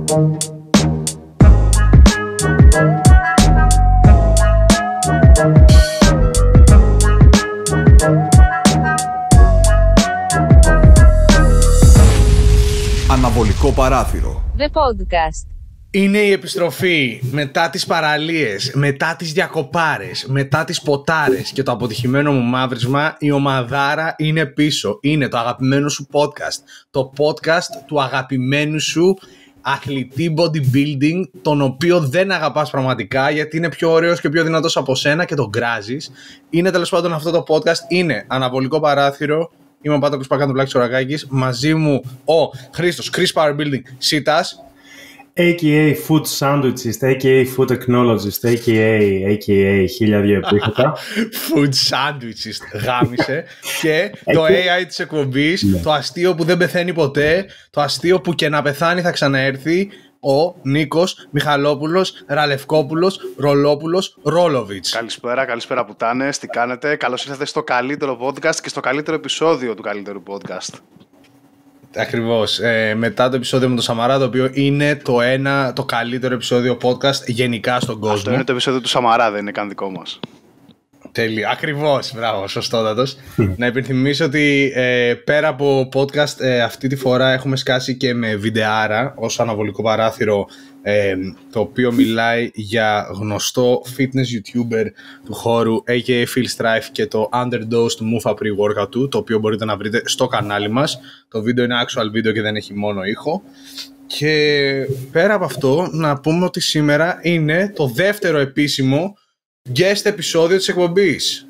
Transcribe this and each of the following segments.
Αναβολικό παράθυρο. The podcast. Είναι η επιστροφή μετά τις παραλίες, μετά τις διακοπάρες, μετά τις ποτάρες και το αποτυχημένο μου μαύρισμα. Η ομαδάρα είναι πίσω. Είναι το αγαπημένο σου podcast. Το podcast του αγαπημένου σου αθλητή bodybuilding, τον οποίο δεν αγαπάς πραγματικά γιατί είναι πιο ωραίος και πιο δυνατός από σένα και τον γκράζεις. Είναι τέλος πάντων αυτό το podcast. Είναι Αναβολικό παράθυρο. Είμαι ο Πάτρακος Πακαντουπλάκης Ορακάκης. Μαζί μου ο Χρήστος Chris Power Building Σίτας, a.k.a. Food Sandwichist, a.k.a. Food Technologist, a.k.a. 1002 επίθετα. Food Sandwichist, γάμισε. Και το AI της εκπομπής, το αστείο που δεν πεθαίνει ποτέ, το αστείο που και να πεθάνει θα ξαναέρθει, ο Νίκος Μιχαλόπουλος Ραλευκόπουλος Ρολόπουλος Ρόλοβιτς. Καλησπέρα πουτάνες, τι κάνετε? Καλώς ήρθατε στο καλύτερο podcast και στο καλύτερο επεισόδιο του καλύτερου podcast. Ακριβώς, μετά το επεισόδιο με τον Σαμαρά, το οποίο είναι το καλύτερο επεισόδιο podcast γενικά στον κόσμο. Αυτό είναι το επεισόδιο του Σαμαρά, δεν είναι καν δικό μας. Τέλεια, ακριβώς, μπράβο, σωστότατος. Να υπενθυμίσω ότι πέρα από podcast αυτή τη φορά έχουμε σκάσει και με βιντεάρα ως Αναβολικό παράθυρο, το οποίο μιλάει για γνωστό fitness YouTuber του χώρου, a.k.a. Phil Strife, και το underdose του Mufa pre-workout του, το οποίο μπορείτε να βρείτε στο κανάλι μας. Το βίντεο είναι actual video και δεν έχει μόνο ήχο. Και πέρα από αυτό να πούμε ότι σήμερα είναι το δεύτερο επίσημο guest επεισόδιο της εκπομπής.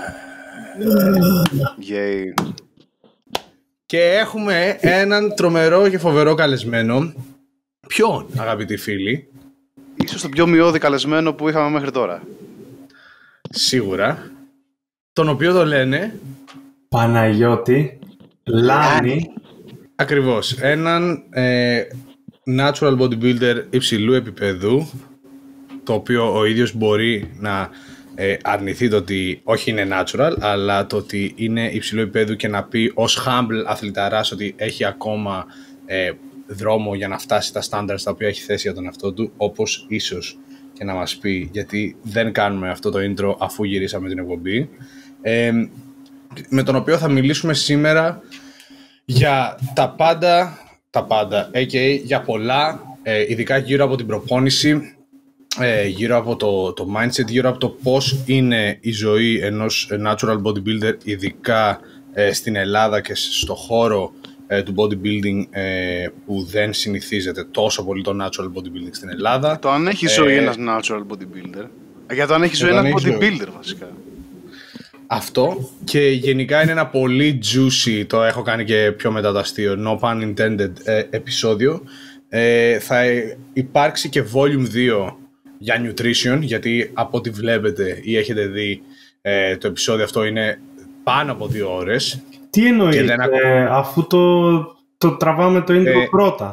Yay. Και έχουμε έναν τρομερό και φοβερό καλεσμένο. Ποιον, αγαπητοί φίλοι? Ίσως το πιο μειώδη καλεσμένο που είχαμε μέχρι τώρα. Σίγουρα. Τον οποίο το λένε Παναγιώτη Λάνη. Ακριβώς. Έναν natural bodybuilder υψηλού επίπεδου, το οποίο ο ίδιος μπορεί να αρνηθεί το ότι όχι είναι natural, αλλά το ότι είναι υψηλού επίπεδου και να πει ως humble αθληταράς ότι έχει ακόμα δρόμο για να φτάσει τα standards τα οποία έχει θέσει για τον εαυτό του, όπως ίσως και να μας πει, γιατί δεν κάνουμε αυτό το intro αφού γυρίσαμε την εκπομπή, με τον οποίο θα μιλήσουμε σήμερα για τα πάντα, a.k.a. για πολλά, ειδικά γύρω από την προπόνηση, γύρω από το mindset, γύρω από το πώς είναι η ζωή ενός natural bodybuilder, ειδικά στην Ελλάδα και στο χώρο του bodybuilding, που δεν συνηθίζεται τόσο πολύ το natural bodybuilding στην Ελλάδα. Το αν έχει ζωή ένας natural bodybuilder. Για το αν έχει ζωή ένας bodybuilder βασικά. Αυτό, και γενικά είναι ένα πολύ juicy, το έχω κάνει και πιο μετά το αστείο, no pun intended, επεισόδιο. Θα υπάρξει και volume 2 για nutrition, γιατί από ό,τι βλέπετε ή έχετε δει, το επεισόδιο αυτό είναι πάνω από 2 ώρες. Τι εννοείται, αφού το τραβάμε το intro πρώτα?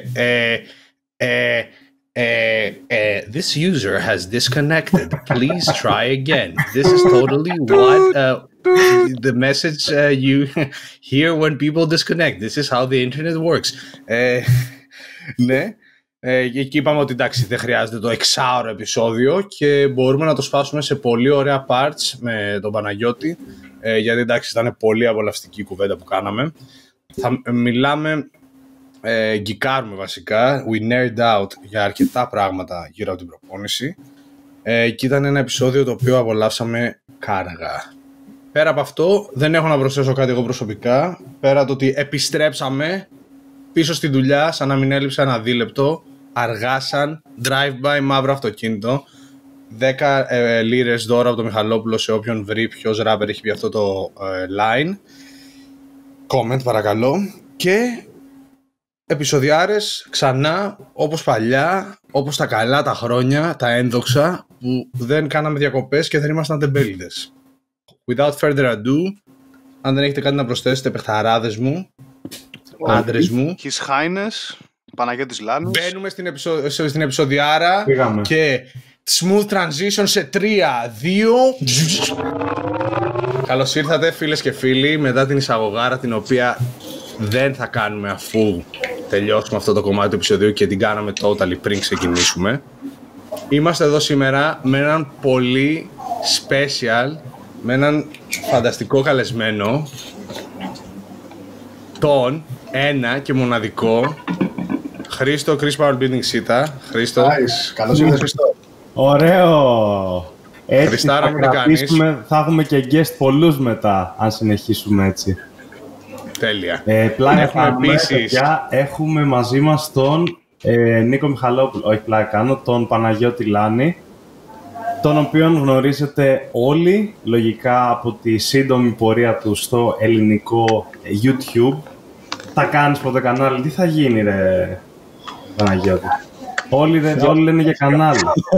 This user has disconnected. Please try again. This is totally what the message you hear when people disconnect. This is how the internet works. Ναι. Εκεί είπαμε ότι εντάξει, δεν χρειάζεται το 6ωρο επεισόδιο και μπορούμε να το σπάσουμε σε πολύ ωραία parts με τον Παναγιώτη, γιατί εντάξει, ήταν πολύ απολαυστική η κουβέντα που κάναμε. Θα μιλάμε, γκικάρουμε βασικά, we nerd out για αρκετά πράγματα γύρω από την προπόνηση, και ήταν ένα επεισόδιο το οποίο απολαύσαμε κάργα. Πέρα από αυτό δεν έχω να προσθέσω κάτι εγώ προσωπικά, πέρα το ότι επιστρέψαμε πίσω στη δουλειά σαν να μην έλειψε ένα δίλεπτο, αργά σαν drive-by μαύρο αυτοκίνητο, 10 λίρες δώρο από το Μιχαλόπουλο σε όποιον βρει ποιος ράπερ έχει πει αυτό το line. Comment παρακαλώ. Και επεισοδιάρες ξανά, όπως παλιά, όπως τα καλά τα χρόνια, τα ένδοξα, που δεν κάναμε διακοπές και δεν ήμασταν τεμπέληδες. Without further ado, αν δεν έχετε κάτι να προσθέσετε, παιχταράδες μου, άντρες μου, His Highness Παναγιώτης Λάνης, μπαίνουμε στην επεισοδιάρα. Πήγαμε. Και smooth transition σε 3, 2. Καλώς ήρθατε φίλες και φίλοι, μετά την εισαγωγάρα την οποία δεν θα κάνουμε αφού τελειώσουμε αυτό το κομμάτι του επεισοδίου και την κάναμε totally πριν ξεκινήσουμε. Είμαστε εδώ σήμερα με έναν πολύ special, με έναν φανταστικό καλεσμένο, τον ένα και μοναδικό Χρήστο, Chris Power Building Sita. Χρήστο. Καλώς ήρθες, Χρήστο. Ωραίο! Έτσι Χριστάρα, θα έχουμε και guest πολλούς μετά, αν συνεχίσουμε έτσι. Τέλεια. Πλάκα έχουμε μαζί μας τον Νίκο Μιχαλόπουλο, όχι πλάκα κάνω, τον Παναγιώτη Λάνη, τον οποίον γνωρίζετε όλοι, λογικά από τη σύντομη πορεία του στο ελληνικό YouTube. Θα κάνεις ποτέ κανάλι, τι θα γίνει ρε Παναγιώτη? Όλοι λένε για κανάλι.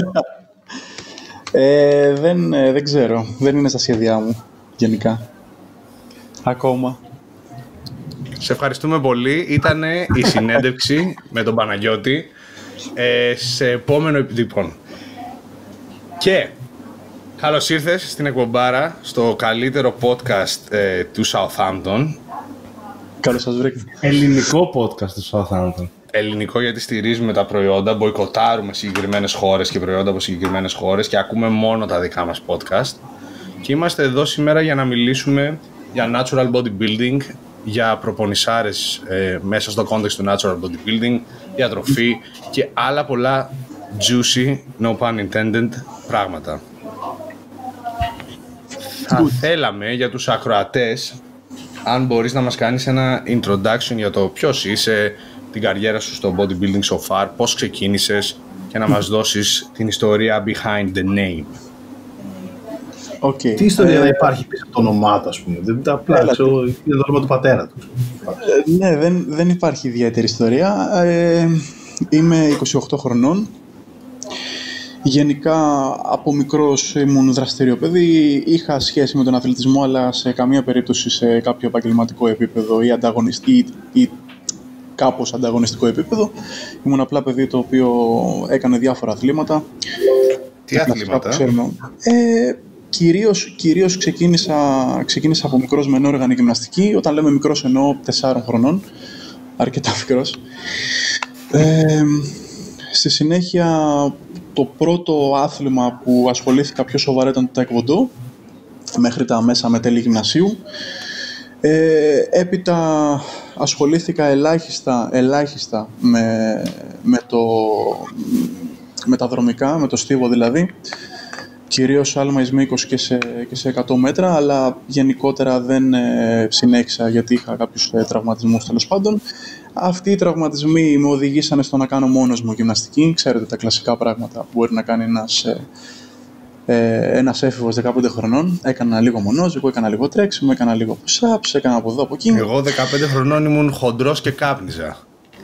Δεν ξέρω, δεν είναι στα σχέδιά μου γενικά. Ακόμα. Σε ευχαριστούμε πολύ. Ήτανε η συνέντευξη με τον Παναγιώτη σε επόμενο επιτύπων. Και καλώς ήρθες στην εκπομπάρα, στο καλύτερο podcast του Southampton. Καλώς σας βρήκα. Ελληνικό podcast του Southampton. Ελληνικό, γιατί στηρίζουμε τα προϊόντα, μποϊκοτάρουμε συγκεκριμένες χώρες και προϊόντα από συγκεκριμένες χώρες και ακούμε μόνο τα δικά μας podcast. Και είμαστε εδώ σήμερα για να μιλήσουμε για natural bodybuilding, για προπονησάρες μέσα στο context του natural bodybuilding, διατροφή και άλλα πολλά juicy, no pun intended, πράγματα. Θα θέλαμε για τους ακροατές, αν μπορείς να μας κάνεις ένα introduction για το ποιος είσαι, την καριέρα σου στο bodybuilding so far, πώς ξεκίνησες και να μας δώσεις την ιστορία behind the name. Okay. Τι ιστορία να υπάρχει πίσω από το όνομά του, ας πούμε? Δεν τα απλά, είναι το όνομα του πατέρα του. Ναι, δεν υπάρχει ιδιαίτερη ιστορία. Είμαι 28 χρονών. Γενικά, από μικρός ήμουν δραστήριο παιδί. Είχα σχέση με τον αθλητισμό, αλλά σε καμία περίπτωση σε κάποιο επαγγελματικό επίπεδο ή ανταγωνιστή ή κάπως ανταγωνιστικό επίπεδο. Ήμουν απλά παιδί το οποίο έκανε διάφορα αθλήματα. Τι αθλήματα? Κυρίως ξεκίνησα από μικρός με ενόργανη γυμναστική. Όταν λέμε μικρός εννοώ 4 χρονών, αρκετά μικρός. Στη συνέχεια, το πρώτο άθλημα που ασχολήθηκα πιο σοβαρά ήταν το taekwondo, μέχρι τα μέσα με τέλη γυμνασίου. Έπειτα ασχολήθηκα ελάχιστα με τα δρομικά, με το στίβο δηλαδή, κυρίως άλμα εις μήκος και σε 100 μέτρα, αλλά γενικότερα δεν συνέχισα γιατί είχα κάποιους τραυματισμούς τέλος πάντων. Αυτοί οι τραυματισμοί με οδηγήσανε στο να κάνω μόνος μου γυμναστική. Ξέρετε τα κλασικά πράγματα που μπορεί να κάνει ένας έφηβος 15 χρονών. Έκανα λίγο μονόζυγο, έκανα λίγο τρέξιμο, έκανα λίγο push-ups, έκανα από εδώ από εκεί. Εγώ 15 χρονών ήμουν χοντρός και κάπνιζα.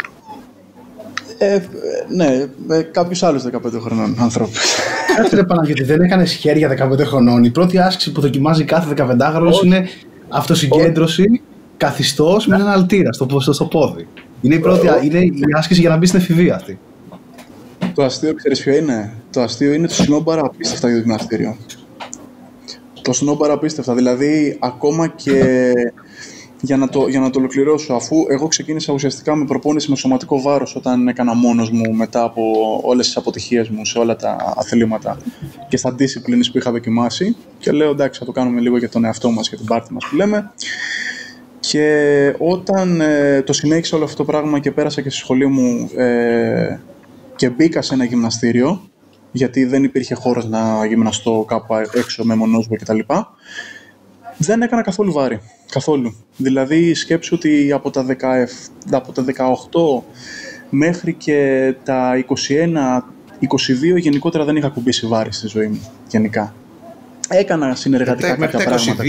Ναι, κάποιους άλλους 15 χρονών ανθρώπους. Κάτσε ρε Παναγιώτη, δεν έκανες χέρια 15 χρονών. Η πρώτη άσκηση που δοκιμάζει κάθε 15χρονος είναι αυτοσυγκέντρωση, καθιστός με έναν αλτήρα στο πόδι. Είναι η άσκηση για να μπει στην εφηβεία αυτή. Το αστείο, ξέρεις ποιο είναι? Το αστείο είναι το snowboard απίστευτα για το γυμναστήριο. Το snowboard απίστευτα, δηλαδή ακόμα και για να το ολοκληρώσω, αφού εγώ ξεκίνησα ουσιαστικά με προπόνηση με σωματικό βάρος όταν έκανα μόνος μου μετά από όλες τις αποτυχίες μου σε όλα τα αθλήματα και στα disciplines που είχα δοκιμάσει, και λέω εντάξει, θα το κάνουμε λίγο για τον εαυτό μας και την πάρτι μας που λέμε. Και όταν το συνέχισα όλο αυτό το πράγμα και πέρασα και στη σχολή μου και μπήκα σε ένα γυμναστήριο, γιατί δεν υπήρχε χώρος να γυμναστώ κάπου έξω με μονόσβο κτλ. Δεν έκανα καθόλου βάρη. Καθόλου. Δηλαδή σκέψου ότι από τα 18 μέχρι και τα 21-22 γενικότερα δεν είχα κουμπίσει βάρη στη ζωή μου. Γενικά. Έκανα συνεργατικά κάποια πράγματα.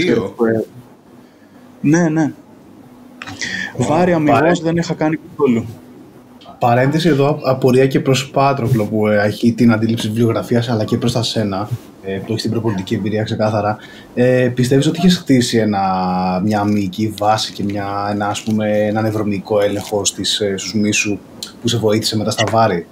Ναι. Βάρη αμυγός δεν είχα κάνει καθόλου. Παρένθεση εδώ, απορία και προς Πάτροκλο που έχει την αντίληψη βιβλιογραφίας, αλλά και προς τα σένα που έχει την προπονητική εμπειρία ξεκάθαρα. Πιστεύεις ότι είχες χτίσει μια αμυϊκή βάση και ένα νευρομυϊκό έλεγχο στους μυς που σε βοήθησε μετά στα βάρη?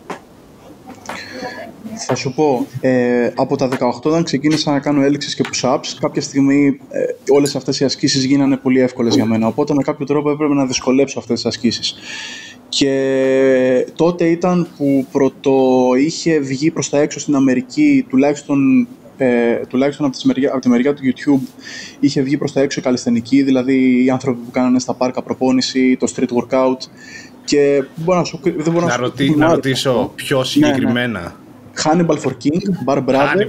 Θα σου πω, από τα 18 όταν ξεκίνησα να κάνω έλξεις και push-ups, κάποια στιγμή όλες αυτές οι ασκήσεις γίνανε πολύ εύκολες για μένα, οπότε με κάποιο τρόπο έπρεπε να δυσκολέψω αυτές τις ασκήσεις. Και τότε ήταν που είχε βγει προς τα έξω στην Αμερική, τουλάχιστον από τη μεριά του YouTube, είχε βγει προς τα έξω η καλλισθενική, δηλαδή οι άνθρωποι που κάνανε στα πάρκα προπόνηση, το street workout. Και να ρωτήσω πιο συγκεκριμένα. Ναι. Hannibal for King, Bar Brother.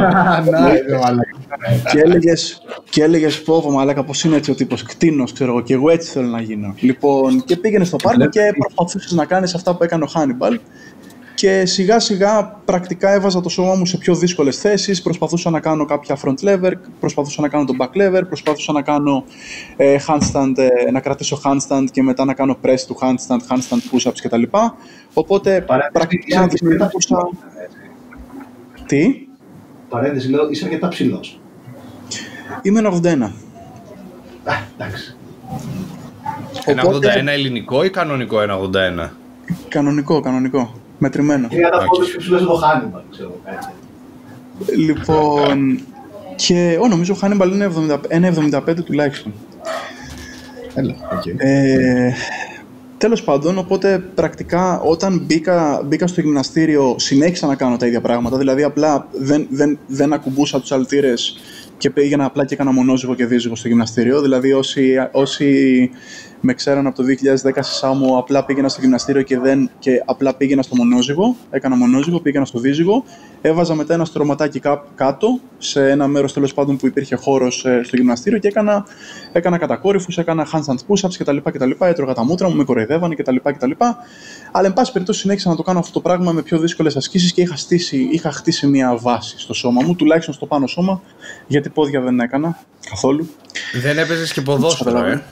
Και έλεγες πω μαλάκα, πώς είναι έτσι ο τύπος, κτήνος, ξέρω εγώ, και εγώ έτσι θέλω να γίνω. Λοιπόν, και πήγαινε στο πάρκο και προσπαθούσες να κάνεις αυτά που έκανε ο Hannibal. Και σιγά σιγά πρακτικά έβαζα το σώμα μου σε πιο δύσκολες θέσεις, προσπαθούσα να κάνω κάποια front lever, προσπαθούσα να κάνω το back lever, προσπαθούσα να κάνω handstand, να κρατήσω handstand και μετά να κάνω press του handstand push-ups κτλ. Οπότε πρακτικά δημιουργούσα... Τι? Παρένθεση, λέω, είσαι αρκετά ψηλός. Είμαι 1,81. Εντάξει. 1,81 ελληνικό ή κανονικό 1,81? Κανονικό. Μετρημένο. Είναι τα πόδια πιο ψηλός το Hannibal, ξέρω κάτι. Λοιπόν, και νομίζω ο Hannibal είναι 1,75 τουλάχιστον. Έλα, okay. Τέλος πάντων, οπότε πρακτικά όταν μπήκα στο γυμναστήριο συνέχισα να κάνω τα ίδια πράγματα, δηλαδή απλά δεν ακουμπούσα τους αλτήρες και πήγαινα απλά και έκανα μονόζυγο και δίζυγο στο γυμναστήριο. Δηλαδή όσοι με ξέραν από το 2010 στη Σάμο, απλά πήγαινα στο γυμναστήριο και απλά πήγαινα στο μονόζυγο, έκανα μονόζυγο, πήγαινα στο δίζυγο, έβαζα μετά ένα στρωματάκι κάτω σε ένα μέρος τέλος πάντων που υπήρχε χώρος στο γυμναστήριο και έκανα κατακόρυφους, έκανα handstand push-ups κτλ. Έτρωγα τα μούτρα μου, με κοροϊδεύανε κτλ. Αλλά εν πάση περιπτώσει συνέχισα να το κάνω αυτό το πράγμα με πιο δύσκολες ασκήσεις και είχα χτίσει μια βάση στο σώμα μου, τουλάχιστον στο πάνω σώμα, γιατί πόδια δεν έκανα καθόλου. Δεν έπαιζες και ποδόσφαιρο,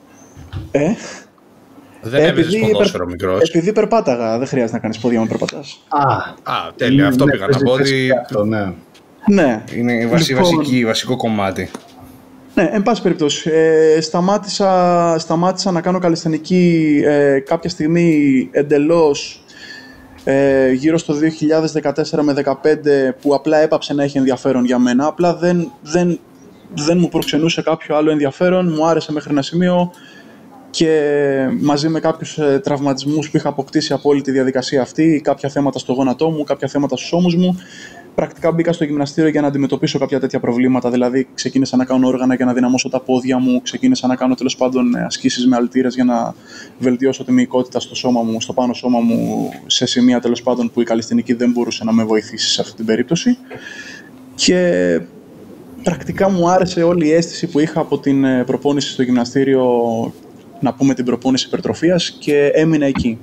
Δεν έπαιζες ποδόσφαιρο μικρός. Επειδή περπάταγα, δεν χρειάζεται να κάνεις πόδια με περπατάς. Τέλεια. Αυτό πήγα να πω ότι ναι. Είναι βασικό κομμάτι. Ναι, εν πάση περιπτώσει, σταμάτησα να κάνω καλλισθενική κάποια στιγμή εντελώς γύρω στο 2014 με 2015 που απλά έπαψε να έχει ενδιαφέρον για μένα. Απλά δεν μου προξενούσε κάποιο άλλο ενδιαφέρον, μου άρεσε μέχρι ένα σημείο και μαζί με κάποιους τραυματισμούς που είχα αποκτήσει από όλη τη διαδικασία αυτή, κάποια θέματα στο γόνατό μου, κάποια θέματα στους ώμους μου, πρακτικά μπήκα στο γυμναστήριο για να αντιμετωπίσω κάποια τέτοια προβλήματα. Δηλαδή, ξεκίνησα να κάνω όργανα για να δυναμώσω τα πόδια μου, ξεκίνησα να κάνω τέλος πάντων ασκήσεις με αλτήρες για να βελτιώσω τη μυϊκότητα στο σώμα μου, στο πάνω σώμα μου, σε σημεία τέλος πάντων που η καλλισθενική δεν μπορούσε να με βοηθήσει σε αυτή την περίπτωση. Και πρακτικά μου άρεσε όλη η αίσθηση που είχα από την προπόνηση στο γυμναστήριο, να πούμε την προπόνηση υπερτροφίας, και έμεινα εκεί.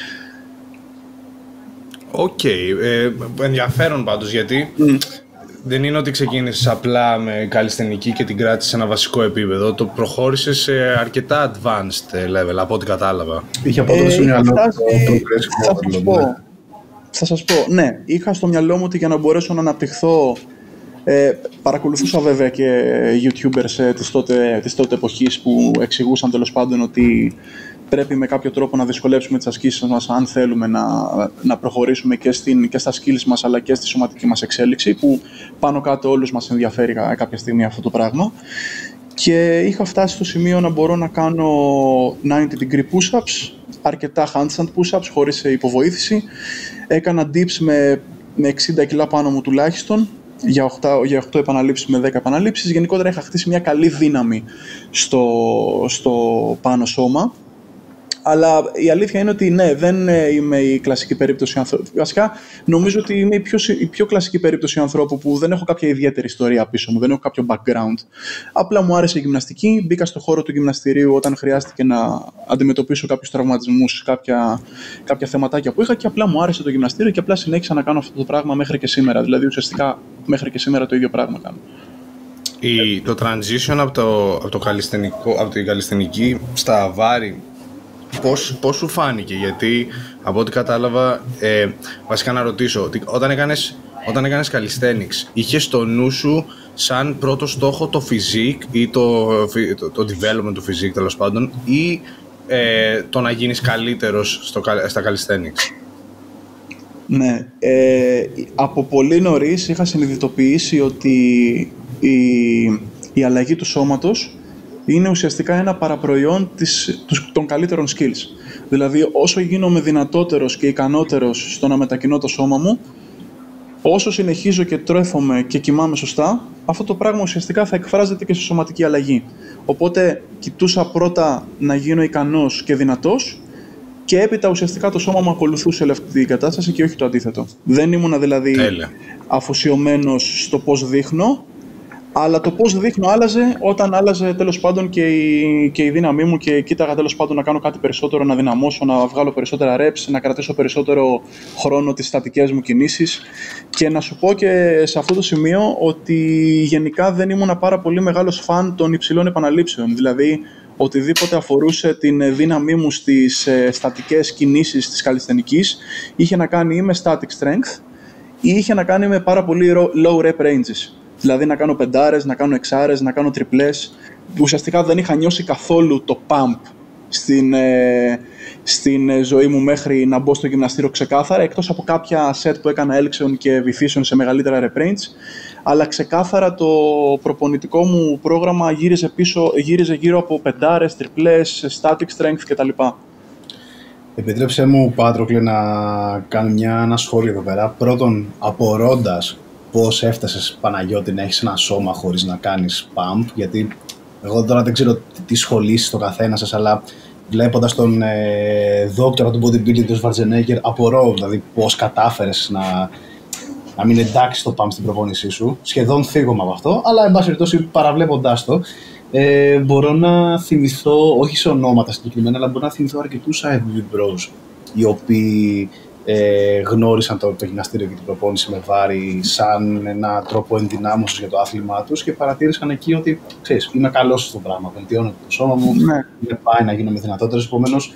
Οκ. Ενδιαφέρον πάντως, γιατί δεν είναι ότι ξεκίνησες απλά με καλλισθενική και την κράτησες σε ένα βασικό επίπεδο. Το προχώρησες σε αρκετά advanced level, από ό,τι κατάλαβα. Είχε από στο μυαλό Θα σας πω, ναι. Είχα στο μυαλό μου ότι για να μπορέσω να αναπτυχθώ, παρακολουθούσα βέβαια και YouTubers της τότε εποχής που εξηγούσαν τέλος πάντων ότι πρέπει με κάποιο τρόπο να δυσκολέψουμε τις ασκήσεις μας αν θέλουμε να προχωρήσουμε και στα skills μας αλλά και στη σωματική μας εξέλιξη, που πάνω κάτω όλους μας ενδιαφέρει κάποια στιγμή αυτό το πράγμα. Και είχα φτάσει στο σημείο να μπορώ να κάνω 90 degree push-ups, αρκετά handstand push-ups χωρίς υποβοήθηση. Έκανα dips με 60 κιλά πάνω μου τουλάχιστον, για 8 επαναλήψεις με 10 επαναλήψεις. Γενικότερα είχα χτίσει μια καλή δύναμη στο πάνω σώμα. Αλλά η αλήθεια είναι ότι ναι, δεν είμαι η κλασική περίπτωση ανθρώπου. Βασικά, νομίζω ότι είμαι η πιο κλασική περίπτωση ανθρώπου που δεν έχω κάποια ιδιαίτερη ιστορία πίσω μου, δεν έχω κάποιο background. Απλά μου άρεσε η γυμναστική, μπήκα στο χώρο του γυμναστηρίου όταν χρειάστηκε να αντιμετωπίσω κάποιους τραυματισμούς, κάποια θεματάκια που είχα, και απλά μου άρεσε το γυμναστήριο και απλά συνέχισα να κάνω αυτό το πράγμα μέχρι και σήμερα. Δηλαδή, ουσιαστικά μέχρι και σήμερα το ίδιο πράγμα κάνω. Το transition από την καλλισθενική στα βάρη, πώς σου φάνηκε? Γιατί από ό,τι κατάλαβα, βασικά να ρωτήσω, ότι όταν έκανες calisthenics, είχες στο νου σου σαν πρώτο στόχο το physique ή το development του physique τέλος πάντων, ή το να γίνεις καλύτερος στα calisthenics? Ναι, από πολύ νωρίς είχα συνειδητοποιήσει ότι η αλλαγή του σώματος είναι ουσιαστικά ένα παραπροϊόν των καλύτερων skills. Δηλαδή, όσο γίνομαι δυνατότερος και ικανότερος στο να μετακινώ το σώμα μου, όσο συνεχίζω και τρέφομαι και κοιμάμαι σωστά, αυτό το πράγμα ουσιαστικά θα εκφράζεται και στη σωματική αλλαγή. Οπότε, κοιτούσα πρώτα να γίνω ικανός και δυνατός και έπειτα ουσιαστικά το σώμα μου ακολουθούσε όλη αυτή την κατάσταση και όχι το αντίθετο. Δεν ήμουνα δηλαδή αφοσιωμένος στο πώς δείχνω, αλλά το πώς δείχνω άλλαζε όταν άλλαζε τέλος πάντων και η δύναμή μου και κοίταγα τέλος πάντων να κάνω κάτι περισσότερο, να δυναμώσω, να βγάλω περισσότερα reps, να κρατήσω περισσότερο χρόνο τις στατικές μου κινήσεις. Και να σου πω και σε αυτό το σημείο ότι γενικά δεν ήμουν πάρα πολύ μεγάλος φαν των υψηλών επαναλήψεων. Δηλαδή, οτιδήποτε αφορούσε την δύναμή μου στις στατικές κινήσεις της καλλισθενικής είχε να κάνει ή με static strength ή είχε να κάνει με πάρα πολύ low rep ranges. Δηλαδή να κάνω πεντάρες, να κάνω εξάρες, να κάνω τριπλές. Ουσιαστικά δεν είχα νιώσει καθόλου το pump στην ζωή μου μέχρι να μπω στο γυμναστήριο ξεκάθαρα, εκτός από κάποια set που έκανα έλξεων και βυθίσεων σε μεγαλύτερα rep range, αλλά ξεκάθαρα το προπονητικό μου πρόγραμμα γύριζε γύρω από πεντάρες, τριπλές, static strength κτλ. Επιτρέψε μου, Πάτροκλε, να κάνω ένα σχόλιο εδώ πέρα. Πρώτον, απορώντας πώς έφτασες, Παναγιώτη, να έχεις ένα σώμα χωρίς να κάνεις pump, γιατί εγώ τώρα δεν ξέρω τι σχολήσεις το καθένα σας, αλλά βλέποντας τον δόκτορα του bodybuilding, τον Schwarzenegger, απορώ δηλαδή πώς κατάφερες να μην εντάξει το pump στην προπόνησή σου. Σχεδόν θίγομαι από αυτό, αλλά εν πάση περιπτώσει παραβλέποντάς το, μπορώ να θυμηθώ, όχι σε ονόματα συγκεκριμένα, αλλά μπορώ να θυμηθώ αρκετούς IFBB bros, οι οποίοι γνώρισαν το γυμναστήριο και την προπόνηση με βάρη σαν έναν τρόπο ενδυνάμωσης για το άθλημά τους και παρατήρησαν εκεί ότι, ξέρεις, είμαι καλός στο πράγμα, βελτιώνεται το σώμα μου, δεν πάει να γίνομαι δυνατότερος, επομένως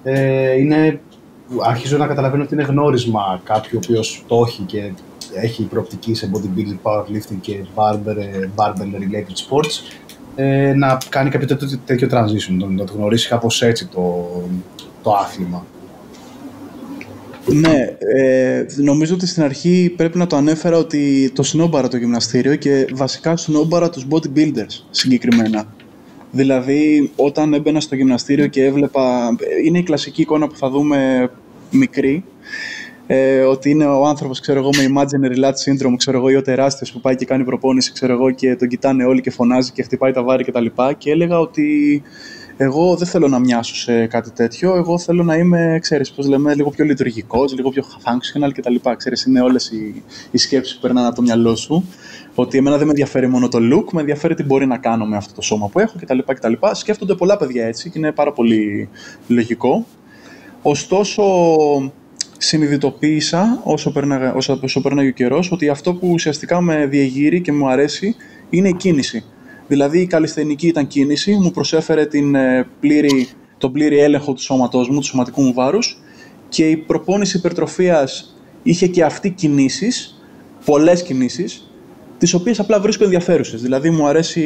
αρχίζω να καταλαβαίνω ότι είναι γνώρισμα κάποιου ο οποίος το έχει και έχει προοπτική σε bodybuilding, powerlifting και barbell related sports, να κάνει κάποιο τέτοιο transition, να το γνωρίσει κάπως έτσι το άθλημα. Ναι, νομίζω ότι στην αρχή πρέπει να το ανέφερα ότι το σνόμπαρα το γυμναστήριο και βασικά σνόμπαρα τους bodybuilders συγκεκριμένα. Δηλαδή, όταν έμπαινα στο γυμναστήριο και έβλεπα, είναι η κλασική εικόνα που θα δούμε μικρή, ότι είναι ο άνθρωπος, ξέρω εγώ, με imaginary lat syndrome, ξέρω εγώ, ή ο τεράστιος που πάει και κάνει προπόνηση, ξέρω εγώ, και τον κοιτάνε όλοι και φωνάζει και χτυπάει τα βάρη κτλ. Και έλεγα ότι εγώ δεν θέλω να μοιάσω σε κάτι τέτοιο. Εγώ θέλω να είμαι, ξέρεις, πώς λέμε, λίγο πιο λειτουργικός, λίγο πιο functional κτλ. Ξέρεις, είναι όλες οι σκέψεις που περνάνε από το μυαλό σου. Ότι εμένα δεν με ενδιαφέρει μόνο το look, με ενδιαφέρει τι μπορεί να κάνω με αυτό το σώμα που έχω κτλ. Σκέφτονται πολλά παιδιά έτσι και είναι πάρα πολύ λογικό. Ωστόσο, συνειδητοποίησα όσο πέρναγε ο καιρός ότι αυτό που ουσιαστικά με διεγείρει και μου αρέσει είναι η κίνηση. Δηλαδή η καλλισθενική ήταν κίνηση, μου προσέφερε τον πλήρη έλεγχο του σώματός μου, του σωματικού μου βάρους, και η προπόνηση υπερτροφίας είχε και αυτή κινήσεις, πολλές κινήσεις, τις οποίες απλά βρίσκω ενδιαφέρουσες. Δηλαδή μου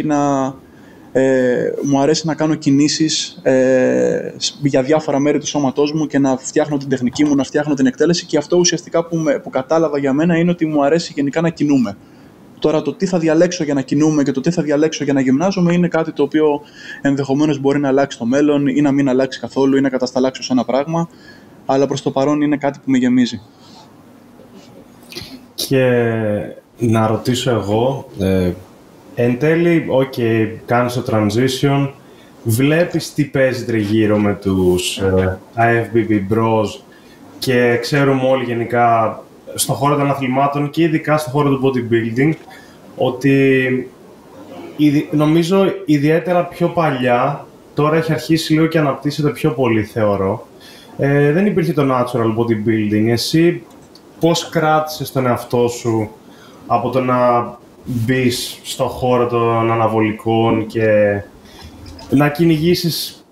αρέσει να κάνω κινήσεις για διάφορα μέρη του σώματός μου και να φτιάχνω την τεχνική μου, να φτιάχνω την εκτέλεση, και αυτό ουσιαστικά που κατάλαβα για μένα είναι ότι μου αρέσει γενικά να κινούμε. Τώρα το τι θα διαλέξω για να κινούμε και το τι θα διαλέξω για να γυμνάζομαι είναι κάτι το οποίο ενδεχομένως μπορεί να αλλάξει στο μέλλον ή να μην αλλάξει καθόλου ή να κατασταλάξω σε ένα πράγμα, αλλά προς το παρόν είναι κάτι που με γεμίζει. Και να ρωτήσω εγώ, εν τέλει, κάνεις το transition, βλέπεις τι παίζει γύρω με τους IFBB bros και ξέρουμε όλοι γενικά στον χώρο των αθλημάτων και ειδικά στον χώρο του bodybuilding ότι νομίζω ιδιαίτερα πιο παλιά, τώρα έχει αρχίσει λίγο και αναπτύσσεται πιο πολύ, θεωρώ. Δεν υπήρχε το natural bodybuilding. Εσύ πώς κράτησες τον εαυτό σου από το να μπεις στον χώρο των αναβολικών και να κυνηγήσεις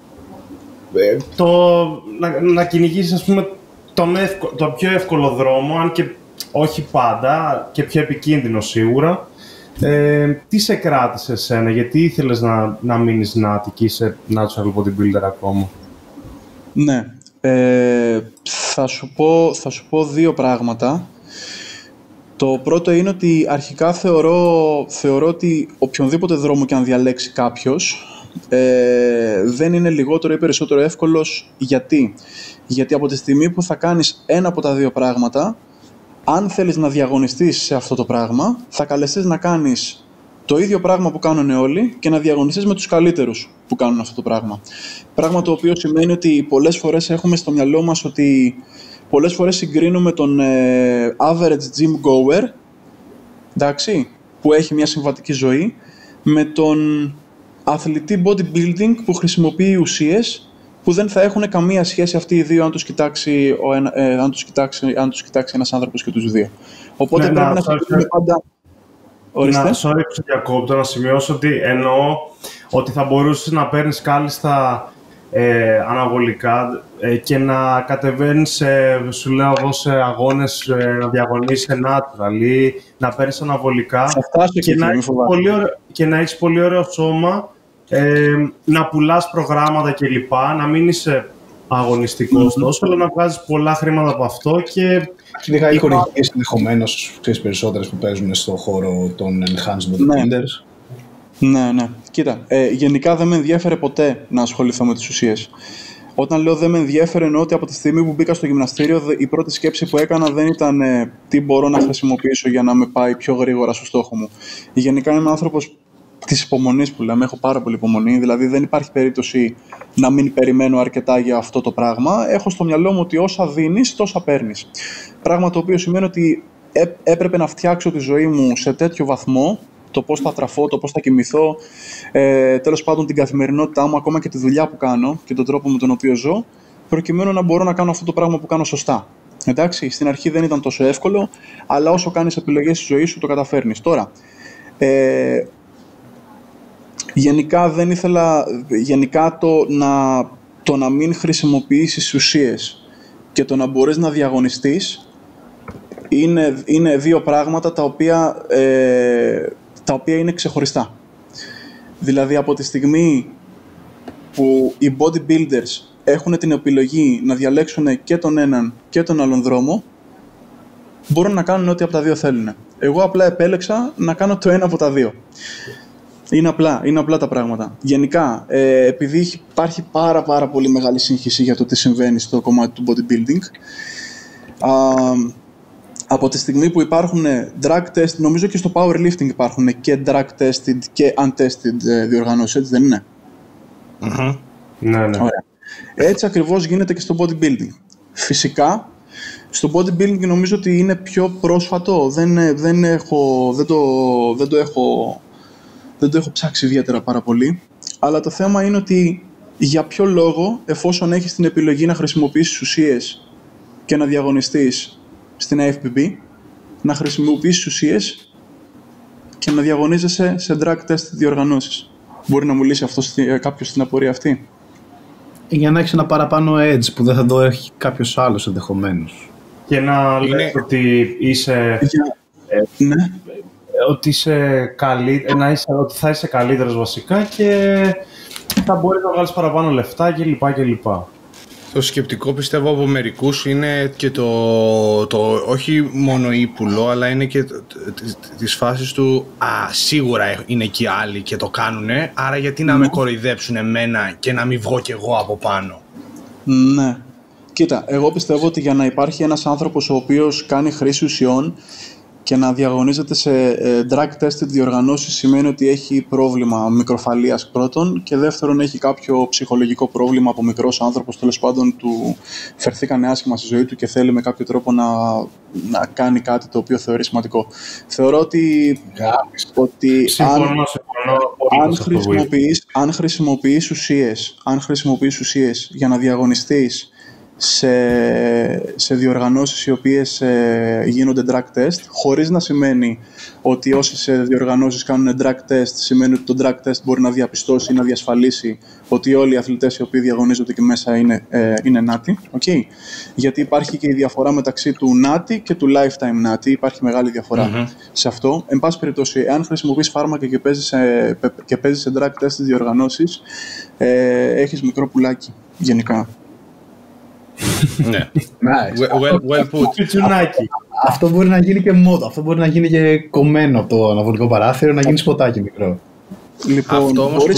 να κυνηγήσεις, ας πούμε, το πιο εύκολο δρόμο, αν και όχι πάντα, και πιο επικίνδυνο σίγουρα. Τι σε κράτησε εσένα, γιατί ήθελες να μείνεις νάτη και είσαι natural bodybuilder ακόμα? Ναι, θα σου πω δύο πράγματα. Το πρώτο είναι ότι αρχικά θεωρώ ότι οποιονδήποτε δρόμο και αν διαλέξει κάποιος, δεν είναι λιγότερο ή περισσότερο εύκολος. Γιατί από τη στιγμή που θα κάνεις ένα από τα δύο πράγματα, αν θέλεις να διαγωνιστείς σε αυτό το πράγμα, θα καλεστείς να κάνεις το ίδιο πράγμα που κάνουν όλοι και να διαγωνιστείς με τους καλύτερους που κάνουν αυτό το πράγμα. Πράγμα το οποίο σημαίνει ότι πολλές φορές έχουμε στο μυαλό μας ότι πολλές φορές συγκρίνουμε τον average gym goer, εντάξει, που έχει μια συμβατική ζωή, με τον αθλητή bodybuilding που χρησιμοποιεί ουσίες που δεν θα έχουν καμία σχέση αυτοί οι δύο αν τους κοιτάξει ένας άνθρωπος και τους δύο. Οπότε πρέπει να σκεφτούμε πάντα... Sorry που σε διακόπτω, να σημειώσω ότι εννοώ ότι θα μπορούσες να παίρνεις κάλλιστα αναβολικά και να κατεβαίνεις, σου λέω εγώ, σε αγώνες, να διαγωνίσεις σε natural ή να παίρνεις αναβολικά και να έχεις πολύ ωραίο σώμα, να πουλάς προγράμματα κλπ. Να μην είσαι αγωνιστικός τόσο, αλλά να βγάζεις πολλά χρήματα από αυτό και... Ειδικά οι χορηγίες ενδεχομένως, ξέρεις, περισσότερες που παίζουν στον χώρο των enhanced bodybuilders. Ναι. Κοίτα, γενικά δεν με ενδιέφερε ποτέ να ασχοληθώ με τις ουσίες. Όταν λέω δεν με ενδιέφερε, εννοώ ότι από τη στιγμή που μπήκα στο γυμναστήριο, η πρώτη σκέψη που έκανα δεν ήταν τι μπορώ να χρησιμοποιήσω για να με πάει πιο γρήγορα στο στόχο μου. Γενικά είμαι άνθρωπος της υπομονής που λέμε, έχω πάρα πολύ υπομονή, δηλαδή δεν υπάρχει περίπτωση να μην περιμένω αρκετά για αυτό το πράγμα. Έχω στο μυαλό μου ότι όσα δίνεις, τόσα παίρνεις. Πράγμα το οποίο σημαίνει ότι έπρεπε να φτιάξω τη ζωή μου σε τέτοιο βαθμό, το πώς θα τραφώ, το πώς θα κοιμηθώ, τέλος πάντων την καθημερινότητά μου, ακόμα και τη δουλειά που κάνω και τον τρόπο με τον οποίο ζω, προκειμένου να μπορώ να κάνω αυτό το πράγμα που κάνω σωστά. Εντάξει, στην αρχή δεν ήταν τόσο εύκολο, αλλά όσο κάνεις επιλογές στη ζωή σου, το καταφέρνεις. Τώρα, γενικά το να μην χρησιμοποιήσεις ουσίες και το να μπορείς να διαγωνιστείς είναι δύο πράγματα τα οποία είναι ξεχωριστά. Δηλαδή από τη στιγμή που οι bodybuilders έχουν την επιλογή να διαλέξουν και τον έναν και τον άλλον δρόμο, μπορούν να κάνουν ό,τι από τα δύο θέλουν. Εγώ απλά επέλεξα να κάνω το ένα από τα δύο. Είναι απλά τα πράγματα. Γενικά, επειδή υπάρχει πάρα πολύ μεγάλη σύγχυση για το τι συμβαίνει στο κομμάτι του bodybuilding, από τη στιγμή που υπάρχουν drug test, νομίζω και στο powerlifting υπάρχουν και drug tested και untested διοργανώσεις, έτσι δεν είναι? Ναι. Ωραία. Έτσι ακριβώς γίνεται και στο bodybuilding. Φυσικά, στο bodybuilding νομίζω ότι είναι πιο πρόσφατο, δεν το έχω ψάξει ιδιαίτερα πάρα πολύ, αλλά το θέμα είναι ότι για ποιο λόγο, εφόσον έχεις την επιλογή να χρησιμοποιήσεις ουσίες και να διαγωνιστείς στην AFPB, να χρησιμοποιήσεις ουσίες και να διαγωνίζεσαι σε drug test διοργανώσεις. Μπορεί να μου λύσει αυτό κάποιος την απορία αυτή? Για να έχεις ένα παραπάνω edge που δεν θα το έχει κάποιος άλλος ενδεχομένως. Και να λες ότι είσαι... Ναι. Ότι ότι θα είσαι καλύτερος βασικά και θα μπορείς να βγάλεις παραπάνω λεφτά κλπ. Το σκεπτικό πιστεύω από μερικούς είναι και το όχι μόνο ύπουλο, αλλά είναι και τις φάσεις του σίγουρα είναι εκεί άλλοι και το κάνουνε, άρα γιατί να με κοροϊδέψουν εμένα και να μην βγω κι εγώ από πάνω. Ναι. Κοίτα, εγώ πιστεύω ότι για να υπάρχει ένας άνθρωπος ο οποίος κάνει χρήση ουσιών και να διαγωνίζεται σε drug tested διοργανώσεις σημαίνει ότι έχει πρόβλημα μικροφαλίας πρώτον και δεύτερον έχει κάποιο ψυχολογικό πρόβλημα από μικρός άνθρωπος, τέλος πάντων του φερθήκανε άσχημα στη ζωή του και θέλει με κάποιο τρόπο να κάνει κάτι το οποίο θεωρεί σημαντικό. Θεωρώ ότι αν χρησιμοποιείς ουσίες για να διαγωνιστείς σε διοργανώσεις οι οποίες γίνονται drug test, χωρίς να σημαίνει ότι όσες διοργανώσεις κάνουν drug test σημαίνει ότι το drug test μπορεί να διαπιστώσει ή να διασφαλίσει ότι όλοι οι αθλητές οι οποίοι διαγωνίζονται εκεί μέσα είναι νάτοι. Okay? Γιατί υπάρχει και η διαφορά μεταξύ του νάτι και του lifetime νάτι. Υπάρχει μεγάλη διαφορά σε αυτό. Εν πάση περιπτώσει, εάν χρησιμοποιείς φάρμακα και παίζεις σε drug test διοργανώσεις, έχεις μικρό πουλάκι γενικά. Ναι. Well put. Αυτό μπορεί να γίνει και μόδα. Αυτό μπορεί να γίνει και κομμένο από το αναβολικό παράθυρο, να γίνει σποτάκι μικρό. Λοιπόν,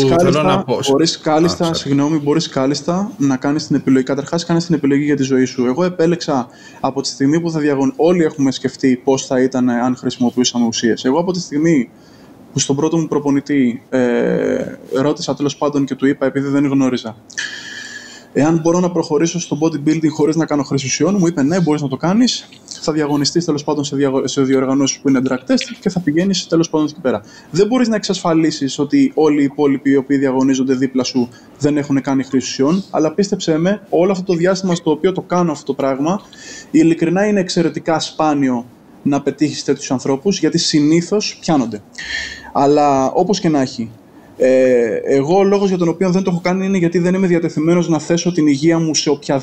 μπορείς κάλλιστα να κάνεις την επιλογή. Καταρχάς, κάνεις την επιλογή για τη ζωή σου. Εγώ επέλεξα από τη στιγμή που όλοι έχουμε σκεφτεί πώς θα ήταν αν χρησιμοποιούσαμε ουσίες. Εγώ από τη στιγμή που στον πρώτο μου προπονητή ρώτησα τέλος πάντων και του είπα, επειδή δεν γνώριζα, εάν μπορώ να προχωρήσω στο bodybuilding χωρίς να κάνω χρήση ουσιών, μου είπε ναι, μπορείς να το κάνεις. Θα διαγωνιστείς τέλος πάντων σε διοργανώσεις που είναι drug test και θα πηγαίνεις τέλος πάντων εκεί πέρα. Δεν μπορείς να εξασφαλίσεις ότι όλοι οι υπόλοιποι οι οποίοι διαγωνίζονται δίπλα σου δεν έχουν κάνει χρήση ουσιών, αλλά πίστεψέ με, όλο αυτό το διάστημα στο οποίο το κάνω αυτό το πράγμα, ειλικρινά είναι εξαιρετικά σπάνιο να πετύχεις τέτοιους ανθρώπους, γιατί συνήθως πιάνονται. Αλλά όπως και να έχει. Εγώ ο λόγος για τον οποίο δεν το έχω κάνει είναι γιατί δεν είμαι διατεθειμένος να θέσω την υγεία μου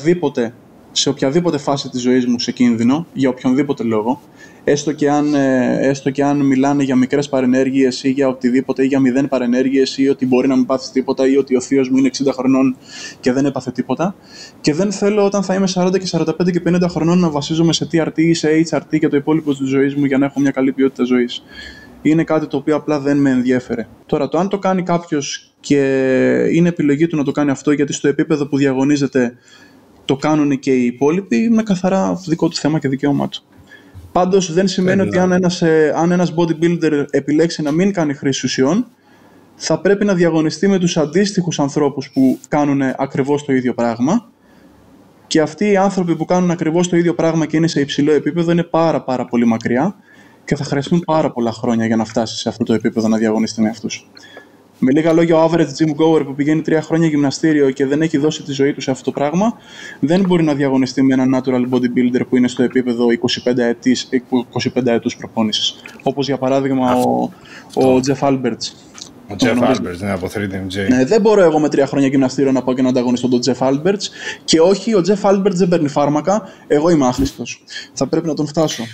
σε οποιαδήποτε φάση της ζωής μου σε κίνδυνο, για οποιονδήποτε λόγο, έστω και αν μιλάνε για μικρές παρενέργειες ή για οτιδήποτε ή για 0 παρενέργειες ή ότι μπορεί να μην πάθεις τίποτα ή ότι ο θείος μου είναι 60 χρονών και δεν έπαθε τίποτα, και δεν θέλω όταν θα είμαι 40 και 45 και 50 χρονών να βασίζομαι σε TRT ή σε HRT και το υπόλοιπο της ζωής μου για να έχω μια καλή ποιότητα ζωής. Είναι κάτι το οποίο απλά δεν με ενδιέφερε. Τώρα, το αν το κάνει κάποιος και είναι επιλογή του να το κάνει αυτό, γιατί στο επίπεδο που διαγωνίζεται το κάνουν και οι υπόλοιποι, είναι καθαρά δικό του θέμα και δικαίωμά του. Πάντως, δεν σημαίνει ότι αν ένας bodybuilder επιλέξει να μην κάνει χρήση ουσιών, θα πρέπει να διαγωνιστεί με τους αντίστοιχους ανθρώπους που κάνουν ακριβώς το ίδιο πράγμα. Και αυτοί οι άνθρωποι που κάνουν ακριβώς το ίδιο πράγμα και είναι σε υψηλό επίπεδο είναι πάρα πολύ μακριά και θα χρειαστούν πάρα πολλά χρόνια για να φτάσει σε αυτό το επίπεδο να διαγωνιστεί με αυτούς. Με λίγα λόγια, ο average gym goer που πηγαίνει 3 χρόνια γυμναστήριο και δεν έχει δώσει τη ζωή του σε αυτό το πράγμα, δεν μπορεί να διαγωνιστεί με έναν natural bodybuilder που είναι στο επίπεδο 25 ετούς προπόνησης. Όπως για παράδειγμα ο Jeff Alberts. Ο Jeff Alberts, ναι, από 3DMJ. Ναι, δεν μπορώ εγώ με 3 χρόνια γυμναστήριο να πάω και να ανταγωνιστώ τον Jeff Alberts. Και όχι, ο Jeff Alberts δεν παίρνει φάρμακα. Εγώ είμαι άχρηστος. Θα πρέπει να τον φτάσω.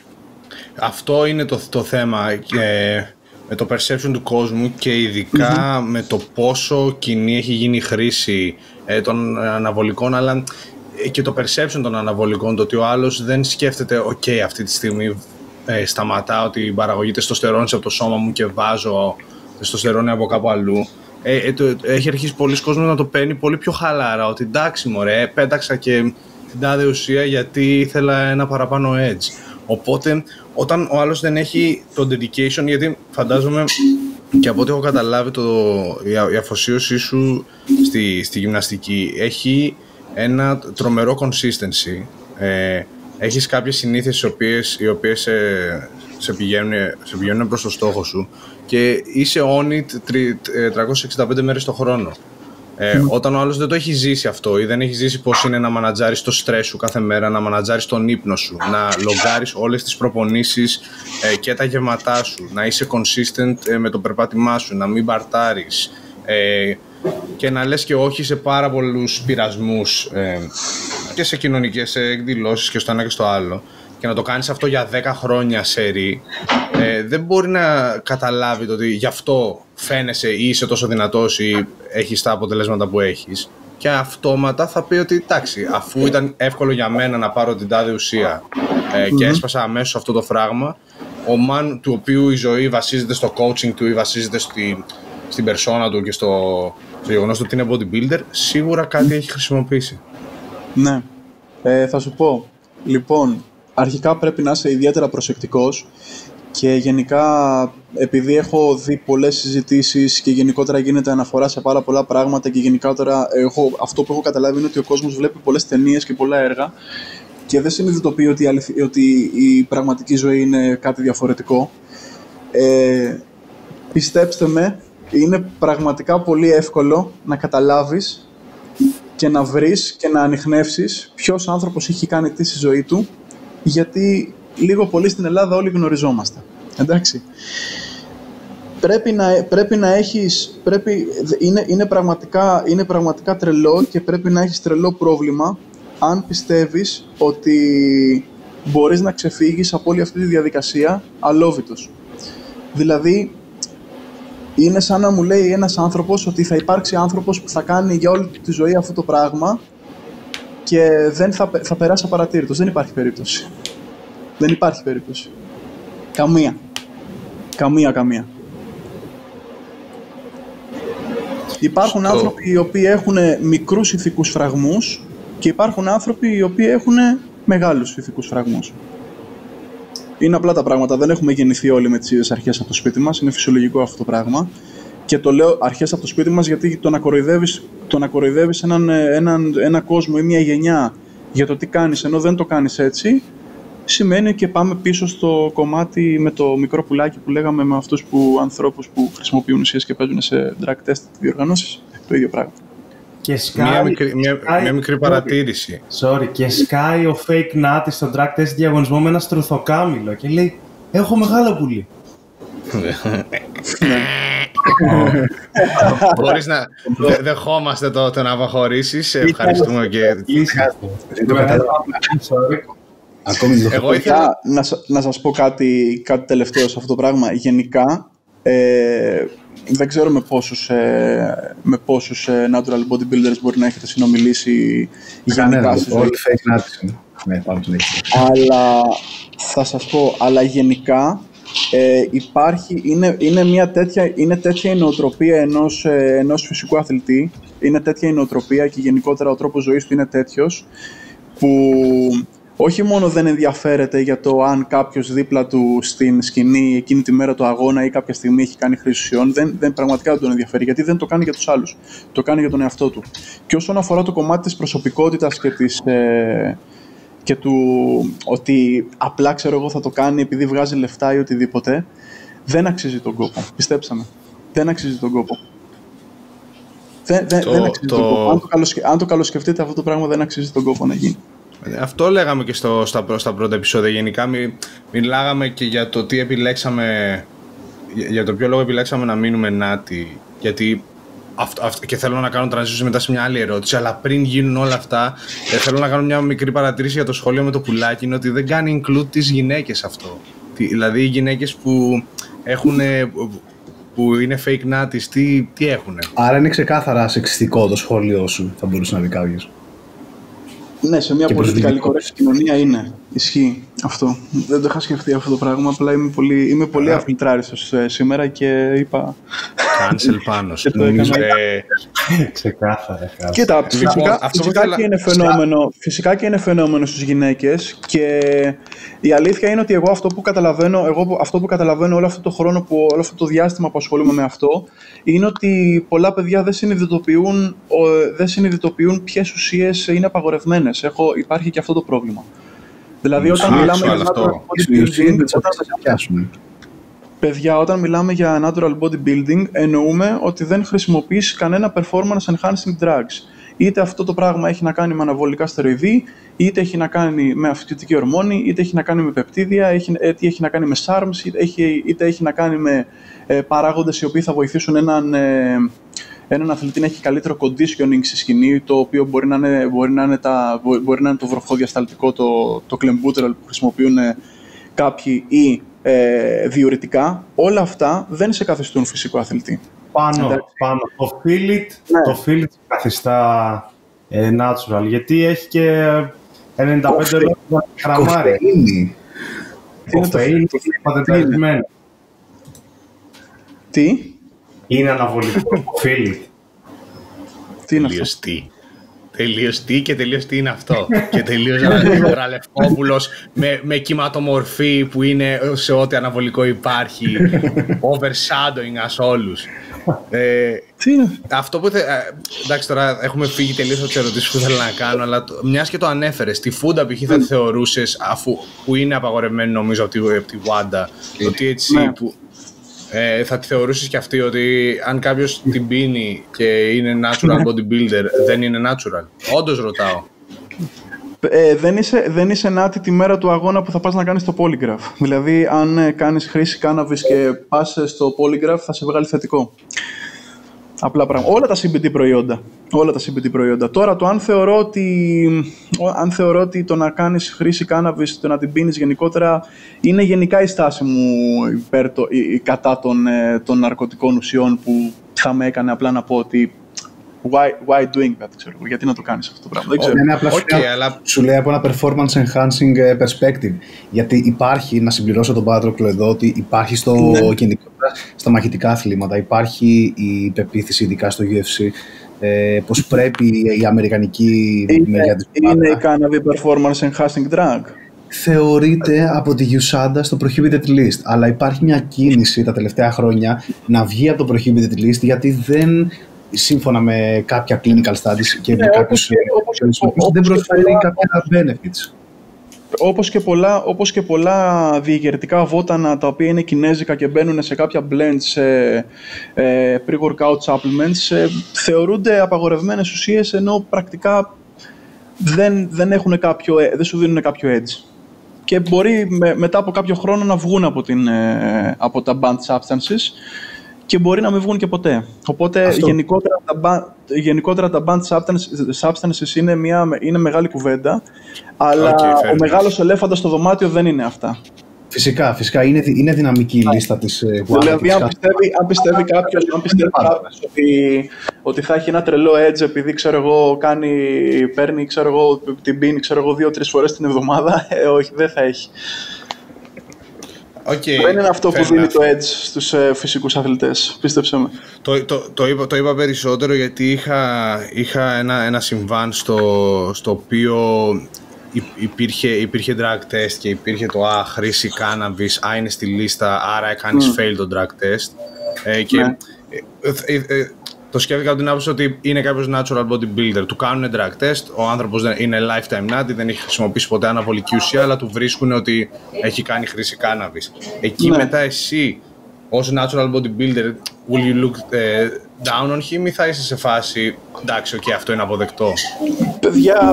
Αυτό είναι το θέμα με το perception του κόσμου και ειδικά με το πόσο κοινή έχει γίνει η χρήση των αναβολικών, αλλά και το perception των αναβολικών, το ότι ο άλλος δεν σκέφτεται «ΟΚ, αυτή τη στιγμή σταματάω την παραγωγή τεστοστερόνης από το σώμα μου και βάζω τεστοστερόνη από κάπου αλλού». Έχει αρχίσει πολλοί κόσμος να το παίρνει πολύ πιο χαλάρα, ότι εντάξει μωρέ, πέταξα και την τάδε ουσία γιατί ήθελα ένα παραπάνω edge. Οπότε, όταν ο άλλος δεν έχει το dedication, γιατί φαντάζομαι και από ό,τι έχω καταλάβει η αφοσίωσή σου στη γυμναστική έχει ένα τρομερό consistency. Έχεις κάποιες συνήθειες οι οποίες σε πηγαίνουν προς το στόχο σου και είσαι on it 365 μέρες το χρόνο. Όταν ο άλλος δεν το έχει ζήσει αυτό ή δεν έχει ζήσει πώς είναι να μανατζάρεις το στρες σου κάθε μέρα, να μανατζάρεις τον ύπνο σου, να λογκάρεις όλες τις προπονήσεις και τα γευματά σου, να είσαι consistent με το περπάτημά σου, να μην μπαρτάρεις και να λες και όχι σε πάρα πολλούς πειρασμούς και σε κοινωνικές εκδηλώσεις και στο ένα και στο άλλο, και να το κάνεις αυτό για 10 χρόνια σερί, δεν μπορεί να καταλάβει το ότι γι' αυτό φαίνεσαι ή είσαι τόσο δυνατός ή έχεις τα αποτελέσματα που έχεις, και αυτόματα θα πει ότι εντάξει, αφού ήταν εύκολο για μένα να πάρω την τάδε ουσία και έσπασα αμέσως αυτό το φράγμα, ο man του οποίου η ζωή βασίζεται στο coaching του ή βασίζεται στην περσόνα του και στο γεγονός του ότι είναι bodybuilder, σίγουρα κάτι έχει χρησιμοποιήσει. Ναι, θα σου πω. Λοιπόν, αρχικά πρέπει να είσαι ιδιαίτερα προσεκτικός και γενικά, επειδή έχω δει πολλές συζητήσεις και γενικότερα γίνεται αναφορά σε πάρα πολλά πράγματα και γενικότερα αυτό που έχω καταλάβει είναι ότι ο κόσμος βλέπει πολλές ταινίες και πολλά έργα και δεν συνειδητοποιεί ότι η πραγματική ζωή είναι κάτι διαφορετικό. Πιστέψτε με, είναι πραγματικά πολύ εύκολο να καταλάβεις και να βρεις και να ανιχνεύσεις ποιος άνθρωπος έχει κάνει τι στη ζωή του, γιατί λίγο πολύ στην Ελλάδα όλοι γνωριζόμαστε. Εντάξει. Είναι πραγματικά τρελό και πρέπει να έχεις τρελό πρόβλημα αν πιστεύεις ότι μπορείς να ξεφύγεις από όλη αυτή τη διαδικασία αλόβητος. Δηλαδή, είναι σαν να μου λέει ένας άνθρωπος ότι θα υπάρξει άνθρωπος που θα κάνει για όλη τη ζωή αυτό το πράγμα και δεν θα περάσει απαρατήρητος. Δεν υπάρχει περίπτωση. Δεν υπάρχει περίπτωση. Καμία. Υπάρχουν άνθρωποι οι οποίοι έχουν μικρούς ηθικούς φραγμούς και υπάρχουν άνθρωποι οι οποίοι έχουν μεγάλους ηθικούς φραγμούς. Είναι απλά τα πράγματα. Δεν έχουμε γεννηθεί όλοι με τις ίδιες αρχές από το σπίτι μας. Είναι φυσιολογικό αυτό το πράγμα. Και το λέω αρχές από το σπίτι μας γιατί το να κοροϊδεύεις ένα κόσμο ή μια γενιά για το τι κάνεις ενώ δεν το κάνεις έτσι, σημαίνει και πάμε πίσω στο κομμάτι με το μικρό πουλάκι που λέγαμε με αυτούς ανθρώπους που χρησιμοποιούν ουσίες και παίζουν σε drug test διοργανώσεις. Το ίδιο πράγμα. Και μια μικρή παρατήρηση. Και σκάει ο fake Nati στο drug test διαγωνισμό με ένα στρουθοκάμιλο και λέει «Έχω μεγάλο πουλί». Μπορείς να δεχόμαστε το να αποχωρήσεις. Ευχαριστούμε και... Εγώ ήθελα να σας πω κάτι τελευταίο σε αυτό το πράγμα. Γενικά, δεν ξέρω με πόσους natural bodybuilders μπορεί να έχετε συνομιλήσει γενικά. Όλοι fake Nati. Ναι, πάμε συνέχεια. Αλλά θα σας πω, γενικά είναι τέτοια η νοοτροπία ενός φυσικού αθλητή, είναι τέτοια η νοοτροπία και γενικότερα ο τρόπος ζωής του είναι τέτοιος που όχι μόνο δεν ενδιαφέρεται για το αν κάποιος δίπλα του στην σκηνή εκείνη τη μέρα του αγώνα ή κάποια στιγμή έχει κάνει χρήση ουσιών, πραγματικά δεν τον ενδιαφέρει, γιατί δεν το κάνει για τους άλλους, το κάνει για τον εαυτό του. Και όσον αφορά το κομμάτι της προσωπικότητας και του ότι απλά ξέρω εγώ θα το κάνει επειδή βγάζει λεφτά ή οτιδήποτε, δεν αξίζει τον κόπο. Πιστέψτε με. Δεν αξίζει τον κόπο. Δεν αξίζει τον κόπο. Αν το καλοσκεφτείτε αυτό το πράγμα, δεν αξίζει τον κόπο να γίνει. Αυτό λέγαμε και στα πρώτα επεισόδια. Γενικά μιλάγαμε και για το τι επιλέξαμε, για το ποιο λόγο επιλέξαμε να μείνουμε Nati. Γιατί και θέλω να κάνω transition μετά σε μια άλλη ερώτηση, αλλά πριν γίνουν όλα αυτά, θέλω να κάνω μια μικρή παρατήρηση για το σχόλιο με το πουλάκι. Είναι ότι δεν κάνει include τις γυναίκες αυτό. Δηλαδή οι γυναίκες που είναι fake Nati, τι έχουνε. Άρα είναι ξεκάθαρα σεξιστικό το σχόλιο σου, θα μπορούσε να δει κάποιος. Ναι, σε μια πολιτικά κορέκτη κοινωνία είναι. Ισχύει αυτό. Δεν το είχα σκεφτεί αυτό το πράγμα. Απλά είμαι πολύ αφιλτράριστος σήμερα και είπα. Cancel πάνω. Ξεκάθαρα. Κοίτα, φυσικά και είναι φαινόμενο στις γυναίκες και η αλήθεια είναι ότι εγώ αυτό που καταλαβαίνω όλο αυτό το χρόνο, όλο αυτό το διάστημα που ασχολούμαι με αυτό, είναι ότι πολλά παιδιά δεν συνειδητοποιούν ποιες ουσίες είναι απαγορευμένες. Υπάρχει και αυτό το πρόβλημα. Δηλαδή όταν μιλάμε για όταν μιλάμε για natural bodybuilding, εννοούμε ότι δεν χρησιμοποιείς κανένα performance enhancing drugs. Είτε αυτό το πράγμα έχει να κάνει με αναβολικά στεροειδή, είτε έχει να κάνει με αυξητική ορμόνη, είτε έχει να κάνει με πεπτίδια, είτε έχει να κάνει με SARMs, είτε έχει να κάνει με παράγοντες οι οποίοι θα βοηθήσουν έναν αθλητή να έχει καλύτερο conditioning στη σκηνή, το οποίο μπορεί να είναι το βροχοδιασταλτικό, το clenbuterol που χρησιμοποιούν κάποιοι ή διουρητικά. Όλα αυτά δεν σε καθιστούν φυσικό αθλητή. Πάνω. Το feel it καθιστά natural, γιατί έχει και 95 γραμμάρια. Κοφεΐνη είναι πατενταρισμένο. Τι? Είναι αναβολικό, feel it. Τι είναι αυτό? Τελείως τι και τελείως τι είναι αυτό. Και τελείως Ραλευκόπουλος με κυματομορφή που είναι σε ό,τι αναβολικό υπάρχει, overshadowing ας όλους. Τι είναι? Αυτό που εντάξει, τώρα έχουμε φύγει τελείως από τις ερωτήσεις που θέλω να κάνω, αλλά μιας και το ανέφερες, τη φούντα π.χ. θα τη θεωρούσες, αφού που είναι απαγορευμένη νομίζω από τη WADA, το THC που θα τη θεωρήσεις και αυτή ότι αν κάποιος την πίνει και είναι natural bodybuilder, δεν είναι natural? Όντως ρωτάω. Δεν είσαι Nati τη μέρα του αγώνα που θα πας να κάνεις το polygraph. Δηλαδή, αν κάνεις χρήση cannabis και πας στο polygraph, θα σε βγάλει θετικό. Απλά πράγματα. Όλα τα CBD προϊόντα. Τώρα, το αν θεωρώ ότι το να κάνεις χρήση cannabis, το να την πίνεις γενικότερα, είναι γενικά η στάση μου κατά των ναρκωτικών ουσιών, που θα με έκανε απλά να πω ότι why doing that, ξέρω, γιατί να το κάνεις αυτό το πράγμα. Δεν ξέρω. Είναι απλά σου λέει από ένα performance enhancing perspective. Γιατί υπάρχει, να συμπληρώσω τον Πάτροκλο εδώ, ότι υπάρχει γενικότερα στα μαχητικά αθλήματα, υπάρχει η πεποίθηση, ειδικά στο UFC, πως πρέπει η αμερικανική μεριά της είναι η cannabis performance enhancing drug. Θεωρείται από τη USADA στο prohibited list, αλλά υπάρχει μια κίνηση τα τελευταία χρόνια να βγει από το prohibited list, γιατί δεν, σύμφωνα με κάποια clinical studies και με κάποιους δεν προσφέρει κάποια benefits. Όπως και πολλά διηγερτικά βότανα τα οποία είναι κινέζικα και μπαίνουν σε κάποια blends, σε pre-workout supplements, θεωρούνται απαγορευμένες ουσίες, ενώ πρακτικά δεν σου δίνουν κάποιο edge. Και μπορεί μετά από κάποιο χρόνο να βγουν από τα banned substances και μπορεί να μην βγουν και ποτέ. Οπότε γενικότερα τα banned substances είναι μεγάλη κουβέντα, αλλά ο μεγάλος ελέφαντας στο δωμάτιο δεν είναι αυτά. Φυσικά, είναι δυναμική η λίστα της WADA. Δηλαδή, αν πιστεύει κάποιος ότι θα έχει ένα τρελό edge επειδή, παίρνει, την πίνει, 2-3 φορές την εβδομάδα, όχι, δεν θα έχει. Δεν είναι αυτό που δίνει το edge στους φυσικούς αθλητές, πίστεψέ με. Το είπα περισσότερο γιατί είχα ένα συμβάν στο οποίο υπήρχε drug test και υπήρχε το χρήση cannabis, είναι στη λίστα, άρα έκανες fail το drug test. Και το σκέφτηκα από την άποψη ότι είναι κάποιος natural bodybuilder, του κάνουν drug test, ο άνθρωπος είναι lifetime natty, δεν έχει χρησιμοποιήσει ποτέ αναβολική ουσία, αλλά του βρίσκουν ότι έχει κάνει χρήση cannabis. Εκεί μετά εσύ, ως natural bodybuilder, will you look down on him ή θα είσαι σε φάση, εντάξει, αυτό είναι αποδεκτό? Παιδιά,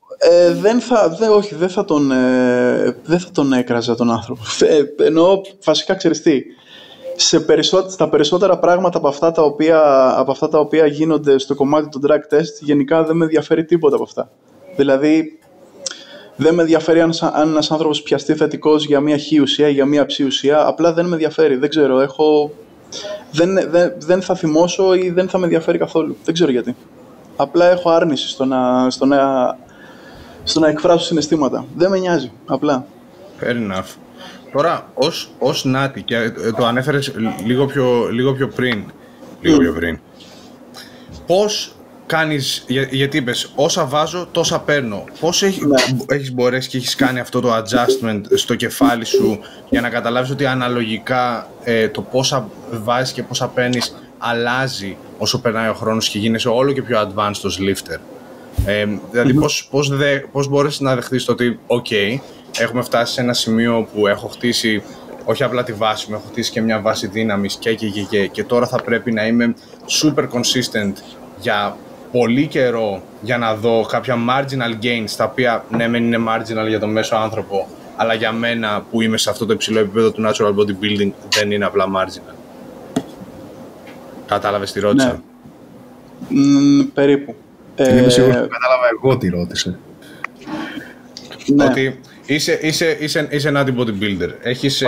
δεν θα τον έκραζα τον άνθρωπο. Εννοώ, βασικά, ξέρεις τι, στα περισσότερα πράγματα από αυτά τα οποία γίνονται στο κομμάτι του drug test, γενικά δεν με ενδιαφέρει τίποτα από αυτά. Δηλαδή, δεν με ενδιαφέρει αν ένας άνθρωπος πιαστεί θετικός για μια χ ουσία ή για μια ψ ουσία, απλά δεν με ενδιαφέρει, δεν ξέρω, δεν θα θυμώσω ή δεν θα με ενδιαφέρει καθόλου, δεν ξέρω γιατί. Απλά έχω άρνηση στο να εκφράσω συναισθήματα. Δεν με νοιάζει, απλά. Fair enough. Τώρα, ως Νάτι, και το ανέφερες λίγο πιο πριν, πώς κάνεις, γιατί είπες, όσα βάζω, τόσα παίρνω. Πώς έχεις μπορέσει και έχεις κάνει αυτό το adjustment στο κεφάλι σου για να καταλάβεις ότι αναλογικά το πόσα βάζεις και πόσα παίρνεις αλλάζει όσο περνάει ο χρόνος και γίνεσαι όλο και πιο advanced ως lifter? Δηλαδή, πώς μπορείς να δεχτείς το ότι, έχουμε φτάσει σε ένα σημείο που έχω χτίσει όχι απλά τη βάση μου, έχω χτίσει και μια βάση δύναμης και τώρα θα πρέπει να είμαι super consistent για πολύ καιρό για να δω κάποια marginal gains, τα οποία ναι μεν είναι marginal για τον μέσο άνθρωπο, αλλά για μένα που είμαι σε αυτό το υψηλό επίπεδο του natural bodybuilding δεν είναι απλά marginal. Κατάλαβες τι ρώτησα? Ναι. Περίπου. Είμαι σίγουρος που κατάλαβα εγώ τι ρώτησε. Ναι. Ότι είσαι Nutty bodybuilder. Έχεις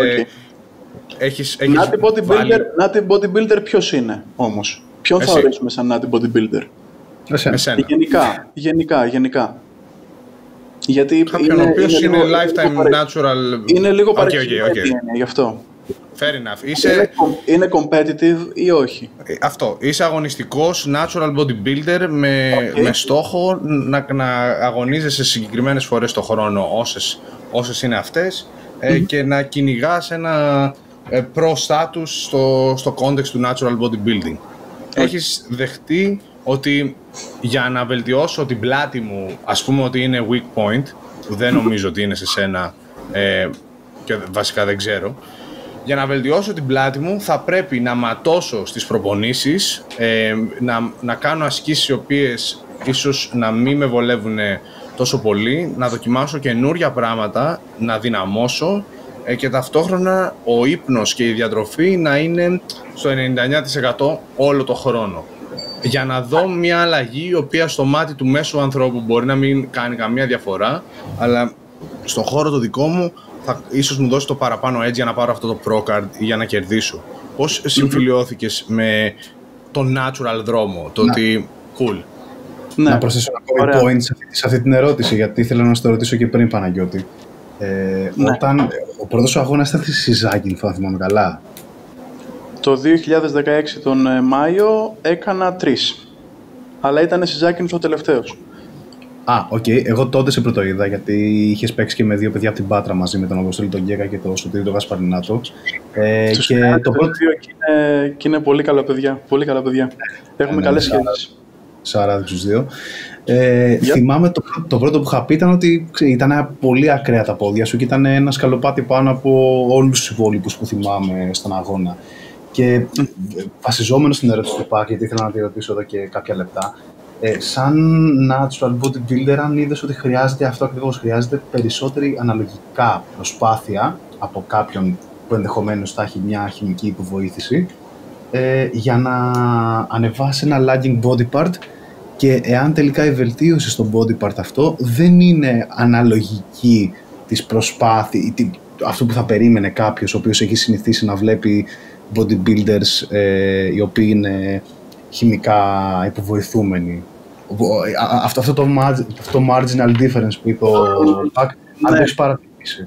Nutty bodybuilder ποιος είναι όμως? Ποιον θα ορίσουμε σαν Nutty bodybuilder? Εσένα. Γενικά. Γιατί κάποιον ο οποίος είναι lifetime natural. Είναι λίγο παρεξηγημένο γι' αυτό. Fair enough. Είναι competitive ή όχι? Αυτό. Είσαι αγωνιστικός natural bodybuilder με στόχο να αγωνίζεσαι συγκεκριμένες φορές το χρόνο, όσες είναι αυτές, και να κυνηγάς ένα pro status στο context του natural bodybuilding. Έχεις δεχτεί ότι για να βελτιώσω την πλάτη μου, ας πούμε ότι είναι weak point, που δεν νομίζω ότι είναι σε σένα και βασικά δεν ξέρω, για να βελτιώσω την πλάτη μου θα πρέπει να ματώσω στις προπονήσεις, να κάνω ασκήσεις οι οποίες ίσως να μην με βολεύουν τόσο πολύ, να δοκιμάσω καινούργια πράγματα, να δυναμώσω και ταυτόχρονα ο ύπνος και η διατροφή να είναι στο 99% όλο το χρόνο. Για να δω μια αλλαγή η οποία στο μάτι του μέσου ανθρώπου μπορεί να μην κάνει καμία διαφορά, αλλά στον χώρο το δικό μου θα ίσως μου δώσει το παραπάνω edge για να πάρω αυτό το pro card ή για να κερδίσω. Πώς συμφιλιώθηκες με τον natural δρόμο, το ότι Cool. Ναι. Να προσθέσω ένα point σε αυτή την ερώτηση, γιατί ήθελα να στο ρωτήσω και πριν, Παναγιώτη. Ναι. Όταν ο πρώτος αγώνας ήταν στη Ζάκυνθο, θα θυμάμαι καλά. Το 2016 τον Μάιο έκανα 3. Αλλά ήταν στη Ζάκυνθο ο τελευταίος. Οκ. Εγώ τότε σε πρωτοείδα, γιατί είχες παίξει και με 2 παιδιά από την Πάτρα μαζί με τον Αποστόλη τον Γκέκα και τον Σωτήρη τον Γασπαρινάτο. Και το πρώτο και είναι πολύ καλά παιδιά. Πολύ καλά παιδιά. Έχουμε καλές σχέσεις. Σαράδι τους δύο. Θυμάμαι το πρώτο που είχα πει ήταν ότι ήταν πολύ ακραία τα πόδια σου και ήταν ένα σκαλοπάτι πάνω από όλους τους υπόλοιπους που θυμάμαι στον αγώνα. Και βασιζόμενο στην ερώτηση του Πάκη, γιατί ήθελα να τη ρωτήσω εδώ και κάποια λεπτά, σαν natural bodybuilder, αν είδες ότι χρειάζεται αυτό ακριβώς, χρειάζεται περισσότερη αναλογικά προσπάθεια από κάποιον που ενδεχομένως θα έχει μια χημική υποβοήθηση για να ανεβάσει ένα lagging body part, και εάν τελικά η βελτίωση στο body part αυτό δεν είναι αναλογική της προσπάθειας, αυτό που θα περίμενε κάποιος ο οποίος έχει συνηθίσει να βλέπει bodybuilders οι οποίοι είναι χημικά υποβοηθούμενοι. Αυτό το marginal difference που είπε ο Πακ, αν το έχεις παρατηρήσει.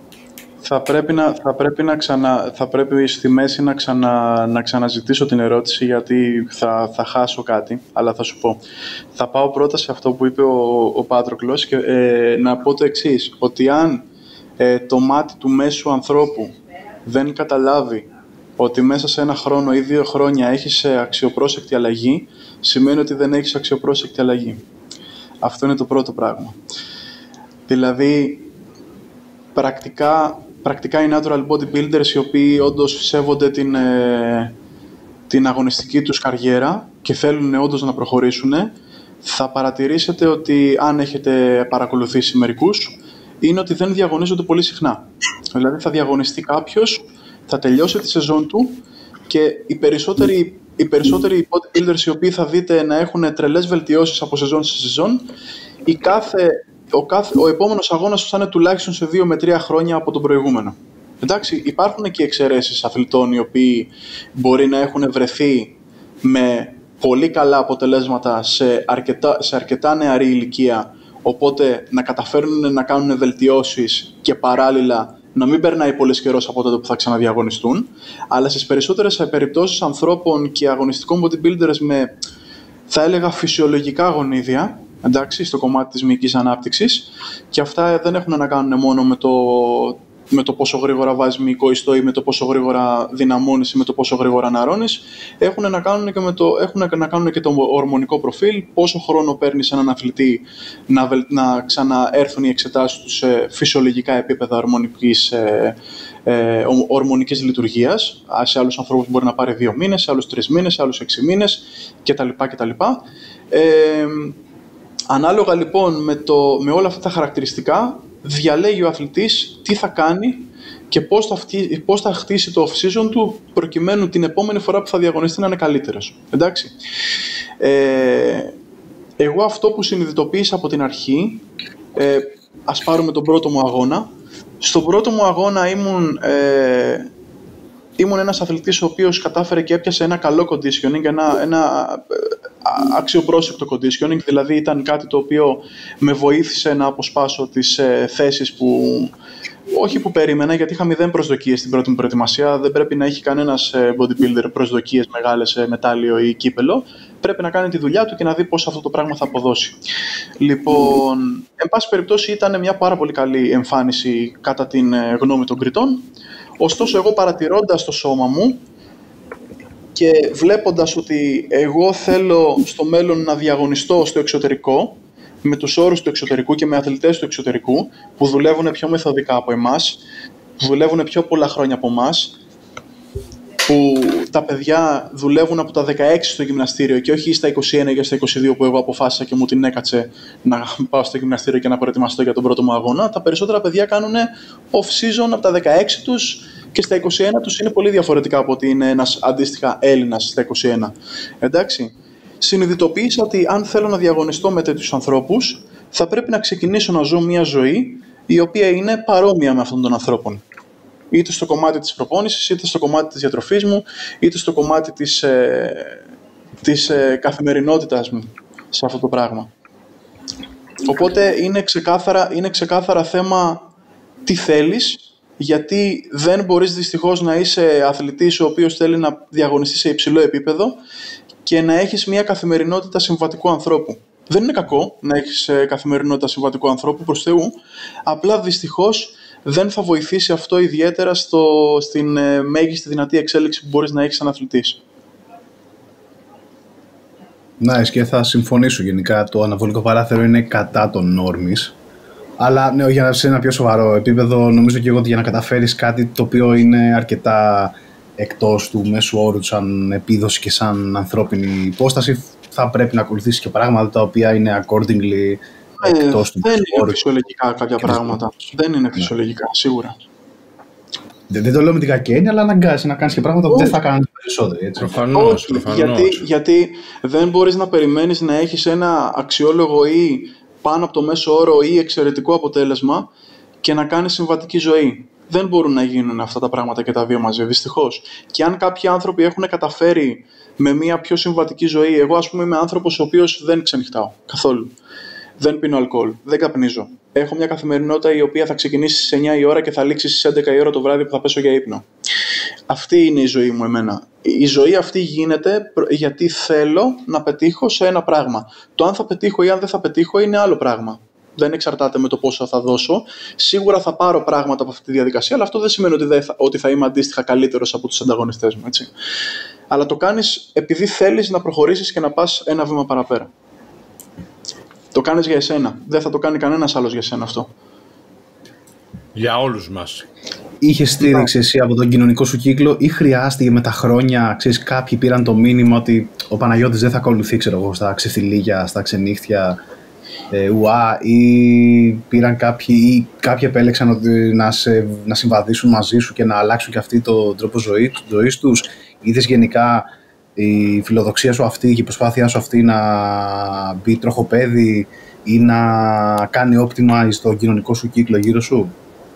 Θα πρέπει στη μέση να ξαναζητήσω την ερώτηση, γιατί θα χάσω κάτι, αλλά θα σου πω. Θα πάω πρώτα σε αυτό που είπε ο Πάτροκλος και να πω το εξής, ότι αν το μάτι του μέσου ανθρώπου δεν καταλάβει ότι μέσα σε 1 χρόνο ή 2 χρόνια έχεις αξιοπρόσεκτη αλλαγή, σημαίνει ότι δεν έχεις αξιοπρόσεκτη αλλαγή. Αυτό είναι το πρώτο πράγμα. Δηλαδή, πρακτικά οι natural bodybuilders, οι οποίοι όντως σέβονται την αγωνιστική τους καριέρα και θέλουν όντως να προχωρήσουν, θα παρατηρήσετε ότι, αν έχετε παρακολουθήσει μερικούς, είναι ότι δεν διαγωνίζονται πολύ συχνά. Δηλαδή θα διαγωνιστεί κάποιος, θα τελειώσει τη σεζόν του και οι περισσότεροι bodybuilders οι οποίοι θα δείτε να έχουν τρελές βελτιώσεις από σεζόν σε σεζόν, ο επόμενος αγώνας τους θα είναι τουλάχιστον σε 2 με 3 χρόνια από τον προηγούμενο. Εντάξει, υπάρχουν και εξαιρέσεις αθλητών οι οποίοι μπορεί να έχουν βρεθεί με πολύ καλά αποτελέσματα σε αρκετά νεαρή ηλικία, οπότε να καταφέρουν να κάνουν βελτιώσεις και παράλληλα να μην περνάει πολύς καιρός από τότε που θα ξαναδιαγωνιστούν, αλλά στις περισσότερες περιπτώσεις ανθρώπων και αγωνιστικών bodybuilders με, θα έλεγα, φυσιολογικά γονίδια, εντάξει, στο κομμάτι της μυϊκής ανάπτυξης, και αυτά δεν έχουν να κάνουν μόνο με το πόσο γρήγορα βάζεις μυϊκό ιστό ή με το πόσο γρήγορα δυναμώνεις ή με το πόσο γρήγορα ναρώνεις, έχουν να κάνουν και το ορμονικό προφίλ, πόσο χρόνο παίρνει έναν αθλητή να ξαναέρθουν οι εξετάσεις του σε φυσιολογικά επίπεδα ορμονικής λειτουργίας. Σε άλλους ανθρώπους μπορεί να πάρει 2 μήνες, σε άλλους 3 μήνες, σε άλλους 6 μήνες κτλ. Ανάλογα λοιπόν με όλα αυτά τα χαρακτηριστικά, διαλέγει ο αθλητής τι θα κάνει και πώς θα χτίσει το off-season του, προκειμένου την επόμενη φορά που θα διαγωνιστεί να είναι καλύτερος. Εντάξει. Εγώ αυτό που συνειδητοποίησα από την αρχή, ας πάρουμε τον πρώτο μου αγώνα. Στον πρώτο μου αγώνα ήμουν ένας αθλητής ο οποίος κατάφερε και έπιασε ένα καλό conditioning, ένα αξιοπρόσεκτο conditioning, δηλαδή ήταν κάτι το οποίο με βοήθησε να αποσπάσω τις θέσεις που περίμενα, γιατί είχα 0 προσδοκίες στην πρώτη μου προετοιμασία. Δεν πρέπει να έχει κανένας bodybuilder προσδοκίες μεγάλες σε μετάλλιο ή κύπελο. Πρέπει να κάνει τη δουλειά του και να δει πώς αυτό το πράγμα θα αποδώσει. Λοιπόν, εν πάση περιπτώσει ήταν μια πάρα πολύ καλή εμφάνιση κατά την γνώμη των κριτών. Ωστόσο, εγώ παρατηρώντας το σώμα μου και βλέποντας ότι εγώ θέλω στο μέλλον να διαγωνιστώ στο εξωτερικό, με τους όρους του εξωτερικού και με αθλητές του εξωτερικού, που δουλεύουν πιο μεθοδικά από εμάς, που δουλεύουν πιο πολλά χρόνια από εμάς, που τα παιδιά δουλεύουν από τα 16 στο γυμναστήριο και όχι στα 21 ή στα 22 που εγώ αποφάσισα και μου την έκατσε να πάω στο γυμναστήριο και να προετοιμαστώ για τον πρώτο μου αγώνα. Τα περισσότερα παιδιά κάνουν off-season από τα 16 τους και στα 21 τους είναι πολύ διαφορετικά από ότι είναι ένας αντίστοιχα Έλληνας στα 21. Εντάξει. Συνειδητοποίησα ότι αν θέλω να διαγωνιστώ με τέτοιους ανθρώπους, θα πρέπει να ξεκινήσω να ζω μια ζωή η οποία είναι παρόμοια με αυτών των ανθρώπων. Είτε στο κομμάτι της προπόνησης, είτε στο κομμάτι της διατροφής μου, είτε στο κομμάτι της καθημερινότητας μου σε αυτό το πράγμα. Οπότε είναι ξεκάθαρα θέμα τι θέλεις, γιατί δεν μπορείς δυστυχώς να είσαι αθλητής ο οποίος θέλει να διαγωνιστεί σε υψηλό επίπεδο και να έχεις μια καθημερινότητα συμβατικού ανθρώπου. Δεν είναι κακό να έχεις καθημερινότητα συμβατικού ανθρώπου, προς Θεού, απλά δυστυχώς δεν θα βοηθήσει αυτό ιδιαίτερα στην μέγιστη δυνατή εξέλιξη που μπορείς να έχεις σαν αθλητής. Ναι, και θα συμφωνήσω γενικά. Το αναβολικό παράθυρο είναι κατά των νόρμης. Αλλά ναι, για να σε ένα πιο σοβαρό επίπεδο, νομίζω και εγώ ότι για να καταφέρεις κάτι το οποίο είναι αρκετά εκτός του μέσου όρου σαν επίδοση και σαν ανθρώπινη υπόσταση, θα πρέπει να ακολουθήσεις και πράγματα τα οποία είναι accordingly εκτός του μέσου όρου. Δεν είναι φυσιολογικά κάποια πράγματα. Δεν είναι φυσιολογικά, σίγουρα. Δεν το λέω με την κακή έννοια, αλλά αναγκάζει να κάνεις και πράγματα που δεν θα κάνεις περισσότερο. Προφανώς. Γιατί δεν μπορείς να περιμένεις να έχεις ένα αξιόλογο ή πάνω από το μέσο όρο ή εξαιρετικό αποτέλεσμα και να κάνεις συμβατική ζωή. Δεν μπορούν να γίνουν αυτά τα πράγματα και τα δύο μαζί, δυστυχώς. Και αν κάποιοι άνθρωποι έχουν καταφέρει με μια πιο συμβατική ζωή, εγώ ας πούμε είμαι άνθρωπος ο οποίος δεν ξενυχτάω καθόλου. Δεν πίνω αλκοόλ, δεν καπνίζω. Έχω μια καθημερινότητα η οποία θα ξεκινήσει στις 9 η ώρα και θα λήξει στις 11 η ώρα το βράδυ που θα πέσω για ύπνο. Αυτή είναι η ζωή μου εμένα. Η ζωή αυτή γίνεται γιατί θέλω να πετύχω σε ένα πράγμα. Το αν θα πετύχω ή αν δεν θα πετύχω είναι άλλο πράγμα. Δεν εξαρτάται με το πόσο θα δώσω. Σίγουρα θα πάρω πράγματα από αυτή τη διαδικασία, αλλά αυτό δεν σημαίνει ότι θα είμαι αντίστοιχα καλύτερος από τους ανταγωνιστές μου. Έτσι. Αλλά το κάνεις επειδή θέλεις να προχωρήσεις και να πας ένα βήμα παραπέρα. Το κάνεις για εσένα. Δεν θα το κάνει κανένας άλλος για εσένα αυτό. Για όλους μας. Είχες στήριξη εσύ από τον κοινωνικό σου κύκλο ή χρειάστηκε με τα χρόνια, ξέρεις, κάποιοι πήραν το μήνυμα ότι ο Παναγιώτης δεν θα ακολουθεί, ξέρω εγώ, στα ξεφτιλίγια, στα ξενύχτια, ή πήραν κάποιοι επέλεξαν ότι να συμβαδίσουν μαζί σου και να αλλάξουν και αυτοί τον τρόπο ζωής τους? Είδες γενικά η φιλοδοξία σου αυτή και η προσπάθειά σου αυτή να μπει τροχοπέδι ή να κάνει optimize το κοινωνικό σου κύκλο γύρω σου?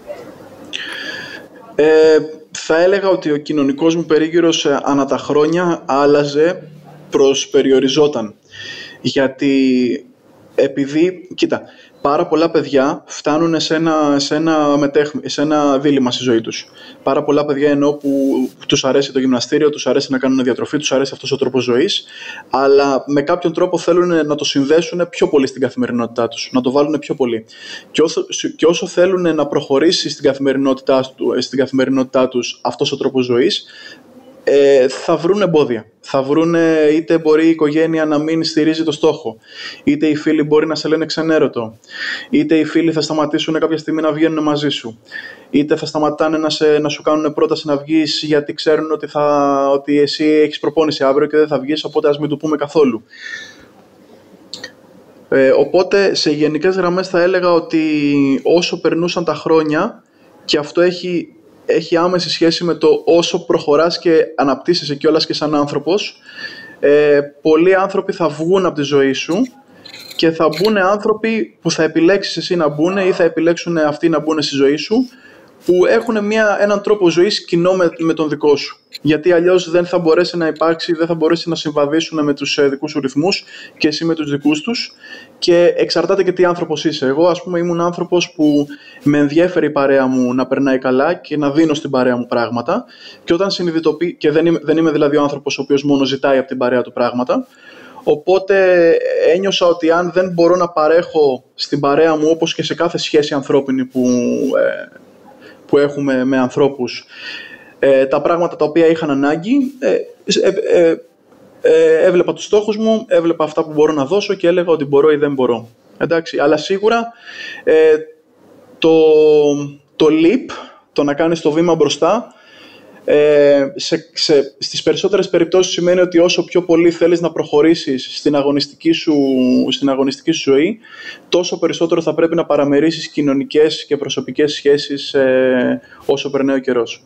Θα έλεγα ότι ο κοινωνικός μου περίγυρος ανά τα χρόνια άλλαζε προς περιοριζόταν. Γιατί επειδή, κοίτα, πάρα πολλά παιδιά φτάνουν σε ένα δίλημμα στη ζωή τους. Πάρα πολλά παιδιά εννοώ που τους αρέσει το γυμναστήριο, τους αρέσει να κάνουν διατροφή, τους αρέσει αυτός ο τρόπος ζωής, αλλά με κάποιον τρόπο θέλουν να το συνδέσουν πιο πολύ στην καθημερινότητά τους, να το βάλουν πιο πολύ. Και όσο θέλουν να προχωρήσει στην καθημερινότητά τους αυτός ο τρόπος ζωής, θα βρουν εμπόδια. Θα βρουν, είτε μπορεί η οικογένεια να μην στηρίζει το στόχο, είτε οι φίλοι μπορεί να σε λένε ξενέρωτο, είτε οι φίλοι θα σταματήσουν κάποια στιγμή να βγαίνουν μαζί σου, είτε θα σταματάνε να σου κάνουν πρόταση να βγεις γιατί ξέρουν ότι εσύ έχεις προπόνηση αύριο και δεν θα βγεις, οπότε ας μην του πούμε καθόλου. Οπότε σε γενικές γραμμές θα έλεγα ότι όσο περνούσαν τα χρόνια, και αυτό έχει άμεση σχέση με το όσο προχωράς και αναπτύσσεσαι κιόλας και σαν άνθρωπος, πολλοί άνθρωποι θα βγουν από τη ζωή σου και θα μπουν άνθρωποι που θα επιλέξεις εσύ να μπουν ή θα επιλέξουν αυτοί να μπουν στη ζωή σου, που έχουν έναν τρόπο ζωής κοινό με τον δικό σου. Γιατί αλλιώς δεν θα μπορέσει να υπάρξει, δεν θα μπορέσει να συμβαδίσουν με τους δικούς σου ρυθμούς και εσύ με τους δικούς τους, και εξαρτάται και τι άνθρωπος είσαι. Εγώ, ας πούμε, ήμουν άνθρωπος που με ενδιέφερε η παρέα μου να περνάει καλά και να δίνω στην παρέα μου πράγματα, και όταν συνειδητοποιώ, και δεν είμαι δηλαδή ο άνθρωπος ο οποίος μόνο ζητάει από την παρέα του πράγματα, οπότε ένιωσα ότι αν δεν μπορώ να παρέχω στην παρέα μου, όπως και σε κάθε σχέση ανθρώπινη που έχουμε με ανθρώπους, τα πράγματα τα οποία είχαν ανάγκη, έβλεπα τους στόχους μου, έβλεπα αυτά που μπορώ να δώσω και έλεγα ότι μπορώ ή δεν μπορώ. Εντάξει, αλλά σίγουρα το leap, το να κάνεις το βήμα μπροστά, στις περισσότερες περιπτώσεις σημαίνει ότι όσο πιο πολύ θέλεις να προχωρήσεις στην αγωνιστική σου ζωή, τόσο περισσότερο θα πρέπει να παραμερίσεις κοινωνικές και σχέσεις όσο περνάει ο καιρός.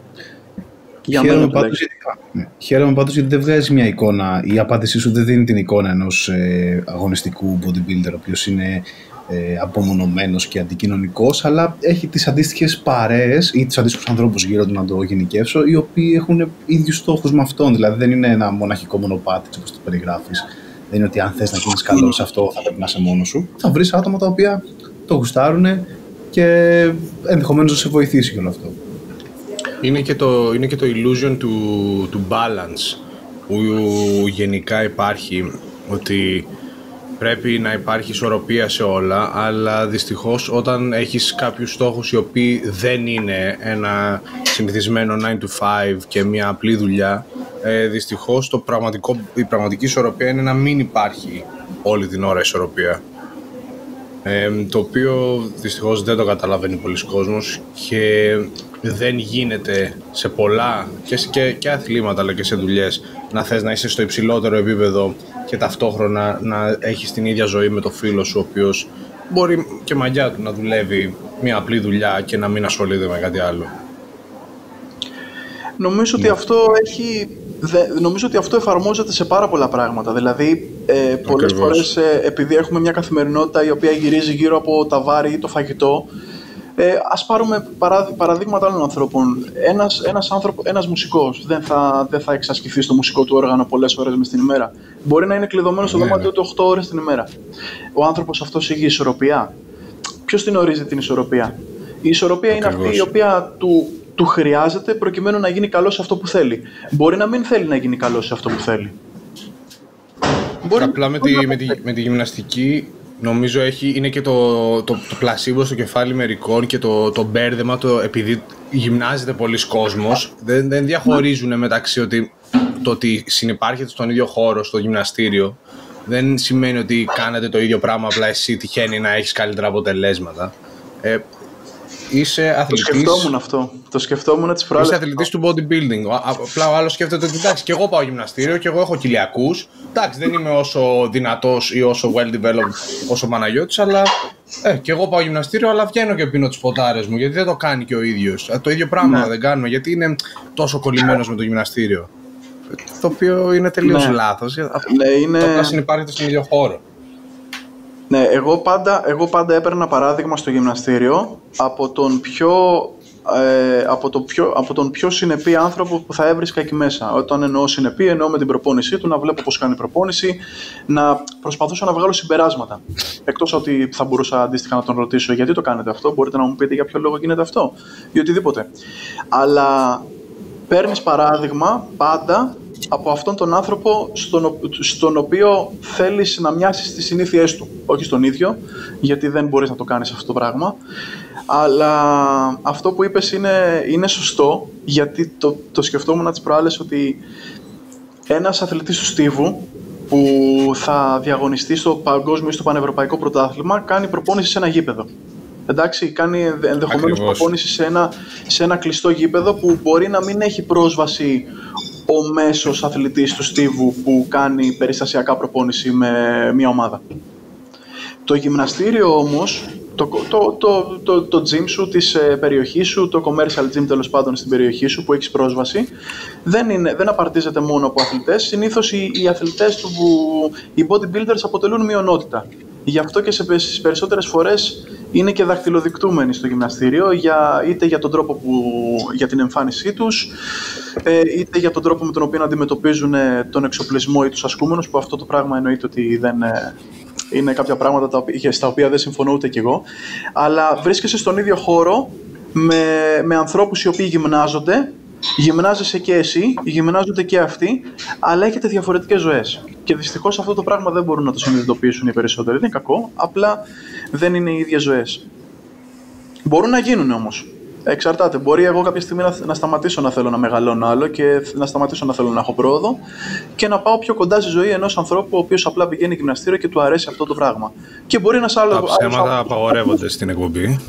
Χαίρομαι πάντως γιατί δεν βγάζει μια εικόνα, η απάντησή σου δεν δίνει την εικόνα ενός αγωνιστικού bodybuilder, ο οποίος είναι απομονωμένος και αντικοινωνικός, αλλά έχει τις αντίστοιχες παρέες ή τους αντίστοιχους ανθρώπους γύρω του, να το γενικεύσω, οι οποίοι έχουν ίδιους στόχους με αυτόν. Δηλαδή δεν είναι ένα μοναχικό μονοπάτι, όπως το περιγράφεις. Δεν είναι ότι αν θες να γίνεις καλός σε αυτό θα πρέπει να είσαι μόνος σου. Θα βρεις άτομα τα οποία το γουστάρουν και ενδεχομένως να σε βοηθήσει και όλο αυτό. Είναι και το illusion του balance που γενικά υπάρχει, ότι πρέπει να υπάρχει ισορροπία σε όλα, αλλά δυστυχώς όταν έχεις κάποιους στόχους οι οποίοι δεν είναι ένα συνηθισμένο 9 to 5 και μια απλή δουλειά, δυστυχώς η πραγματική ισορροπία είναι να μην υπάρχει όλη την ώρα ισορροπία. Το οποίο δυστυχώς δεν το καταλαβαίνει πολλοί κόσμος και δεν γίνεται σε πολλά και αθλήματα αλλά και σε δουλειές να θες να είσαι στο υψηλότερο επίπεδο και ταυτόχρονα να έχεις την ίδια ζωή με το φίλο σου, ο οποίος μπορεί και μαγιά του να δουλεύει μια απλή δουλειά και να μην ασχολείται με κάτι άλλο. Νομίζω ότι αυτό εφαρμόζεται σε πάρα πολλά πράγματα. Δηλαδή, πολλές φορές, επειδή έχουμε μια καθημερινότητα η οποία γυρίζει γύρω από τα βάρη ή το φαγητό, ας πάρουμε παραδείγματα άλλων ανθρώπων. Ένας μουσικός δεν θα εξασκηθεί στο μουσικό του όργανο πολλές ώρες μες την ημέρα. Μπορεί να είναι κλειδωμένο στο δωμάτιο του 8 ώρες την ημέρα. Ο άνθρωπος αυτός έχει ισορροπία. Ποιος την ορίζει την ισορροπία? Η ισορροπία είναι αυτή η οποία του χρειάζεται προκειμένου να γίνει καλός σε αυτό που θέλει. Μπορεί να μην θέλει να γίνει καλός σε αυτό που θέλει. Απλά με τη γυμναστική νομίζω είναι και το πλασίμπο στο κεφάλι μερικών και το μπέρδεμα, επειδή γυμνάζεται πολλοί κόσμος, δεν διαχωρίζουν μεταξύ το ότι συνυπάρχετε στον ίδιο χώρο, στο γυμναστήριο, δεν σημαίνει ότι κάνετε το ίδιο πράγμα, απλά εσύ τυχαίνει να έχεις καλύτερα αποτελέσματα. Είσαι αθλητής. Το σκεφτόμουν αυτό. Το σκεφτόμουν τις προάλλες. Είσαι αθλητής του bodybuilding. Απλά ο άλλος σκέφτεται ότι εντάξει, και εγώ πάω γυμναστήριο και εγώ έχω κοιλιακούς. Εντάξει, δεν είμαι όσο δυνατός ή όσο well developed όσο ο Παναγιώτης, αλλά και εγώ πάω γυμναστήριο, αλλά βγαίνω και πίνω τις ποτάρες μου. Γιατί δεν το κάνει και ο ίδιος. Το ίδιο πράγμα δεν κάνουμε. Γιατί είναι τόσο κολλημένος με το γυμναστήριο. Το οποίο είναι τελείως λάθος. Απλά συνυπάρχεται στον ίδιο χώρο. Ναι, εγώ πάντα έπαιρνα παράδειγμα στο γυμναστήριο από τον πιο συνεπή άνθρωπο που θα έβρισκα εκεί μέσα. Όταν εννοώ συνεπή, εννοώ με την προπόνησή του, να βλέπω πώς κάνει προπόνηση, να προσπαθούσα να βγάλω συμπεράσματα. Εκτός ότι θα μπορούσα αντίστοιχα να τον ρωτήσω γιατί το κάνετε αυτό, μπορείτε να μου πείτε για ποιο λόγο γίνεται αυτό ή οτιδήποτε. Αλλά παίρνεις παράδειγμα πάντα από αυτόν τον άνθρωπο στον οποίο θέλεις να μοιάσεις τις συνήθειές του. Όχι στον ίδιο, γιατί δεν μπορείς να το κάνεις αυτό το πράγμα. Αλλά αυτό που είπες είναι σωστό, γιατί το σκεφτόμουν τις προάλλες ότι ένας αθλητής του στίβου που θα διαγωνιστεί στο παγκόσμιο ή στο πανευρωπαϊκό πρωτάθλημα κάνει προπόνηση σε ένα γήπεδο. Εντάξει, κάνει ενδεχομένως προπόνηση σε ένα κλειστό γήπεδο που μπορεί να μην έχει πρόσβαση ο μέσος αθλητής του στίβου που κάνει περιστασιακά προπόνηση με μια ομάδα. Το γυμναστήριο όμως, το gym σου της περιοχής σου, το commercial gym τέλος πάντων στην περιοχή σου που έχεις πρόσβαση, δεν απαρτίζεται μόνο από αθλητές. Συνήθως οι αθλητές οι bodybuilders αποτελούν μειονότητα. Γι' αυτό και στις περισσότερες φορές είναι και δακτυλοδεικτούμενοι στο γυμναστήριο, είτε για τον τρόπο για την εμφάνισή τους, είτε για τον τρόπο με τον οποίο αντιμετωπίζουν τον εξοπλισμό ή τους ασκούμενους, που αυτό το πράγμα εννοείται ότι δεν είναι κάποια πράγματα στα οποία δεν συμφωνώ ούτε κι εγώ. Αλλά βρίσκεσαι στον ίδιο χώρο με ανθρώπους οι οποίοι γυμνάζεσαι και εσύ, γυμνάζονται και αυτοί, αλλά έχετε διαφορετικές ζωές. Και δυστυχώς αυτό το πράγμα δεν μπορούν να το συνειδητοποιήσουν οι περισσότεροι. Δεν είναι κακό, απλά δεν είναι οι ίδιες ζωές. Μπορούν να γίνουν όμως. Εξαρτάται. Μπορεί εγώ κάποια στιγμή να σταματήσω να θέλω να μεγαλώνω άλλο και να σταματήσω να θέλω να έχω πρόοδο και να πάω πιο κοντά στη ζωή ενός ανθρώπου ο οποίος απλά πηγαίνει γυμναστήριο και του αρέσει αυτό το πράγμα. Και μπορεί ένας άλλος. Τα ψέματα απαγορεύονται στην εκπομπή.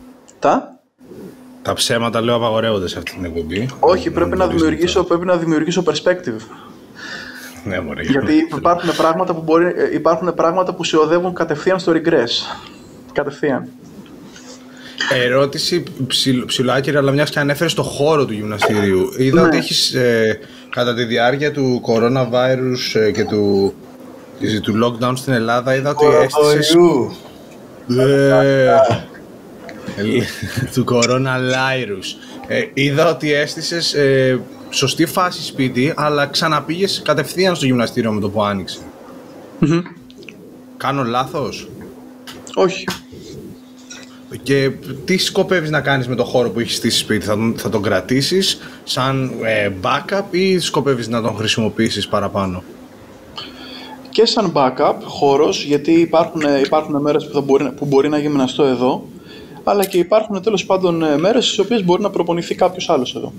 Τα ψέματα λέω απαγορεύονται σε αυτή την εκπομπή. Όχι, πρέπει να δημιουργήσω perspective. Ναι, μωρέ, γιατί υπάρχουν πράγματα που σε οδεύουν κατευθείαν στο regress. Κατευθείαν. Ερώτηση ψιλοάκυρη, αλλά μιας και ανέφερες το χώρο του γυμναστηρίου. Είδα ότι έχεις κατά τη διάρκεια του coronavirus και του lockdown στην Ελλάδα, είδα ότι έστησες Του coronavirus. Είδα ότι έστησες σωστή φάση σπίτι, αλλά ξαναπήγες κατευθείαν στο γυμναστήριο με το που άνοιξε. Κάνω λάθος? Όχι. Και τι σκοπεύεις να κάνεις με το χώρο που έχεις στήσει σπίτι? Θα τον κρατήσεις σαν backup ή σκοπεύεις να τον χρησιμοποιήσεις παραπάνω? Και σαν backup χώρος, γιατί υπάρχουν μέρες που μπορεί να γυμναστώ εδώ, αλλά και υπάρχουν τέλος πάντων μέρες στις οποίες μπορεί να προπονηθεί κάποιος άλλος εδώ.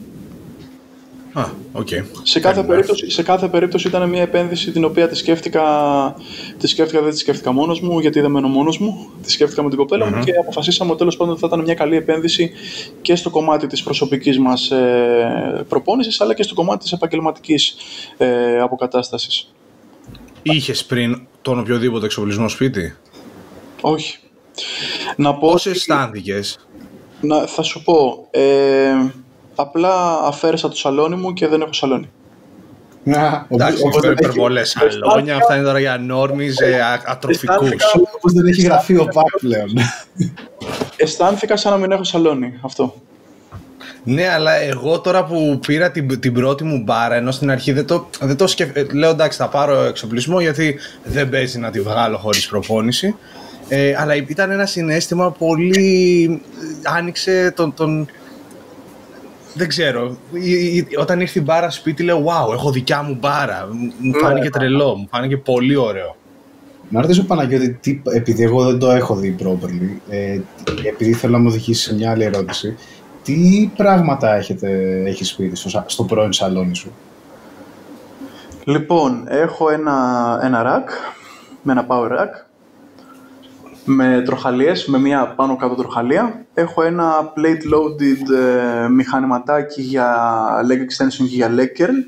Okay. Σε κάθε περίπτωση ήταν μια επένδυση την οποία δεν τη σκέφτηκα μόνος μου, γιατί δεν μένω μόνος μου. Τη σκέφτηκα με την κοπέλα μου και αποφασίσαμε ότι τέλος πάντων θα ήταν μια καλή επένδυση και στο κομμάτι της προσωπικής μας προπόνησης, αλλά και στο κομμάτι της επαγγελματικής αποκατάστασης. Είχες πριν τον οποιοδήποτε εξοπλισμό σπίτι? Όχι. Πώς αισθάνθηκες? Θα σου πω, απλά αφαίρεσα το σαλόνι μου και δεν έχω σαλόνι. Εντάξει, υπερβολές σαλόνια, αυτά είναι τώρα για νόρμις ατροφικούς. Όπως δεν έχει γραφείο ΠΑΚ πλέον. Αισθάνθηκα σαν να μην έχω σαλόνι, αυτό. Ναι, αλλά εγώ τώρα που πήρα την πρώτη μου μπάρα, ενώ στην αρχή δεν το σκέφτηκα, λέω εντάξει θα πάρω εξοπλισμό γιατί δεν παίζει να τη βγάλω χωρίς προπόνηση, αλλά ήταν ένα συναίσθημα πολύ, άνοιξε τον δεν ξέρω, όταν ήρθε η μπάρα σπίτι λέω wow, έχω δικιά μου μπάρα, μου φάνηκε τρελό, μου φάνηκε πολύ ωραίο. Να ρωτήσω Παναγιώτη, επειδή εγώ δεν το έχω δει properly, επειδή θέλω να μου οδηγήσει σε μια άλλη ερώτηση, τι πράγματα έχεις σπίτι στο πρώην σαλόνι σου? Λοιπόν, έχω ένα rack, με ένα power rack, με τροχαλίες, με μια πάνω κάτω τροχαλία. Έχω ένα plate loaded μηχανηματάκι για leg extension και για leg curl.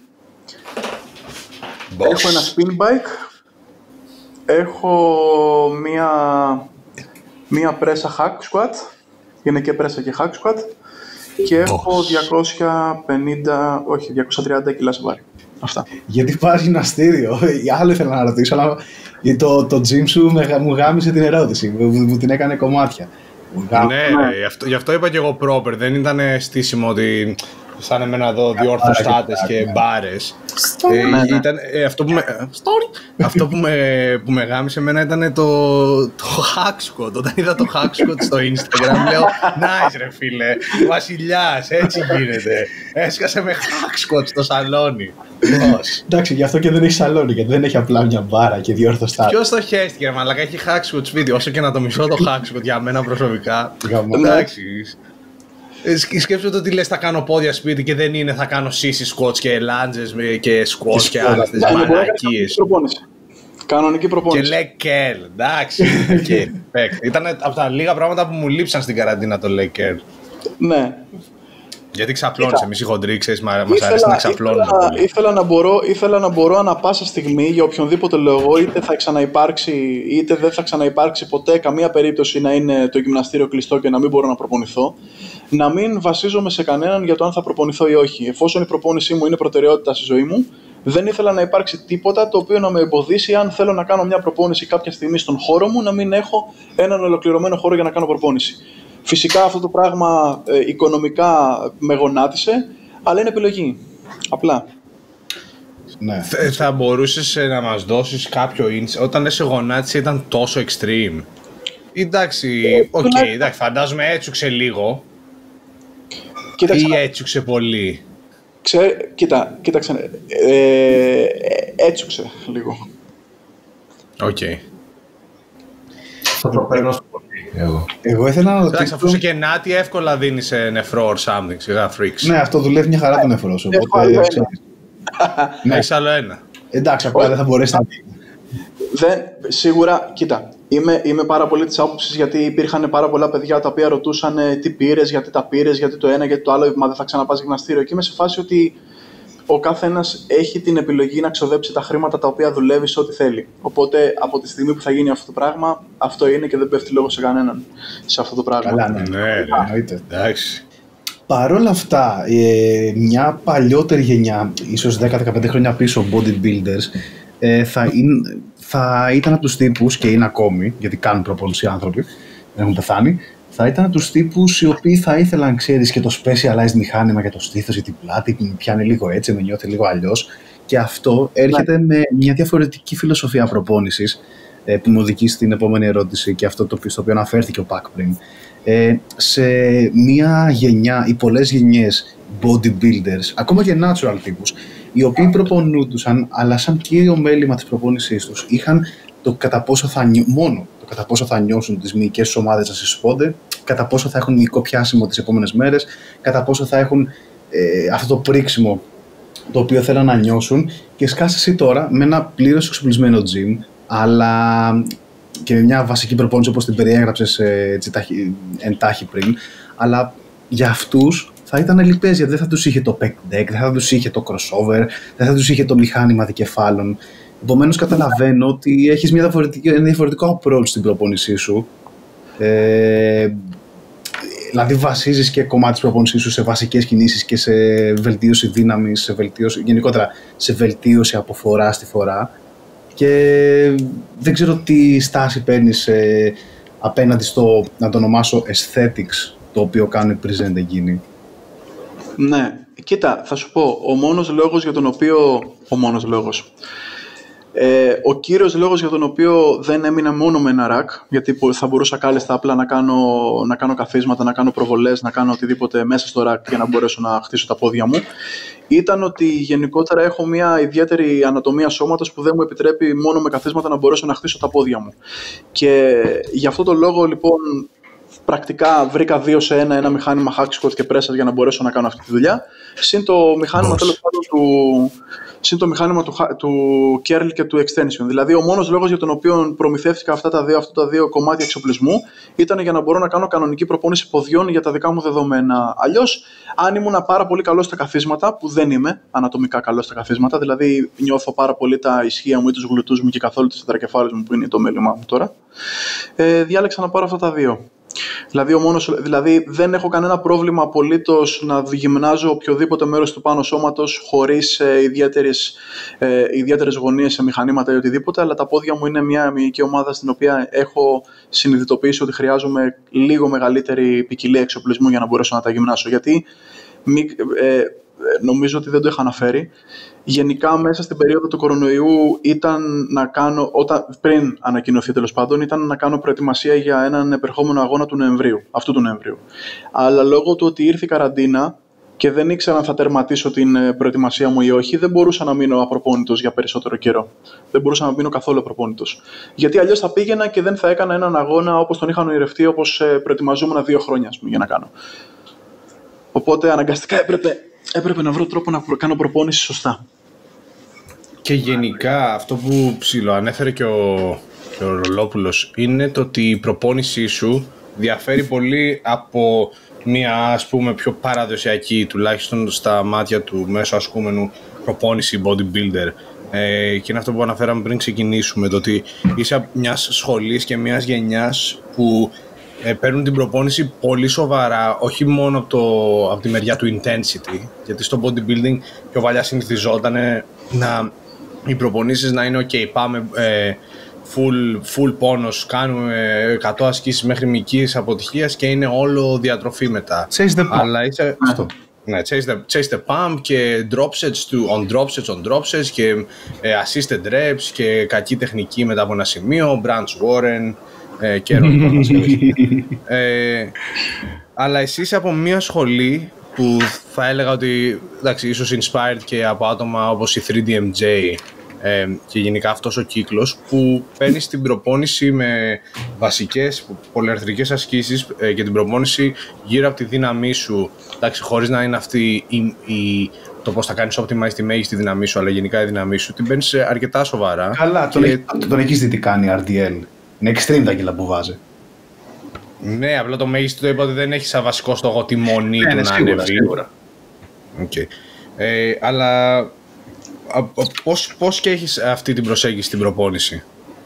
Έχω ένα spin bike. Έχω μια πρέσα hack squat, είναι και πρέσα και hack squat. Και έχω 230 κιλά σε βάρη. Αυτά. Γιατί πας γυμναστήριο? Άλλο ήθελα να ρωτήσω, αλλά το gym σου μου γάμισε την ερώτηση, μου την έκανε κομμάτια. Ναι, γι' αυτό είπα και εγώ proper, δεν ήταν στήσιμο ότι σαν εμένα εδώ δύο ορθοστάτες και μπάρες. Αυτό που με γάμισε εμένα ήταν το hack squat. Όταν είδα το hack squat στο Instagram λέω nice ρε φίλε, βασιλιάς, έτσι γίνεται. Έσκασε με hack squat στο σαλόνι. Εντάξει, γι' αυτό και δεν έχει σαλόνι, γιατί δεν έχει απλά μια μπάρα και δύο ορθοστάτες. Ποιος το χέστηκε, μαλάκα, έχει hack squat σπίτι, όσο και να το μισώ το hack squat για μένα προσωπικά. Εντάξει. Σκέψου το ότι λες θα κάνω πόδια σπίτι και δεν είναι θα κάνω sissy squats και λάντζες και squats και άλλες τις μαλακίες. Κανονική προπόνηση. Και leg curl, εντάξει. Ήταν από τα λίγα πράγματα που μου λείψαν στην καραντίνα το leg curl. Ναι. Γιατί ξαπλώνεις, εμείς οι χοντροί, ξέρεις, μας αρέσει να ξαπλώνουμε. Ήθελα να μπορώ ανά πάσα στιγμή, για οποιονδήποτε λόγο, είτε θα ξαναυπάρξει είτε δεν θα ξαναυπάρξει ποτέ καμία περίπτωση να είναι το γυμναστήριο κλειστό και να μην μπορώ να προπονηθώ, να μην βασίζομαι σε κανέναν για το αν θα προπονηθώ ή όχι. Εφόσον η προπόνησή μου είναι προτεραιότητα στη ζωή μου, δεν ήθελα να υπάρξει τίποτα το οποίο να με εμποδίσει, αν θέλω να κάνω μια προπόνηση κάποια στιγμή στον χώρο μου, να μην έχω έναν ολοκληρωμένο χώρο για να κάνω προπόνηση. Φυσικά αυτό το πράγμα οικονομικά με γονάτισε, αλλά είναι επιλογή. Απλά. Ναι. Θα μπορούσες να μας δώσεις κάποιο insight, όταν σε γονάτισε ήταν τόσο extreme? Εντάξει, εντάξει, φαντάζομαι έτσουξε λίγο. Κοίταξε. Ή έτσουξε πολύ? Κοίταξε, έτσουξε λίγο. Οκ. Θα το παίρνω στο πολύ. Εγώ ήθελα να ρωτήσω. Εντάξει, αφού είσαι και νάτι, εύκολα δίνεις νεφρό or something, σιγά freaks. Ναι, αυτό δουλεύει μια χαρά το νεφρό σου. Ναι, έχεις άλλο ένα. Εντάξει, απλά δεν θα μπορέσει να πει. Σίγουρα, κοίτα, είμαι πάρα πολύ της άποψης, γιατί υπήρχαν πάρα πολλά παιδιά τα οποία ρωτούσαν τι πήρες, γιατί τα πήρες, γιατί το ένα, γιατί το άλλο, μα δεν θα ξαναπάς γυμναστήριο. Και είμαι σε φάση ότι ο κάθε ένας έχει την επιλογή να ξοδέψει τα χρήματα τα οποία δουλεύει σε ό,τι θέλει. Οπότε από τη στιγμή που θα γίνει αυτό το πράγμα, αυτό είναι και δεν πέφτει λόγο σε κανέναν σε αυτό το πράγμα. Καλά, ναι, εντάξει. Παρ' όλα αυτά, μια παλιότερη γενιά, ίσως 10-15 χρόνια πίσω, bodybuilders, θα ήταν από τους τύπους, και είναι ακόμη, γιατί κάνουν προπόνηση άνθρωποι, έχουν πεθάνει, θα ήταν τους τύπους οι οποίοι θα ήθελαν, ξέρεις, και το specialized μηχάνημα για το στήθος ή την πλάτη, που με πιάνει λίγο έτσι, με νιώθει λίγο αλλιώς. Και αυτό έρχεται με μια διαφορετική φιλοσοφία προπόνησης, που μου οδηγεί στην επόμενη ερώτηση και αυτό στο οποίο αναφέρθηκε ο Πακ πριν. Σε μια γενιά ή πολλές γενιές bodybuilders, ακόμα και natural τύπους, οι οποίοι προπονούντουσαν, αλλά σαν κύριο μέλημα της προπόνησής τους είχαν το κατά πόσο θα νιώσουν τις μυϊκές τους ομάδες να συσσωπώνται, κατά πόσο θα έχουν μυϊκό πιάσιμο τις επόμενες μέρες, κατά πόσο θα έχουν αυτό το πρίξιμο το οποίο θέλουν να νιώσουν, και σκάσε εσύ τώρα με ένα πλήρως εξοπλισμένο gym, αλλά και με μια βασική προπόνηση όπως την περιέγραψες εντάχει πριν, αλλά για αυτούς θα ήταν λυπές, γιατί δεν θα τους είχε το pec deck, δεν θα τους είχε το crossover, δεν θα τους είχε το μηχάνημα δικεφάλων. Επομένως καταλαβαίνω ότι έχεις ένα διαφορετικό approach στην προπόνησή σου. Δηλαδή βασίζεις και κομμάτι της προπόνησής σου σε βασικές κινήσεις και σε βελτίωση δύναμης, γενικότερα σε βελτίωση από φορά στη φορά. Και δεν ξέρω τι στάση παίρνεις απέναντι στο, να το ονομάσω, aesthetics, το οποίο κάνουν οι present εκείνοι. Ναι, κοίτα, θα σου πω, ο κύριος λόγος για τον οποίο δεν έμεινα μόνο με ένα ρακ, γιατί θα μπορούσα κάλλιστα απλά να κάνω καθίσματα, να κάνω προβολές, να κάνω οτιδήποτε μέσα στο ρακ για να μπορέσω να χτίσω τα πόδια μου, ήταν ότι γενικότερα έχω μια ιδιαίτερη ανατομία σώματος που δεν μου επιτρέπει μόνο με καθίσματα να μπορέσω να χτίσω τα πόδια μου. Και γι' αυτό το λόγο λοιπόν πρακτικά βρήκα 2 σε 1 ένα μηχάνημα hack squat και pressers για να μπορέσω να κάνω αυτή τη δουλειά. Συν το μηχάνημα τέλος πάντων του curl και του extension. Δηλαδή, ο μόνος λόγος για τον οποίο προμηθεύτηκα αυτά τα δύο κομμάτια εξοπλισμού ήταν για να μπορώ να κάνω κανονική προπόνηση ποδιών για τα δικά μου δεδομένα. Αλλιώς, αν ήμουν πάρα πολύ καλός στα καθίσματα, που δεν είμαι ανατομικά καλός στα καθίσματα, δηλαδή νιώθω πάρα πολύ τα ισχύα μου ή τους γλουτούς μου και καθόλου τους τετρακεφάλους μου, που είναι το μέλημά μου τώρα, διάλεξα να πάρω αυτά τα δύο. Δηλαδή δεν έχω κανένα πρόβλημα απολύτως να γυμνάζω οποιοδήποτε μέρος του πάνω σώματος χωρίς ιδιαίτερες γωνίες σε μηχανήματα ή οτιδήποτε, αλλά τα πόδια μου είναι μια μυϊκή ομάδα στην οποία έχω συνειδητοποιήσει ότι χρειάζομαι λίγο μεγαλύτερη ποικιλία εξοπλισμού για να μπορέσω να τα γυμνάσω. Γιατί νομίζω ότι δεν το είχα αναφέρει. Γενικά, μέσα στην περίοδο του κορονοϊού ήταν να κάνω, πριν ανακοινωθεί τέλος πάντων, ήταν να κάνω προετοιμασία για έναν επερχόμενο αγώνα αυτού του Νοεμβρίου. Αλλά λόγω του ότι ήρθε η καραντίνα και δεν ήξερα αν θα τερματίσω την προετοιμασία μου ή όχι, δεν μπορούσα να μείνω απροπόνητος για περισσότερο καιρό. Δεν μπορούσα να μείνω καθόλου απροπόνητος. Γιατί αλλιώς θα πήγαινα και δεν θα έκανα έναν αγώνα όπως τον είχα νοηρευτεί, όπως προετοιμαζόμουν 2 χρόνια για να κάνω. Οπότε αναγκαστικά έπρεπε να βρω τρόπο να κάνω προπόνηση σωστά. Και γενικά αυτό που ψιλοανέφερε και ο Ρολόπουλος είναι το ότι η προπόνησή σου διαφέρει πολύ από μια, ας πούμε, πιο παραδοσιακή, τουλάχιστον στα μάτια του μέσου ασκούμενου, προπόνηση bodybuilder. Και είναι αυτό που αναφέραμε πριν ξεκινήσουμε, το ότι είσαι μιας σχολής και μιας γενιάς που παίρνουν την προπόνηση πολύ σοβαρά, όχι μόνο από τη μεριά του intensity, γιατί στο bodybuilding πιο παλιά συνηθιζόταν οι προπονήσεις να είναι ok, πάμε full πόνος, κάνουμε 100 ασκήσεις μέχρι μυϊκής αποτυχίας και είναι όλο διατροφή μετά. Chase the pump. Αλλά είσαι αυτό. Ναι, chase the pump και drop sets on drop sets και assisted reps και κακή τεχνική μετά από ένα σημείο, Branch Warren και αλλά εσύ είσαι από μια σχολή που θα έλεγα ότι, εντάξει, ίσως inspired και από άτομα όπως η 3DMJ και γενικά αυτός ο κύκλος, που παίρνει την προπόνηση με βασικές πολυαρθρικές ασκήσεις και την προπόνηση γύρω από τη δύναμή σου, εντάξει, χωρίς να είναι αυτή το πώς θα κάνεις optimize τη μέγιστη δύναμή σου, αλλά γενικά η δύναμή σου την παίρνεις αρκετά σοβαρά. Καλά, τον έχεις δει τι κάνει RDL. Είναι extreme τα κιλά που βάζει. Ναι, απλά το μέγιστο το είπα ότι δεν έχει σαν βασικό στόχο τη μονή του να ανεβεί. Σίγουρα. Okay. Αλλά πώς και έχεις αυτή την προσέγγιση στην προπόνηση?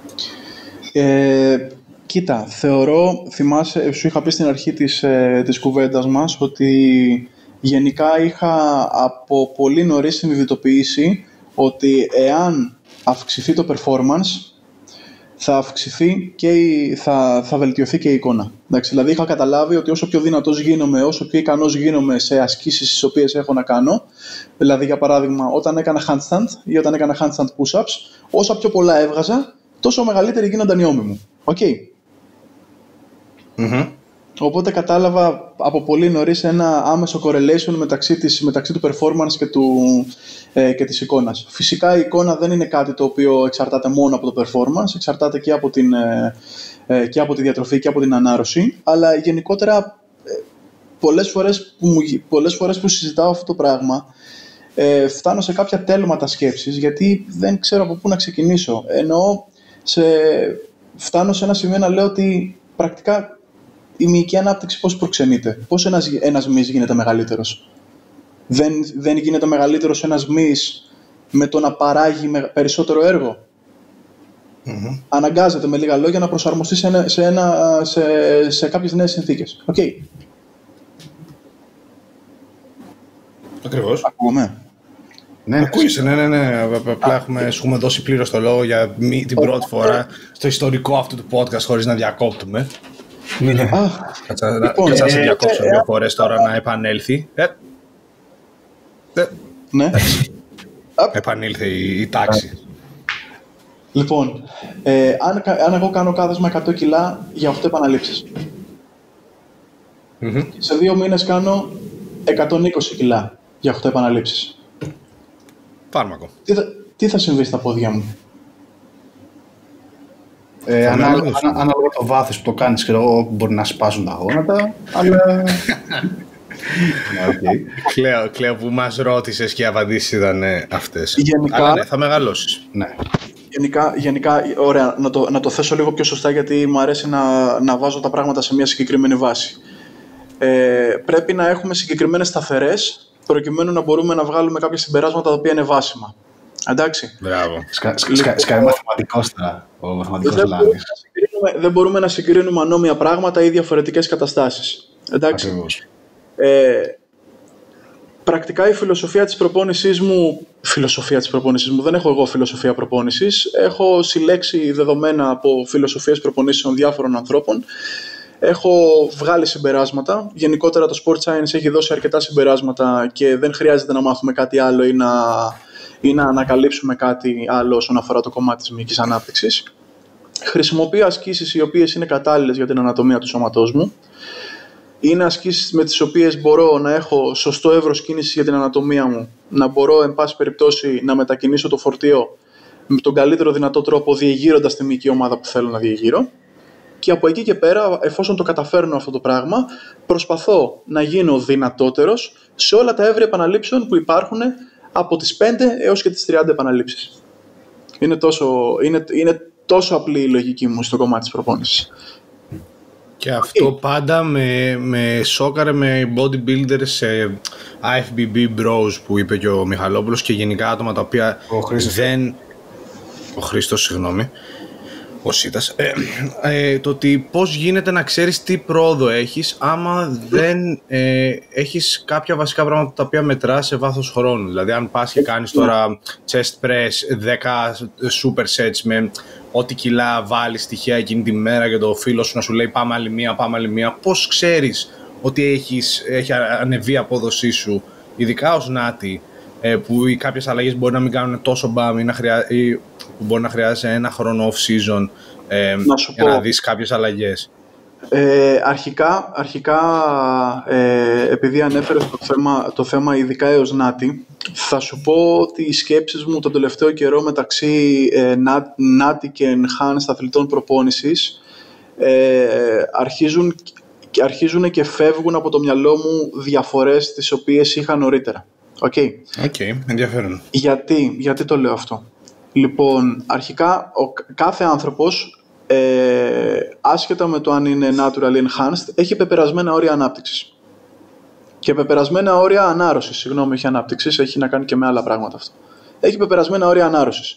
Κοίτα, θυμάσαι, σου είχα πει στην αρχή της κουβέντας μας ότι γενικά είχα από πολύ νωρίς συνειδητοποιήσει ότι εάν αυξηθεί το performance, θα αυξηθεί και θα βελτιωθεί και η εικόνα. Εντάξει, δηλαδή είχα καταλάβει ότι όσο πιο δυνατός γίνομαι, όσο πιο ικανός γίνομαι σε ασκήσεις τις οποίες έχω να κάνω, δηλαδή για παράδειγμα όταν έκανα handstand ή όταν έκανα handstand push-ups, όσα πιο πολλά έβγαζα, τόσο μεγαλύτερη γίνονταν οι ώμοι μου. Okay. Οπότε κατάλαβα από πολύ νωρίς ένα άμεσο correlation μεταξύ του performance και της εικόνας. Φυσικά η εικόνα δεν είναι κάτι το οποίο εξαρτάται μόνο από το performance, εξαρτάται και από τη διατροφή και από την ανάρρωση, αλλά γενικότερα πολλές φορές που συζητάω αυτό το πράγμα, φτάνω σε κάποια τέλματα σκέψης, γιατί δεν ξέρω από πού να ξεκινήσω. Εννοώ, φτάνω σε ένα σημείο να λέω ότι πρακτικά η μυϊκή ανάπτυξη πώς προξενείται, πώς ένας μυς γίνεται μεγαλύτερος. Δεν γίνεται μεγαλύτερος ένας μυς με το να παράγει περισσότερο έργο. Αναγκάζεται με λίγα λόγια να προσαρμοστεί σε κάποιες νέες συνθήκες. Okay. Ακριβώς. Ακούγομαι. Ναι, ακούγεσαι, ναι. Απλά σου έχουμε δώσει πλήρως το λόγο για την πρώτη φορά στο ιστορικό αυτού του podcast χωρίς να διακόπτουμε. Κάτσα να σε διακόψω 2 φορές τώρα να επανέλθει. Ναι. Επανήλθε η τάξη. Λοιπόν, αν εγώ κάνω κάθεσμα 100 κιλά για 8 επαναλήψεις, σε 2 μήνες κάνω 120 κιλά για 8 επαναλήψεις. Φάρμακο. Τι θα συμβεί στα πόδια μου? Ανάλογα το βάθος που το κάνεις, και εγώ μπορεί να σπάσουν τα γόνατα, αλλά... Κλαίω που μας ρώτησες και οι απαντήσεις ήταν αυτές. Γενικά, αλλά ναι, θα μεγαλώσεις. Ναι. Γενικά, ωραία, να το θέσω λίγο πιο σωστά, γιατί μου αρέσει να βάζω τα πράγματα σε μια συγκεκριμένη βάση. Πρέπει να έχουμε συγκεκριμένες σταθερές, προκειμένου να μπορούμε να βγάλουμε κάποια συμπεράσματα τα οποία είναι βάσιμα. Εντάξει. Μπράβο. Σκάει μαθηματικός τώρα, ο μαθηματικός Λάνης. Δεν μπορούμε να συγκρίνουμε ανώμια πράγματα ή διαφορετικές καταστάσεις. Εντάξει. Ακριβώς. Πρακτικά η φιλοσοφία της προπόνησής μου, δεν έχω εγώ φιλοσοφία προπόνησης, έχω συλλέξει δεδομένα από φιλοσοφίες προπονήσεων διάφορων ανθρώπων, έχω βγάλει συμπεράσματα. Γενικότερα το Sport Science έχει δώσει αρκετά συμπεράσματα και δεν χρειάζεται να μάθουμε κάτι άλλο ή να ανακαλύψουμε κάτι άλλο όσον αφορά το κομμάτι της μυϊκής ανάπτυξης. Χρησιμοποιώ ασκήσεις οι οποίες είναι κατάλληλες για την ανατομία του σώματός μου. Είναι ασκήσεις με τις οποίες μπορώ να έχω σωστό εύρος κίνησης για την ανατομία μου, να μπορώ εν πάση περιπτώσει να μετακινήσω το φορτίο με τον καλύτερο δυνατό τρόπο, διεγείροντας τη μυϊκή ομάδα που θέλω να διεγείρω. Και από εκεί και πέρα, εφόσον το καταφέρνω αυτό το πράγμα, προσπαθώ να γίνω δυνατότερος σε όλα τα εύρη επαναλήψεων που υπάρχουν από τις 5 έως και τις 30 επαναλήψεις. Είναι τόσο απλή η λογική μου στο κομμάτι της προπόνησης. Και αυτό πάντα με σόκαρε με bodybuilders, IFBB bros που είπε και ο Μιχαλόπουλος, και γενικά άτομα τα οποία Ο Χρήστος, συγγνώμη. Ο Σίτας. Το ότι πώς γίνεται να ξέρεις τι πρόοδο έχεις άμα δεν έχεις κάποια βασικά πράγματα τα οποία μετράς σε βάθος χρόνου. Δηλαδή αν πας και κάνεις τώρα chest press 10 super sets με ό,τι κιλά βάλεις τυχαία εκείνη τη μέρα και το φίλο σου να σου λέει πάμε άλλη μία, πώς ξέρεις ότι έχει ανεβεί η απόδοσή σου, ειδικά ως νάτι, που κάποιες αλλαγές μπορεί να μην κάνουν τόσο μπαμ ή που μπορεί να χρειάζεται ένα χρόνο off-season για να δεις κάποιες αλλαγές. Αρχικά επειδή ανέφερες το θέμα ειδικά έως νάτι, θα σου πω ότι οι σκέψεις μου τον τελευταίο καιρό μεταξύ νάτι και enhanced αθλητών προπόνησης αρχίζουν και φεύγουν από το μυαλό μου διαφορές τις οποίες είχα νωρίτερα. Ενδιαφέρον. Γιατί το λέω αυτό? Λοιπόν, αρχικά κάθε άνθρωπος, άσχετα με το αν είναι natural enhanced, έχει πεπερασμένα όρια ανάπτυξης. Και πεπερασμένα όρια ανάρρωσης. Συγγνώμη, όχι ανάπτυξης, έχει να κάνει και με άλλα πράγματα αυτό. Έχει πεπερασμένα όρια ανάρρωσης.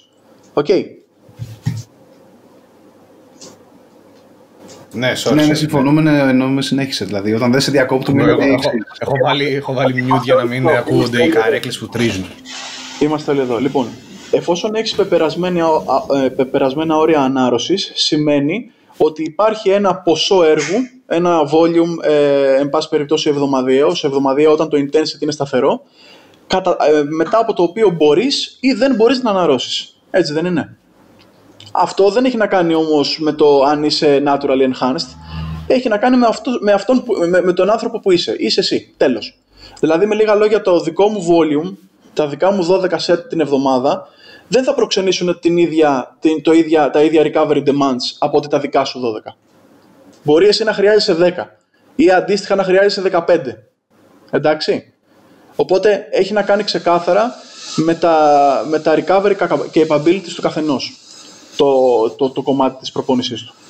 Ναι, συμφωνούμε, εννοούμε συνέχισε. Δηλαδή, όταν δεν σε διακόπτουμε. Έχω βάλει mute για να μην ακούγονται οι καρέκλες που τρίζουν. Είμαστε όλοι εδώ. Λοιπόν, Εφόσον έχεις πεπερασμένα όρια ανάρρωσης, σημαίνει ότι υπάρχει ένα ποσό έργου, ένα volume, εν πάση περιπτώσει εβδομαδιαίο, όταν το intensity είναι σταθερό, μετά από το οποίο μπορείς ή δεν μπορείς να αναρρώσεις. Έτσι δεν είναι? Αυτό δεν έχει να κάνει όμως με το αν είσαι naturally enhanced. Έχει να κάνει με τον άνθρωπο που είσαι. Είσαι εσύ, τέλος. Δηλαδή, με λίγα λόγια, το δικό μου volume, τα δικά μου 12 set την εβδομάδα, δεν θα προξενήσουν τα ίδια recovery demands από ότι τα δικά σου 12. Μπορεί εσύ να χρειάζεσαι 10 ή αντίστοιχα να χρειάζεσαι 15. Εντάξει. Οπότε έχει να κάνει ξεκάθαρα με τα recovery capabilities του καθενός το κομμάτι της προπόνησής του.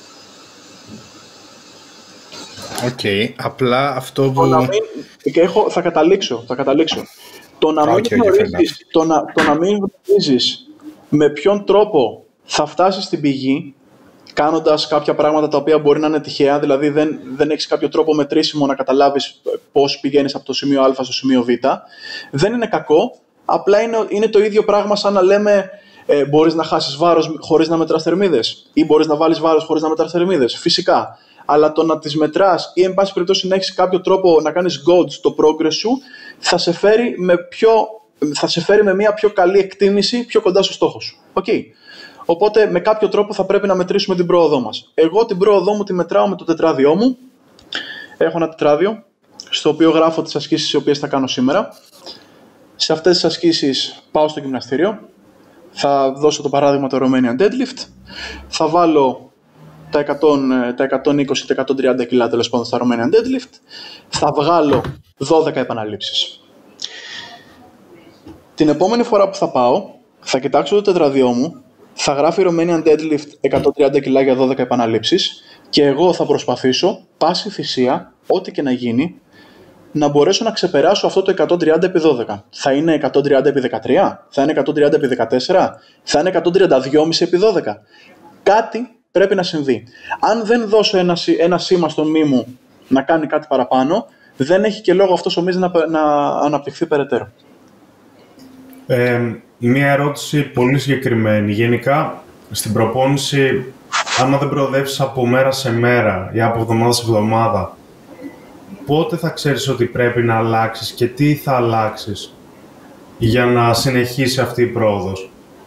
Οκ, απλά αυτό που... Θα καταλήξω. Το να μην γνωρίζεις με ποιον τρόπο θα φτάσεις στην πηγή, κάνοντας κάποια πράγματα τα οποία μπορεί να είναι τυχαία, δηλαδή δεν έχεις κάποιο τρόπο μετρήσιμο να καταλάβεις πώς πηγαίνεις από το σημείο Α στο σημείο Β, δεν είναι κακό, απλά είναι το ίδιο πράγμα σαν να λέμε μπορείς να χάσεις βάρος χωρίς να μετράς θερμίδες ή μπορείς να βάλεις βάρος χωρίς να μετράς θερμίδες. Φυσικά. Αλλά το να τις μετράς ή εν πάση περιπτώσει να έχεις κάποιο τρόπο να κάνεις gauge το progress σου θα σε φέρει με μια πιο καλή εκτίμηση πιο κοντά στο στόχο σου. Okay. Οπότε με κάποιο τρόπο θα πρέπει να μετρήσουμε την πρόοδό μας. Εγώ την πρόοδό μου τη μετράω με το τετράδιό μου. Έχω ένα τετράδιο στο οποίο γράφω τις ασκήσεις τις οποίες θα κάνω σήμερα. Σε αυτές τις ασκήσεις πάω στο γυμναστήριο. Θα δώσω το παράδειγμα το Romanian deadlift. Θα βάλω τα 120-130 κιλά τέλος πάντων στα Romanian deadlift. Θα βγάλω 12 επαναλήψεις. Την επόμενη φορά που θα πάω, θα κοιτάξω το τετραδιό μου, θα γράφει Romanian deadlift 130 κιλά για 12 επαναλήψεις και εγώ θα προσπαθήσω, πάση θυσία, ό,τι και να γίνει, να μπορέσω να ξεπεράσω αυτό το 130 επί 12. Θα είναι 130 επί 13, θα είναι 130 επί 14, θα είναι 132,5 επί 12. Κάτι πρέπει να συμβεί. Αν δεν δώσω ένα σήμα στον μη μου να κάνει κάτι παραπάνω, δεν έχει και λόγο αυτός ο μυς να αναπτυχθεί περαιτέρω. Μία ερώτηση πολύ συγκεκριμένη. Γενικά, στην προπόνηση, άμα δεν προοδεύσεις από μέρα σε μέρα ή από εβδομάδα σε εβδομάδα, πότε θα ξέρεις ότι πρέπει να αλλάξεις και τι θα αλλάξεις για να συνεχίσει αυτή η πρόοδος?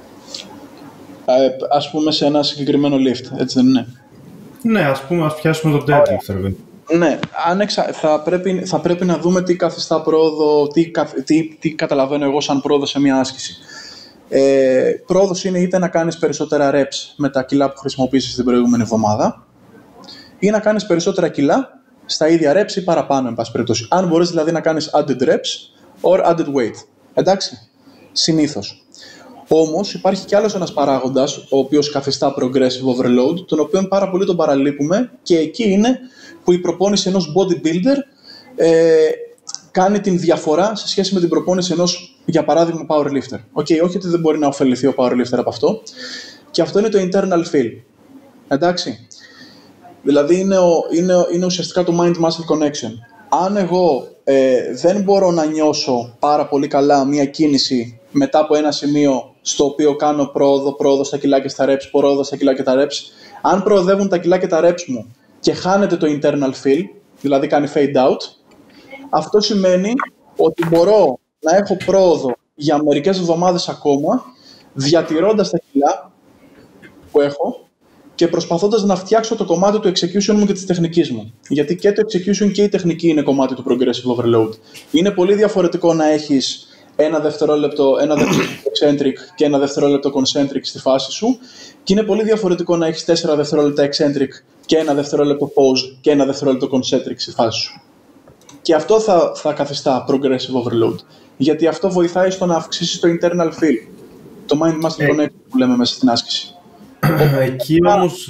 Ας πούμε σε ένα συγκεκριμένο lift, έτσι δεν είναι? Ναι, ας πιάσουμε το deadlift. Ναι, θα πρέπει να δούμε τι καθιστά πρόοδο, τι καταλαβαίνω εγώ σαν πρόοδο σε μια άσκηση. Πρόοδος είναι είτε να κάνεις περισσότερα reps με τα κιλά που χρησιμοποίησες την προηγούμενη εβδομάδα ή να κάνεις περισσότερα κιλά στα ίδια reps ή παραπάνω, εν πάση περιπτώσει. Αν μπορείς δηλαδή να κάνεις added reps or added weight. Εντάξει, συνήθως. Όμως υπάρχει κι άλλος ένας παράγοντας, ο οποίος καθιστά progressive overload, τον οποίο πάρα πολύ τον παραλείπουμε και εκεί είναι που η προπόνηση ενός bodybuilder κάνει την διαφορά σε σχέση με την προπόνηση ενός, για παράδειγμα, powerlifter. Όχι ότι δεν μπορεί να ωφεληθεί ο powerlifter από αυτό. Και αυτό είναι το internal feel. Εντάξει. Δηλαδή είναι ουσιαστικά το mind-muscle connection. Αν εγώ δεν μπορώ να νιώσω πάρα πολύ καλά μια κίνηση μετά από ένα σημείο στο οποίο κάνω πρόοδο στα κιλά και στα reps, πρόοδο στα κιλά και τα reps, αν προοδεύουν τα κιλά και τα reps μου και χάνεται το internal feel, δηλαδή κάνει fade out, αυτό σημαίνει ότι μπορώ να έχω πρόοδο για μερικές εβδομάδες ακόμα, διατηρώντας τα κιλά που έχω και προσπαθώντας να φτιάξω το κομμάτι του execution μου και της τεχνικής μου. Γιατί και το execution και η τεχνική είναι κομμάτι του progressive overload. Είναι πολύ διαφορετικό να έχεις ένα δευτερόλεπτο eccentric και ένα δευτερόλεπτο concentric στη φάση σου και είναι πολύ διαφορετικό να έχεις 4 δευτερόλεπτα eccentric και ένα δευτερόλεπτο pause και ένα δευτερόλεπτο concentric στη φάση σου. Και αυτό θα καθιστά progressive overload. Γιατί αυτό βοηθάει στο να αυξήσεις το internal feel, το mind-muscle connection που λέμε μέσα στην άσκηση. Εκεί όμως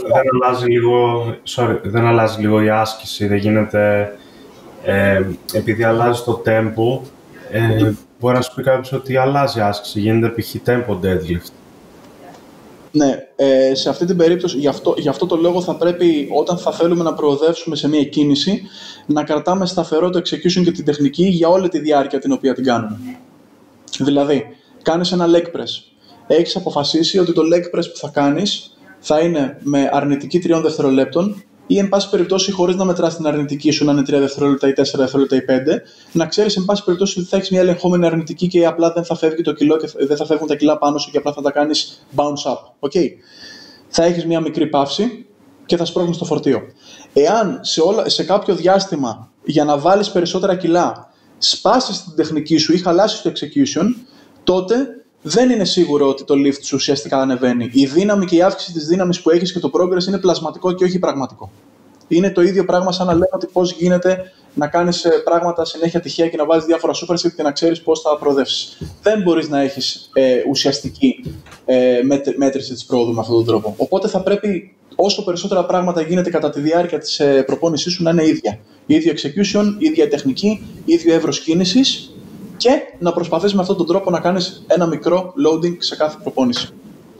δεν αλλάζει λίγο η άσκηση, δεν γίνεται, επειδή αλλάζει το tempo, μπορεί να σου πει κάποιος ότι αλλάζει η άσκηση, γίνεται π.χ. tempo deadlift. Ναι, σε αυτή την περίπτωση, γι' αυτό το λόγο θα πρέπει, όταν θα θέλουμε να προοδεύσουμε σε μια κίνηση, να κρατάμε σταθερό το execution και την τεχνική για όλη τη διάρκεια την οποία την κάνουμε. Δηλαδή, κάνεις ένα leg press έχεις αποφασίσει ότι το leg press που θα κάνεις θα είναι με αρνητική 3 δευτερολέπτων ή εν πάση περιπτώσει χωρίς να μετράς την αρνητική σου να είναι 3 δευτερόλεπτα ή 4 δευτερόλεπτα ή 5, να ξέρεις εν πάση περιπτώσει ότι θα έχεις μια ελεγχόμενη αρνητική και απλά δεν θα φεύγει το κιλό και δεν θα φεύγουν τα κιλά πάνω σου και απλά θα τα κάνεις bounce up. Okay. Θα έχεις μια μικρή παύση και θα σπρώχνεις το φορτίο. Εάν σε κάποιο διάστημα για να βάλεις περισσότερα κιλά σπάσεις την τεχνική σου ή χαλάσεις το execution, τότε δεν είναι σίγουρο ότι το lift σου ουσιαστικά ανεβαίνει. Η δύναμη και η αύξηση της δύναμης που έχεις και το progress είναι πλασματικό και όχι πραγματικό. Είναι το ίδιο πράγμα σαν να λέμε ότι πώς γίνεται να κάνεις πράγματα συνέχεια τυχαία και να βάζεις διάφορα superset και να ξέρεις πώς θα προοδεύσεις. Δεν μπορείς να έχεις ουσιαστική μέτρηση της πρόοδου με αυτόν τον τρόπο. Οπότε θα πρέπει όσο περισσότερα πράγματα γίνεται κατά τη διάρκεια της προπόνησής σου να είναι ίδια. Ίδιο execution, ίδια τεχνική, ίδιο εύρος κίνησης και να προσπαθείς με αυτόν τον τρόπο να κάνεις ένα μικρό loading σε κάθε προπόνηση.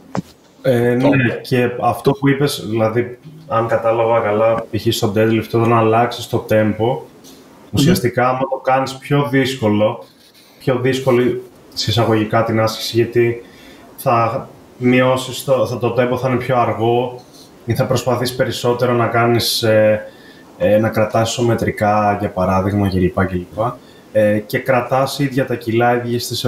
Ναι, και αυτό που είπες, δηλαδή, αν κατάλαβα καλά, π.χ. στο deadlift, όταν αλλάξεις το tempo, ουσιαστικά άμα το κάνεις πιο δύσκολη συσσαγωγικά την άσκηση, γιατί θα μειώσεις το tempo, θα είναι πιο αργό ή θα προσπαθείς περισσότερο να κάνεις, να κρατάς ισομετρικά, για παράδειγμα, κλπ. Και κρατάς ίδια τα κιλά,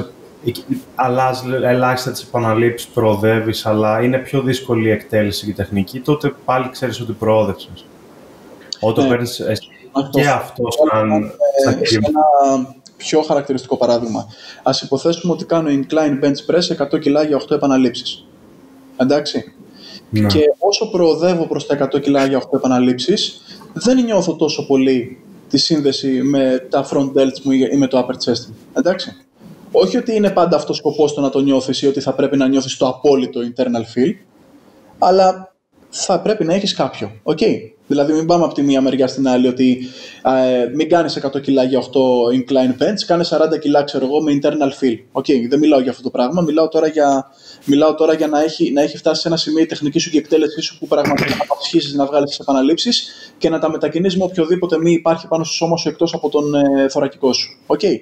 αλλάζει ελάχιστα τις επαναλήψεις, προοδεύεις, αλλά είναι πιο δύσκολη η εκτέλεση και η τεχνική, τότε πάλι ξέρεις ότι προόδευσες. Όταν παίρνεις και αυτό σαν ένα πιο χαρακτηριστικό παράδειγμα. Ας υποθέσουμε ότι κάνω incline bench press 100 κιλά για 8 επαναλήψεις. Εντάξει. Ναι. Και όσο προοδεύω προς τα 100 κιλά για 8 επαναλήψεις, δεν νιώθω τόσο πολύ τη σύνδεση με τα front delts μου ή με το upper chest μου. Εντάξει. Όχι ότι είναι πάντα αυτός ο σκοπός το να το νιώθεις ή ότι θα πρέπει να νιώθεις το απόλυτο internal feel, αλλά θα πρέπει να έχεις κάποιο. Okay. Δηλαδή, μην πάμε από τη μία μεριά στην άλλη ότι μην κάνεις 100 κιλά για 8 incline bench, κάνεις 40 κιλά, ξέρω εγώ, με internal feel. Okay. Δεν μιλάω για αυτό το πράγμα, μιλάω τώρα για να έχει φτάσει σε ένα σημείο η τεχνική σου και η εκτέλεσή σου που πραγματικά θα αρχίσεις να βγάλεις τις επαναλήψεις και να τα μετακινείς με οποιοδήποτε μη υπάρχει πάνω στο σώμα σου εκτός από τον θωρακικό σου. Okay.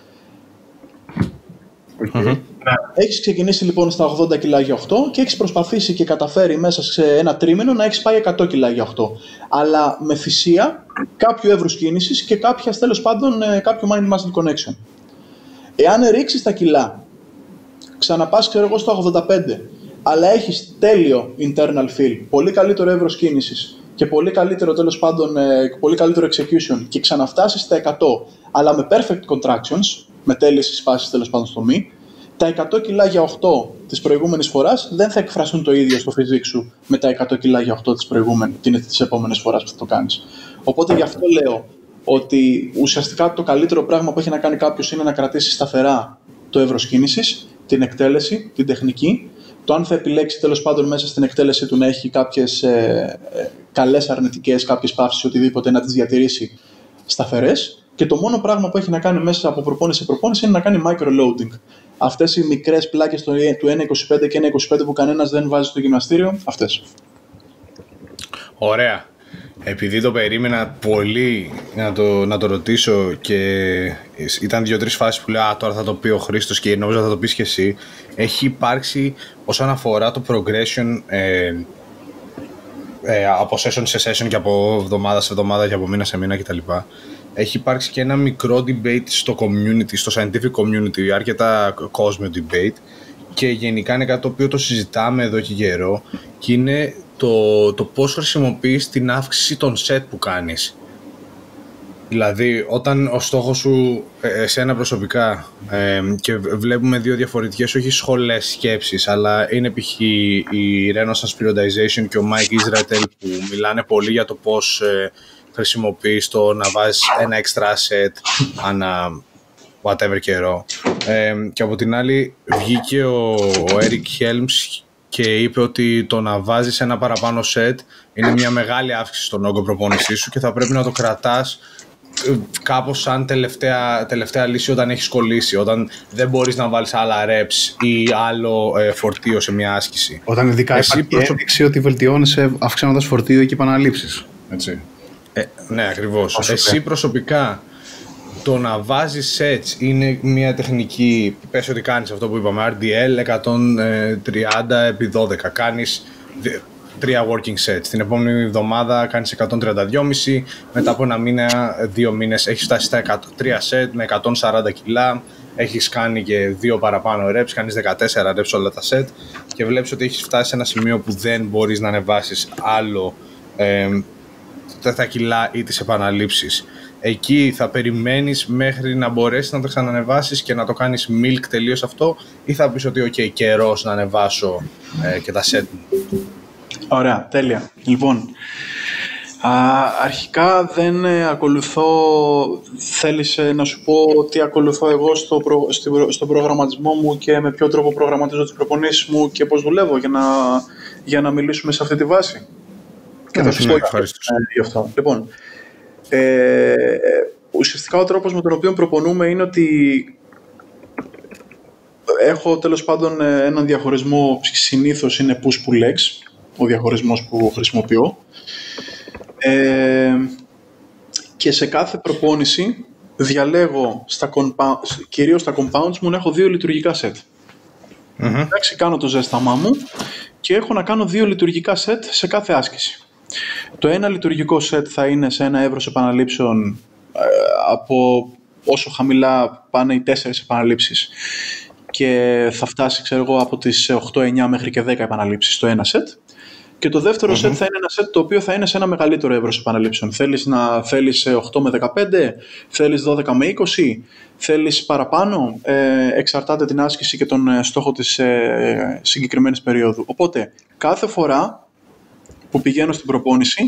Έχεις ξεκινήσει λοιπόν στα 80 κιλά για 8 και έχεις προσπαθήσει και καταφέρει μέσα σε ένα τρίμηνο να έχεις πάει 100 κιλά για 8. Αλλά με θυσία κάποιο εύρους κίνησης και κάποια, τέλος πάντων, κάποιο mind-muscle connection. Εάν ρίξεις τα κιλά, ξαναπάς, ξέρω εγώ, στο 85, αλλά έχεις τέλειο internal feel, πολύ καλύτερο εύρος κίνησης και πολύ καλύτερο, τέλος πάντων, πολύ καλύτερο execution και ξαναφτάσεις στα 100, αλλά με perfect contractions, με τέλειες συσπάσεις τέλος πάντων στο μη, τα 100 κιλά για 8 της προηγούμενης φοράς δεν θα εκφραστούν το ίδιο στο φυσικό σου με τα 100 κιλά για 8 της επόμενης φοράς που θα το κάνεις. Οπότε γι' αυτό λέω ότι ουσιαστικά το καλύτερο πράγμα που έχει να κάνει κάποιος είναι να κρατήσει σταθερά το εύρος κίνησης, την εκτέλεση, την τεχνική, το αν θα επιλέξει τέλος πάντων μέσα στην εκτέλεση του να έχει κάποιες καλές αρνητικές, κάποιες παύσεις, οτιδήποτε, να τις διατηρήσει σταθερές. Και το μόνο πράγμα που έχει να κάνει μέσα από προπόνηση σε προπόνηση είναι να κάνει micro-loading. Αυτές οι μικρές πλάκες του 1.25 και 1.25 που κανένας δεν βάζει στο γυμναστήριο, αυτές. Ωραία. Επειδή το περίμενα πολύ να το ρωτήσω και ήταν 2-3 φάσεις που λέω τώρα θα το πει ο Χρήστος και νόμιζα θα το πεις και εσύ, έχει υπάρξει όσον αφορά το progression από session σε session και από εβδομάδα σε εβδομάδα και από μήνα σε μήνα κτλ. Έχει υπάρξει και ένα μικρό debate στο community, στο scientific community, αρκετά κόσμιο debate και γενικά είναι κάτι το οποίο το συζητάμε εδώ και καιρό και είναι το πώς χρησιμοποιείς την αύξηση των set που κάνεις. Δηλαδή, όταν ο στόχος σου, εσένα προσωπικά, και βλέπουμε δύο διαφορετικές, όχι σχολές σκέψης, αλλά είναι π.χ. η Renaissance Periodization και ο Mike Israetel που μιλάνε πολύ για το πώς χρησιμοποιείς το να βάζεις ένα extra set ανά whatever καιρό. Και από την άλλη βγήκε ο Eric Helms και είπε ότι το να βάζεις ένα παραπάνω set είναι μια μεγάλη αύξηση στον όγκο προπόνησής σου και θα πρέπει να το κρατάς κάπως σαν τελευταία λύση όταν έχεις κολλήσει, όταν δεν μπορείς να βάλεις άλλα reps ή άλλο φορτίο σε μια άσκηση. Όταν ειδικά υπάρχει ένδειξη ότι βελτιώνεσαι αυξάνοντας φορτίο και επαναλήψεις. Έτσι. Ναι, ακριβώς. Εσύ προσωπικά το να βάζεις sets είναι μια τεχνική, πες ότι κάνεις αυτό που είπαμε, RDL 130x12, κάνεις 3 working sets, την επόμενη εβδομάδα κάνεις 132,5, μετά από ένα μήνα, 2 μήνες έχεις φτάσει στα 3 set με 140 κιλά, έχεις κάνει και 2 παραπάνω reps, κάνεις 14 reps όλα τα set και βλέπεις ότι έχεις φτάσει σε ένα σημείο που δεν μπορείς να ανεβάσεις άλλο τα κιλά ή τις επαναλήψεις. Εκεί θα περιμένεις μέχρι να μπορέσεις να το ξανανεβάσεις και να το κάνεις milk τελείως αυτό, ή θα πεις ότι ok, καιρός να ανεβάσω και τα set μου? Ωραία, τέλεια. Λοιπόν, αρχικά δεν ακολουθώ, θέλεις να σου πω τι ακολουθώ εγώ στον προγραμματισμό μου και με ποιο τρόπο προγραμματίζω τις προπονήσεις μου και πώς δουλεύω για να μιλήσουμε σε αυτή τη βάση? Και θα σου πω γι' αυτό. Λοιπόν, ουσιαστικά ο τρόπος με τον οποίο προπονούμε είναι ότι έχω τέλος πάντων έναν διαχωρισμό, συνήθως είναι push-pull legs, ο διαχωρισμός που χρησιμοποιώ, και σε κάθε προπόνηση διαλέγω κυρίως στα compounds μου να έχω 2 λειτουργικά set. Εντάξει, κάνω το ζέσταμά μου και έχω να κάνω 2 λειτουργικά set σε κάθε άσκηση. Το ένα λειτουργικό set θα είναι σε ένα εύρος επαναλήψεων από όσο χαμηλά πάνε οι 4 επαναλήψεις και θα φτάσει, ξέρω εγώ, από τις 8, 9 μέχρι και 10 επαναλήψεις το ένα set. Και το δεύτερο set θα είναι ένα set το οποίο θα είναι σε ένα μεγαλύτερο εύρος επαναλήψεων. Θέλεις 8 με 15, θέλεις 12 με 20, θέλεις παραπάνω, εξαρτάται την άσκηση και τον στόχο της συγκεκριμένης περίοδου. Οπότε, κάθε φορά που πηγαίνω στην προπόνηση,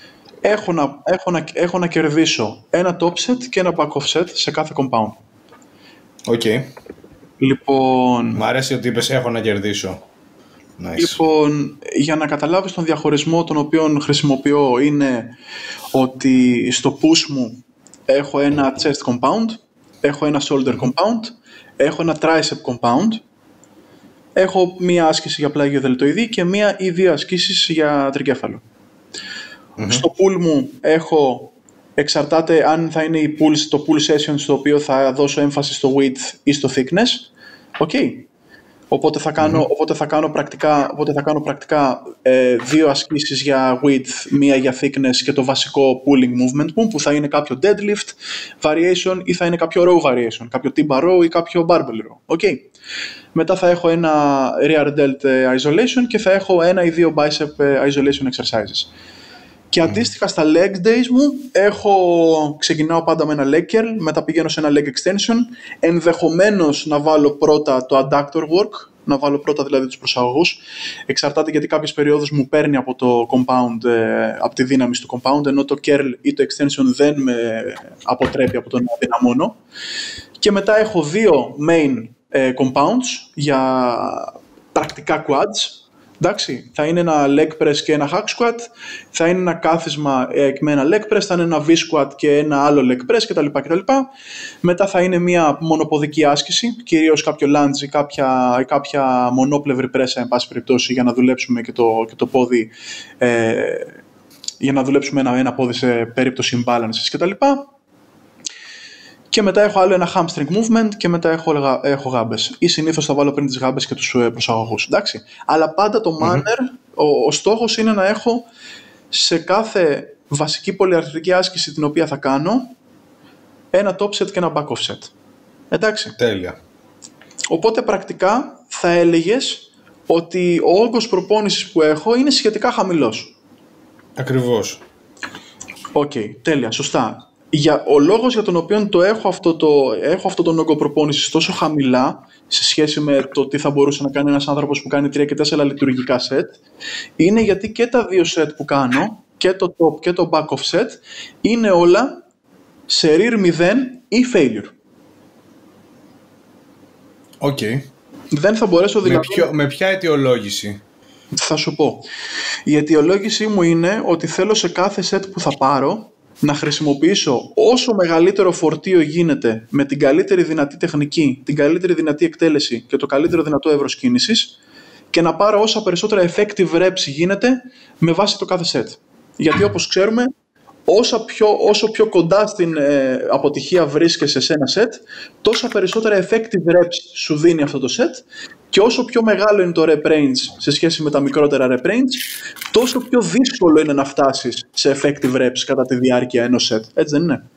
έχω να κερδίσω ένα top set και ένα back off set σε κάθε compound. Οκ. Λοιπόν, μ' αρέσει ότι είπες έχω να κερδίσω. Nice. Λοιπόν, για να καταλάβεις τον διαχωρισμό τον οποίο χρησιμοποιώ, είναι ότι στο push μου έχω ένα chest compound, έχω ένα shoulder compound, έχω ένα tricep compound, έχω μία άσκηση για πλάγιο δελτοειδή και μία ή 2 ασκήσεις για τρικέφαλο. Στο pull μου έχω, εξαρτάται αν θα είναι το pull session στο οποίο θα δώσω έμφαση στο width ή στο thickness. Okay. Οπότε θα κάνω πρακτικά 2 ασκήσεις για width, μία για thickness και το βασικό pulling movement μου, που θα είναι κάποιο deadlift variation ή θα είναι κάποιο row variation, κάποιο timber row ή κάποιο barbell row. Okay. Μετά θα έχω ένα rear delt isolation και θα έχω 1 ή 2 bicep isolation exercises. Και αντίστοιχα στα leg days μου ξεκινάω πάντα με ένα leg curl, μετά πηγαίνω σε ένα leg extension, ενδεχομένως να βάλω πρώτα το adductor work, να βάλω πρώτα δηλαδή τους προσαγωγούς, εξαρτάται γιατί κάποιες περιόδους μου παίρνει από το compound, από τη δύναμη του compound, ενώ το curl ή το extension δεν με αποτρέπει από το να δυναμώνω. Και μετά έχω 2 main compounds για πρακτικά quads. Εντάξει, θα είναι ένα leg press και ένα hack squat, θα είναι ένα κάθισμα με ένα leg press, θα είναι ένα V-squat και ένα άλλο leg press κτλ. Μετά θα είναι μια μονοποδική άσκηση, κυρίως κάποιο lunge ή κάποια μονόπλευρη πρέσα, εν πάση περιπτώσει, για να δουλέψουμε και το πόδι, για να δουλέψουμε ένα πόδι σε περίπτωση imbalances κτλ. Και μετά έχω άλλο ένα hamstring movement και μετά έχω γάμπες. Ή συνήθως θα βάλω πριν τις γάμπες και τους προσαγωγούς. Εντάξει. Αλλά πάντα το manner, ο στόχος είναι να έχω σε κάθε βασική πολυαρθρική άσκηση την οποία θα κάνω ένα top set και ένα back off set. Εντάξει. Τέλεια. Οπότε πρακτικά θα έλεγες ότι ο όγκος προπόνησης που έχω είναι σχετικά χαμηλός. Ακριβώς. Οκ, τέλεια, σωστά. Ο λόγος για τον οποίο έχω αυτό τον όγκο προπόνησης τόσο χαμηλά σε σχέση με το τι θα μπορούσε να κάνει ένας άνθρωπος που κάνει 3 και 4 λειτουργικά set, είναι γιατί και τα 2 set που κάνω, και το top και το back off set, είναι όλα σε rear 0 ή failure. Οκ. Δεν θα μπορέσω δηλαδή... Με ποια αιτιολόγηση? Θα σου πω. Η αιτιολόγησή μου είναι ότι θέλω σε κάθε set που θα πάρω να χρησιμοποιήσω όσο μεγαλύτερο φορτίο γίνεται με την καλύτερη δυνατή τεχνική, την καλύτερη δυνατή εκτέλεση και το καλύτερο δυνατό εύρος κίνησης και να πάρω όσα περισσότερα effective reps γίνεται με βάση το κάθε set. Γιατί όπως ξέρουμε, όσο πιο κοντά στην αποτυχία βρίσκεσαι σε ένα set, τόσα περισσότερα effective reps σου δίνει αυτό το set, και όσο πιο μεγάλο είναι το rep range σε σχέση με τα μικρότερα rep range, τόσο πιο δύσκολο είναι να φτάσεις σε effective reps κατά τη διάρκεια ενός set. Έτσι δεν είναι?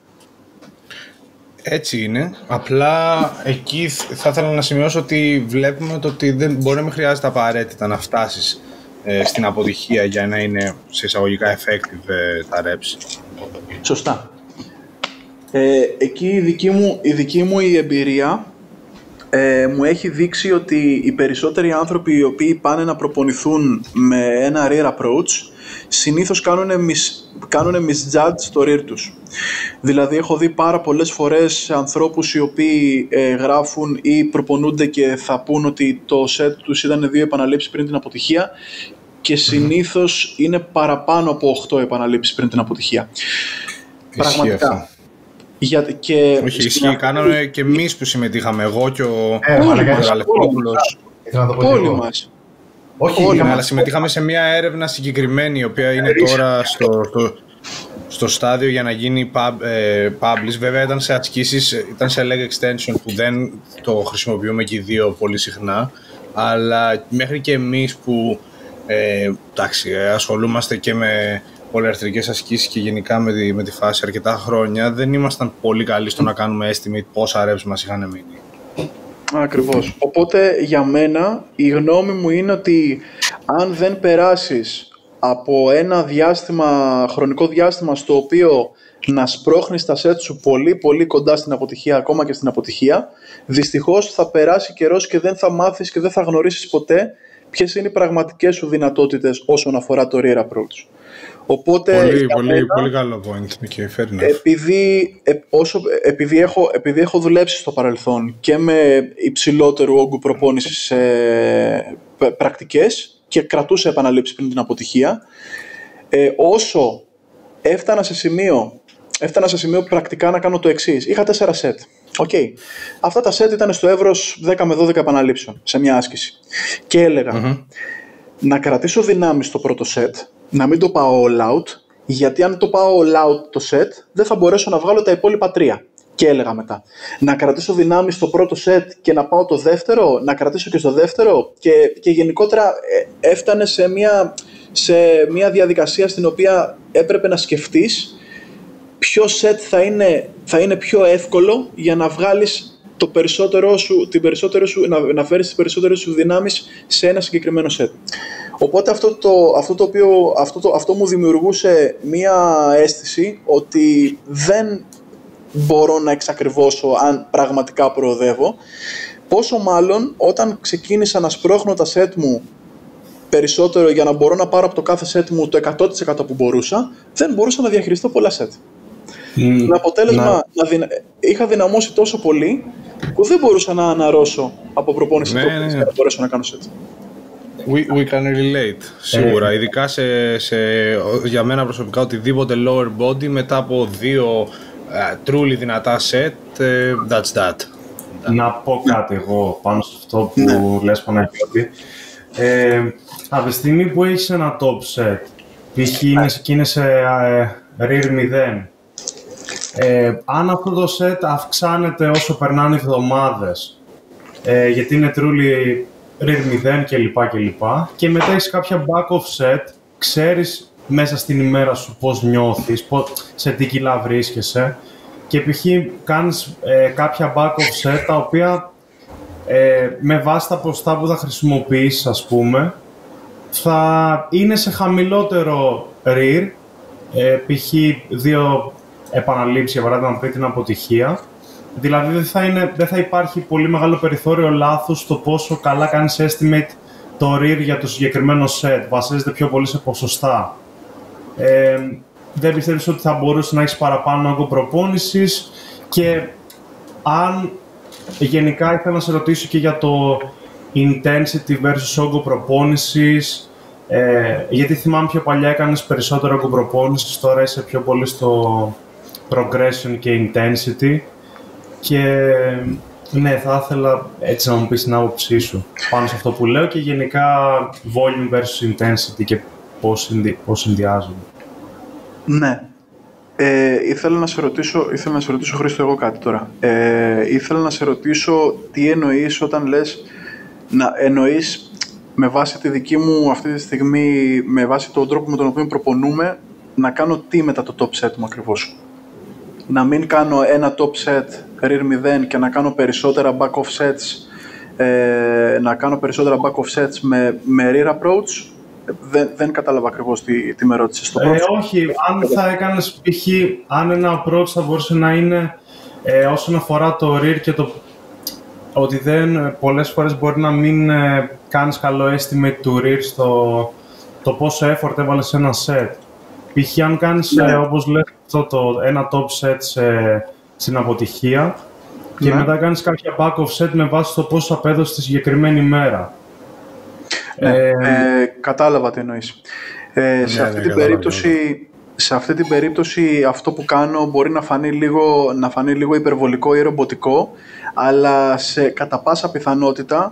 Έτσι είναι. Απλά εκεί θα ήθελα να σημειώσω ότι βλέπουμε το ότι δεν μπορεί να μην χρειάζεται απαραίτητα να φτάσεις στην αποτυχία για να είναι σε εισαγωγικά effective τα reps. Σωστά. Εκεί η δική μου η εμπειρία μου έχει δείξει ότι οι περισσότεροι άνθρωποι οι οποίοι πάνε να προπονηθούν με ένα rear approach συνήθως κάνουν misjudge στο rear τους. Δηλαδή έχω δει πάρα πολλές φορές ανθρώπους οι οποίοι γράφουν ή προπονούνται και θα πούν ότι το set τους ήταν 2 επαναλήψεις πριν την αποτυχία, και συνήθως είναι παραπάνω από 8 επαναλήψεις πριν την αποτυχία. Πραγματικά. Όχι, ισχύει. Κάναμε και εμείς που συμμετείχαμε, εγώ και ο Αλεφόπουλος. Όλοι μας. Όχι, αλλά συμμετείχαμε σε μια έρευνα συγκεκριμένη, η οποία είναι τώρα στο στάδιο για να γίνει publish. Βέβαια ήταν σε ασκήσεις, ήταν σε leg extension που δεν το χρησιμοποιούμε και οι δύο πολύ συχνά, αλλά μέχρι και εμείς που ασχολούμαστε και με πολυαρθρικές ασκήσεις και γενικά με τη φάση αρκετά χρόνια, δεν ήμασταν πολύ καλοί στο να κάνουμε estimate πόσα reps μας είχαν μείνει. Ακριβώς. Οπότε για μένα η γνώμη μου είναι ότι αν δεν περάσεις από ένα χρονικό διάστημα στο οποίο να σπρώχνεις τα σετ σου πολύ πολύ κοντά στην αποτυχία, ακόμα και στην αποτυχία, δυστυχώς θα περάσει καιρός και δεν θα μάθεις και δεν θα γνωρίσεις ποτέ ποιες είναι οι πραγματικές σου δυνατότητες όσον αφορά το rear approach. Οπότε, πολύ καλό point. Επειδή έχω δουλέψει στο παρελθόν και με υψηλότερου όγκου προπόνησης σε πρακτικές και κρατούσα επαναλήψεις πριν την αποτυχία, όσο έφτανα σε σημείο πρακτικά να κάνω το εξής. Είχα 4 σετ. Okay. Αυτά τα σετ ήταν στο εύρος 10 με 12 επαναλήψεων σε μια άσκηση. Και έλεγα να κρατήσω δυνάμεις στο πρώτο σετ, να μην το πάω all out, γιατί αν το πάω all out το set, δεν θα μπορέσω να βγάλω τα υπόλοιπα 3. Και έλεγα μετά, να κρατήσω δυνάμεις στο πρώτο set και να πάω το δεύτερο, να κρατήσω και στο δεύτερο, και γενικότερα έφτανε σε μια διαδικασία στην οποία έπρεπε να σκεφτείς ποιο set θα είναι πιο εύκολο για να βγάλεις να φέρεις τις περισσότερες σου δυνάμεις σε ένα συγκεκριμένο set. Οπότε αυτό μου δημιουργούσε μία αίσθηση ότι δεν μπορώ να εξακριβώσω αν πραγματικά προοδεύω, πόσο μάλλον όταν ξεκίνησα να σπρώχνω τα set μου περισσότερο για να μπορώ να πάρω από το κάθε set μου το 100% που μπορούσα, δεν μπορούσα να διαχειριστώ πολλά set. Με αποτέλεσμα είχα δυναμώσει τόσο πολύ που δεν μπορούσα να αναρρώσω από προπόνηση για να μπορέσω να κάνω set. We can relate, σίγουρα. Ειδικά για μένα προσωπικά, οτιδήποτε lower body μετά από 2 truly δυνατά set, that's that. Να πω κάτι εγώ πάνω σε αυτό που λες, Παναγιώτη. Από τη στιγμή που έχεις ένα top set, π.χ. είναι σε rear 0, αν αυτό το set αυξάνεται όσο περνάνε οι εβδομάδες, γιατί είναι truly rear 0 κλπ. Και μετά έχεις κάποια back off set, ξέρεις μέσα στην ημέρα σου πώς νιώθεις, σε τι κιλά βρίσκεσαι, και π.χ. κάνεις κάποια back off set τα οποία με βάση τα ποστά που θα χρησιμοποιήσεις, ας πούμε, θα είναι σε χαμηλότερο rear, π.χ. 2 επαναλήψεις για παράδειγμα πριν την αποτυχία. Δηλαδή δεν θα υπάρχει πολύ μεγάλο περιθώριο λάθους στο πόσο καλά κάνεις estimate το rear για το συγκεκριμένο set. Βασίζεται πιο πολύ σε ποσοστά. Δεν πιστεύεις ότι θα μπορούσε να έχεις παραπάνω όγκο προπόνησης? Και αν γενικά ήθελα να σε ρωτήσω και για το intensity versus όγκο προπόνησης, γιατί θυμάμαι πιο παλιά έκανες περισσότερο όγκο προπόνησης, τώρα είσαι πιο πολύ στο progression και intensity. Και ναι, θα ήθελα έτσι να μου πεις την άποψή σου πάνω σε αυτό που λέω και γενικά volume versus intensity και πώς συνδυάζονται. Ναι. Ήθελα να σε ρωτήσω Χρήστο εγώ κάτι τώρα. Ήθελα να σε ρωτήσω τι εννοείς όταν λες εννοείς με βάση τη δική μου αυτή τη στιγμή, με βάση τον τρόπο με τον οποίο προπονούμε, να κάνω τι μετά το top set μου ακριβώς. Να μην κάνω ένα top set rear 0 και να κάνω περισσότερα back offsets, να κάνω περισσότερα back offsets με rear approach. Δεν κατάλαβα ακριβώς τι με ρώτησες. Όχι, αν θα έκανες π.χ. αν ένα approach θα μπορούσε να είναι όσον αφορά το rear και ότι πολλές φορές μπορεί να μην κάνεις καλό estimate του rear στο το πόσο effort έβαλες σε ένα set. Π.χ. αν κάνεις, όπως λες, ένα top set στην αποτυχία και μετά κάνεις κάποια back offset με βάση το πόσο απέδωσε τη συγκεκριμένη μέρα. Κατάλαβα τι εννοείς. Σε αυτή την περίπτωση αυτό που κάνω μπορεί να φανεί λίγο υπερβολικό ή ρομποτικό, αλλά κατά πάσα πιθανότητα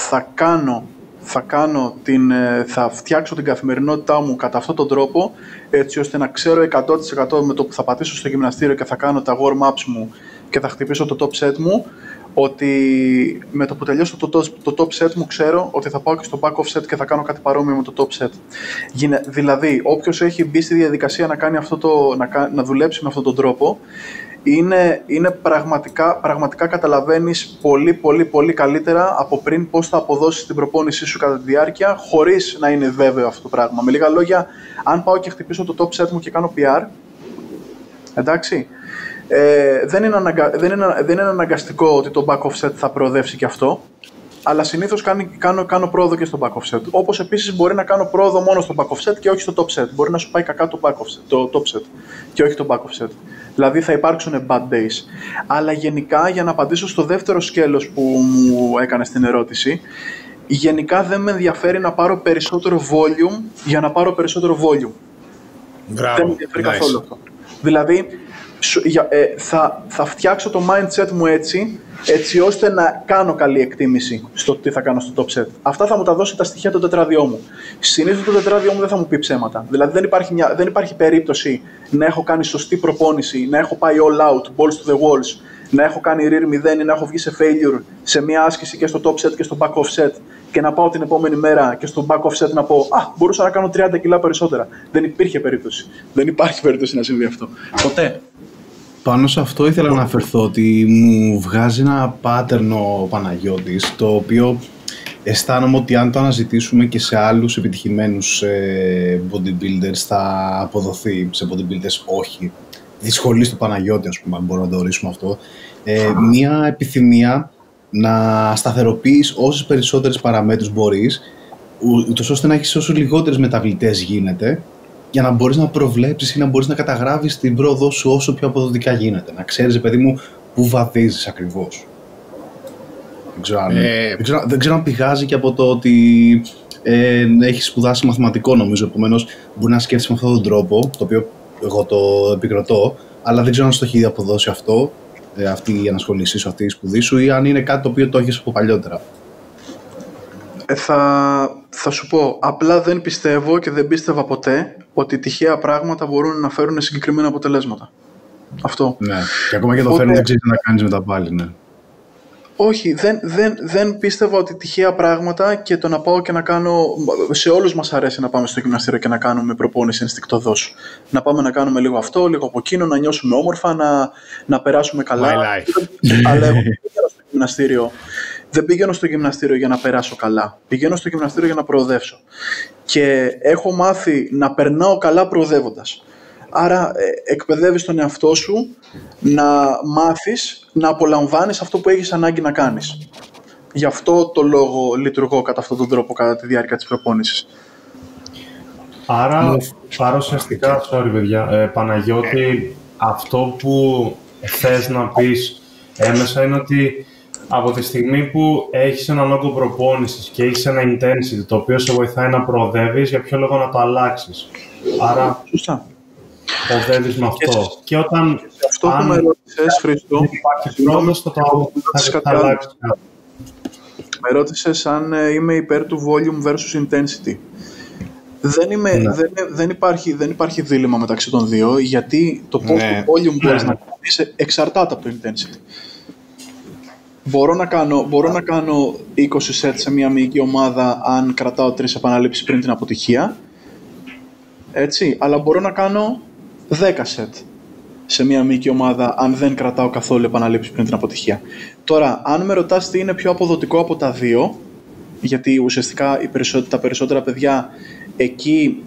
θα φτιάξω την καθημερινότητά μου κατά αυτόν τον τρόπο, έτσι ώστε να ξέρω 100% με το που θα πατήσω στο γυμναστήριο και θα κάνω τα warm-ups μου και θα χτυπήσω το top set μου, ότι με το που τελειώσω το top set μου ξέρω ότι θα πάω και στο back off set και θα κάνω κάτι παρόμοιο με το top set. Δηλαδή, όποιος έχει μπει στη διαδικασία να κάνει να δουλέψει με αυτόν τον τρόπο, είναι πραγματικά καταλαβαίνεις πολύ καλύτερα από πριν πώς θα αποδώσεις την προπόνησή σου κατά τη διάρκεια, χωρίς να είναι βέβαιο αυτό το πράγμα. Με λίγα λόγια, αν πάω και χτυπήσω το top set μου και κάνω PR, εντάξει, δεν είναι αναγκαστικό ότι το back offset θα προοδεύσει και αυτό, αλλά συνήθως κάνω πρόοδο και στο back offset. Όπως επίσης μπορεί να κάνω πρόοδο μόνο στο back offset και όχι στο top set. Μπορεί να σου πάει κακά το top set και όχι το back offset. Δηλαδή θα υπάρξουν bad days. Αλλά γενικά, για να απαντήσω στο δεύτερο σκέλος που μου έκανες την ερώτηση, γενικά δεν με ενδιαφέρει να πάρω περισσότερο volume για να πάρω περισσότερο volume. Μπράβο, δεν με ενδιαφέρει καθόλου αυτό. Δηλαδή, θα φτιάξω το mindset μου έτσι ώστε να κάνω καλή εκτίμηση στο τι θα κάνω στο top set. Αυτά θα μου τα δώσει τα στοιχεία το τετράδιό μου. Συνήθως το τετράδιό μου δεν θα μου πει ψέματα. Δηλαδή δεν υπάρχει περίπτωση να έχω κάνει σωστή προπόνηση, να έχω πάει all out, balls to the walls, να έχω κάνει rear 0 ή να έχω βγει σε failure σε μια άσκηση και στο top set και στο back off set και να πάω την επόμενη μέρα και στο back off set να πω μπορούσα να κάνω 30 κιλά περισσότερα. Δεν υπήρχε περίπτωση. Δεν υπάρχει περίπτωση να συμβεί αυτό. Ποτέ. Πάνω σε αυτό ήθελα να αναφερθώ ότι μου βγάζει ένα pattern ο Παναγιώτης, το οποίο αισθάνομαι ότι αν το αναζητήσουμε και σε άλλους επιτυχημένους bodybuilders θα αποδοθεί, σε bodybuilders όχι. Δυσκολίες του Παναγιώτη, ας πούμε, αν μπορούμε να το ορίσουμε αυτό. Μία επιθυμία να σταθεροποιείς όσες περισσότερες παραμέτρους μπορείς, ούτως ώστε να έχεις όσο λιγότερες μεταβλητές γίνεται, για να μπορείς να προβλέψεις ή να μπορείς να καταγράφεις την πρόοδό σου όσο πιο αποδοτικά γίνεται. Να ξέρεις, παιδί μου, πού βαδίζεις ακριβώς. Δεν ξέρω αν πηγάζει και από το ότι έχεις σπουδάσει μαθηματικό, νομίζω. Επομένως, μπορεί να σκέφτεσαι με αυτόν τον τρόπο, το οποίο εγώ το επικροτώ, αλλά δεν ξέρω αν στο έχει αποδώσει αυτό, αυτή η ανασχολήσή σου, αυτή η σπουδή σου, ή αν είναι κάτι το οποίο το έχεις από παλιότερα. Θα σου πω, απλά δεν πιστεύω και δεν πίστευα ποτέ ότι τυχαία πράγματα μπορούν να φέρουν συγκεκριμένα αποτελέσματα. Αυτό. Ναι, και ακόμα και το φέρνει δεν ξέρεις τι να κάνεις μετά πάλι, ναι. Όχι, δεν πίστευα ότι τυχαία πράγματα και το να πάω και να κάνω. Σε όλους μας αρέσει να πάμε στο γυμναστήριο και να κάνουμε προπόνηση ενστικτωδώς. Να πάμε να κάνουμε λίγο αυτό, λίγο από εκείνο, να νιώσουμε όμορφα, να περάσουμε καλά. Αλλά εγώ δεν πηγαίνω στο γυμναστήριο για να περάσω καλά. Πηγαίνω στο γυμναστήριο για να προοδεύσω. Και έχω μάθει να περνάω καλά προοδεύοντας. Άρα εκπαιδεύεις τον εαυτό σου να μάθεις να απολαμβάνεις αυτό που έχεις ανάγκη να κάνεις. Γι' αυτό το λόγο λειτουργώ κατά αυτόν τον τρόπο κατά τη διάρκεια της προπόνησης. Άρα ουσιαστικά, sorry παιδιά, Παναγιώτη, αυτό που θες να πεις έμεσα είναι ότι από τη στιγμή που έχεις έναν όγκο προπόνησης και έχεις ένα intensity το οποίο σε βοηθάει να προοδεύεις, για ποιο λόγο να το αλλάξεις. Άρα προοδεύεις με αυτό. Και όταν αυτό που με ρώτησες, Χρήστο, υπάρχει πρόοδος, θα αλλάξεις. Με ρώτησες αν είμαι υπέρ του volume versus intensity. Δεν υπάρχει δίλημμα μεταξύ των δύο, γιατί το πόσο volume μπορείς να κάνεις εξαρτάται από το intensity. Μπορώ να κάνω 20 set σε μια μυϊκή ομάδα αν κρατάω 3 επαναλήψεις πριν την αποτυχία, έτσι, αλλά μπορώ να κάνω 10 set σε μια μυϊκή ομάδα αν δεν κρατάω καθόλου επαναλήψεις πριν την αποτυχία. Τώρα, αν με ρωτάς τι είναι πιο αποδοτικό από τα δύο, γιατί ουσιαστικά τα περισσότερα παιδιά εκεί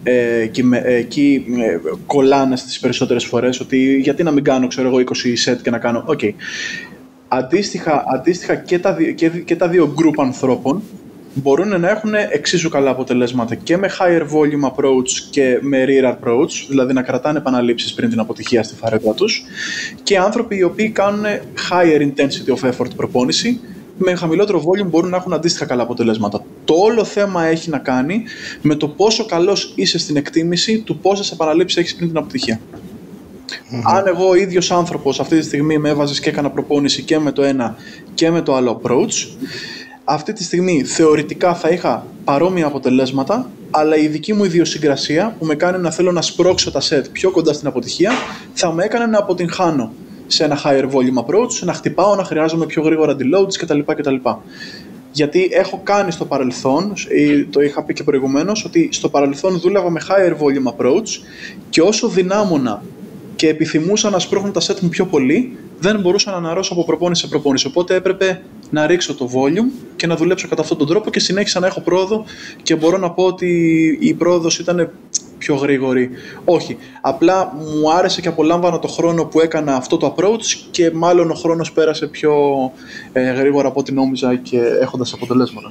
κολλάνε στις περισσότερες φορές, ότι γιατί να μην κάνω, ξέρω εγώ, 20 set και να κάνω, ok. Αντίστοιχα και τα δύο group ανθρώπων μπορούν να έχουν εξίσου καλά αποτελέσματα και με higher volume approach και με rear approach, δηλαδή να κρατάνε επαναλήψεις πριν την αποτυχία στη φαρέτρα τους, και άνθρωποι οι οποίοι κάνουν higher intensity of effort προπόνηση, με χαμηλότερο volume μπορούν να έχουν αντίστοιχα καλά αποτελέσματα. Το όλο θέμα έχει να κάνει με το πόσο καλός είσαι στην εκτίμηση του πόσες επαναλήψεις έχεις πριν την αποτυχία. Αν εγώ ο ίδιος άνθρωπος αυτή τη στιγμή με έβαζες και έκανα προπόνηση και με το ένα και με το άλλο approach, αυτή τη στιγμή θεωρητικά θα είχα παρόμοια αποτελέσματα, αλλά η δική μου ιδιοσυγκρασία που με κάνει να θέλω να σπρώξω τα set πιο κοντά στην αποτυχία θα με έκανε να αποτυγχάνω σε ένα higher volume approach, να χτυπάω, να χρειάζομαι πιο γρήγορα deloads κτλ. Γιατί έχω κάνει στο παρελθόν, το είχα πει και προηγουμένως, ότι στο παρελθόν δούλευα με higher volume approach και όσο δυνάμωνα και επιθυμούσα να σπρώχνω τα set μου πιο πολύ, δεν μπορούσα να αναρρώσω από προπόνηση σε προπόνηση. Οπότε έπρεπε να ρίξω το volume και να δουλέψω κατά αυτόν τον τρόπο και συνέχισα να έχω πρόοδο και μπορώ να πω ότι η πρόοδος ήταν πιο γρήγορη. Όχι. Απλά μου άρεσε και απολάμβανα το χρόνο που έκανα αυτό το approach και μάλλον ο χρόνος πέρασε πιο γρήγορα από ό,τι νόμιζα και έχοντας αποτελέσματα.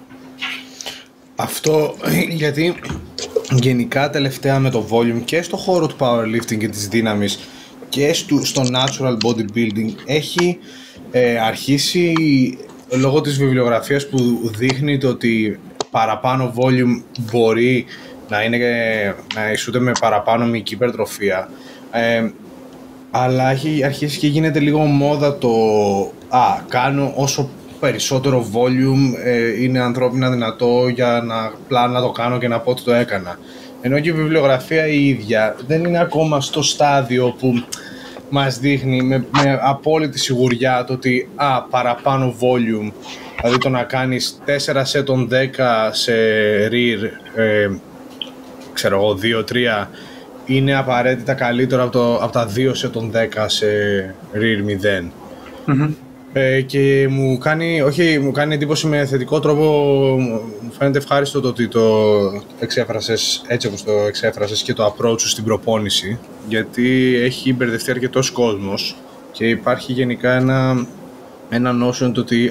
Αυτό γιατί γενικά τελευταία με το volume και στο χώρο του powerlifting και της δύναμης και στο natural bodybuilding έχει αρχίσει, λόγω της βιβλιογραφίας που δείχνει το ότι παραπάνω volume μπορεί να ισούται με παραπάνω μυϊκή υπερτροφία, αλλά έχει αρχίσει και γίνεται λίγο μόδα το κάνω όσο περισσότερο volume είναι ανθρώπινα δυνατό για απλά να το κάνω και να πω ότι το έκανα. Ενώ και η βιβλιογραφία η ίδια δεν είναι ακόμα στο στάδιο που μας δείχνει με απόλυτη σιγουριά το ότι παραπάνω volume, δηλαδή το να κάνεις 4 set των 10 σε rear, ξέρω εγώ 2-3, είναι απαραίτητα καλύτερο από τα 2 set των 10 σε rear 0. Mm-hmm. Και μου κάνει εντύπωση με θετικό τρόπο, μου φαίνεται ευχάριστο το ότι το εξέφρασες έτσι όπως το εξέφρασες και το approach σου στην προπόνηση, γιατί έχει μπερδευτεί αρκετός κόσμος και υπάρχει γενικά ένα notion το ότι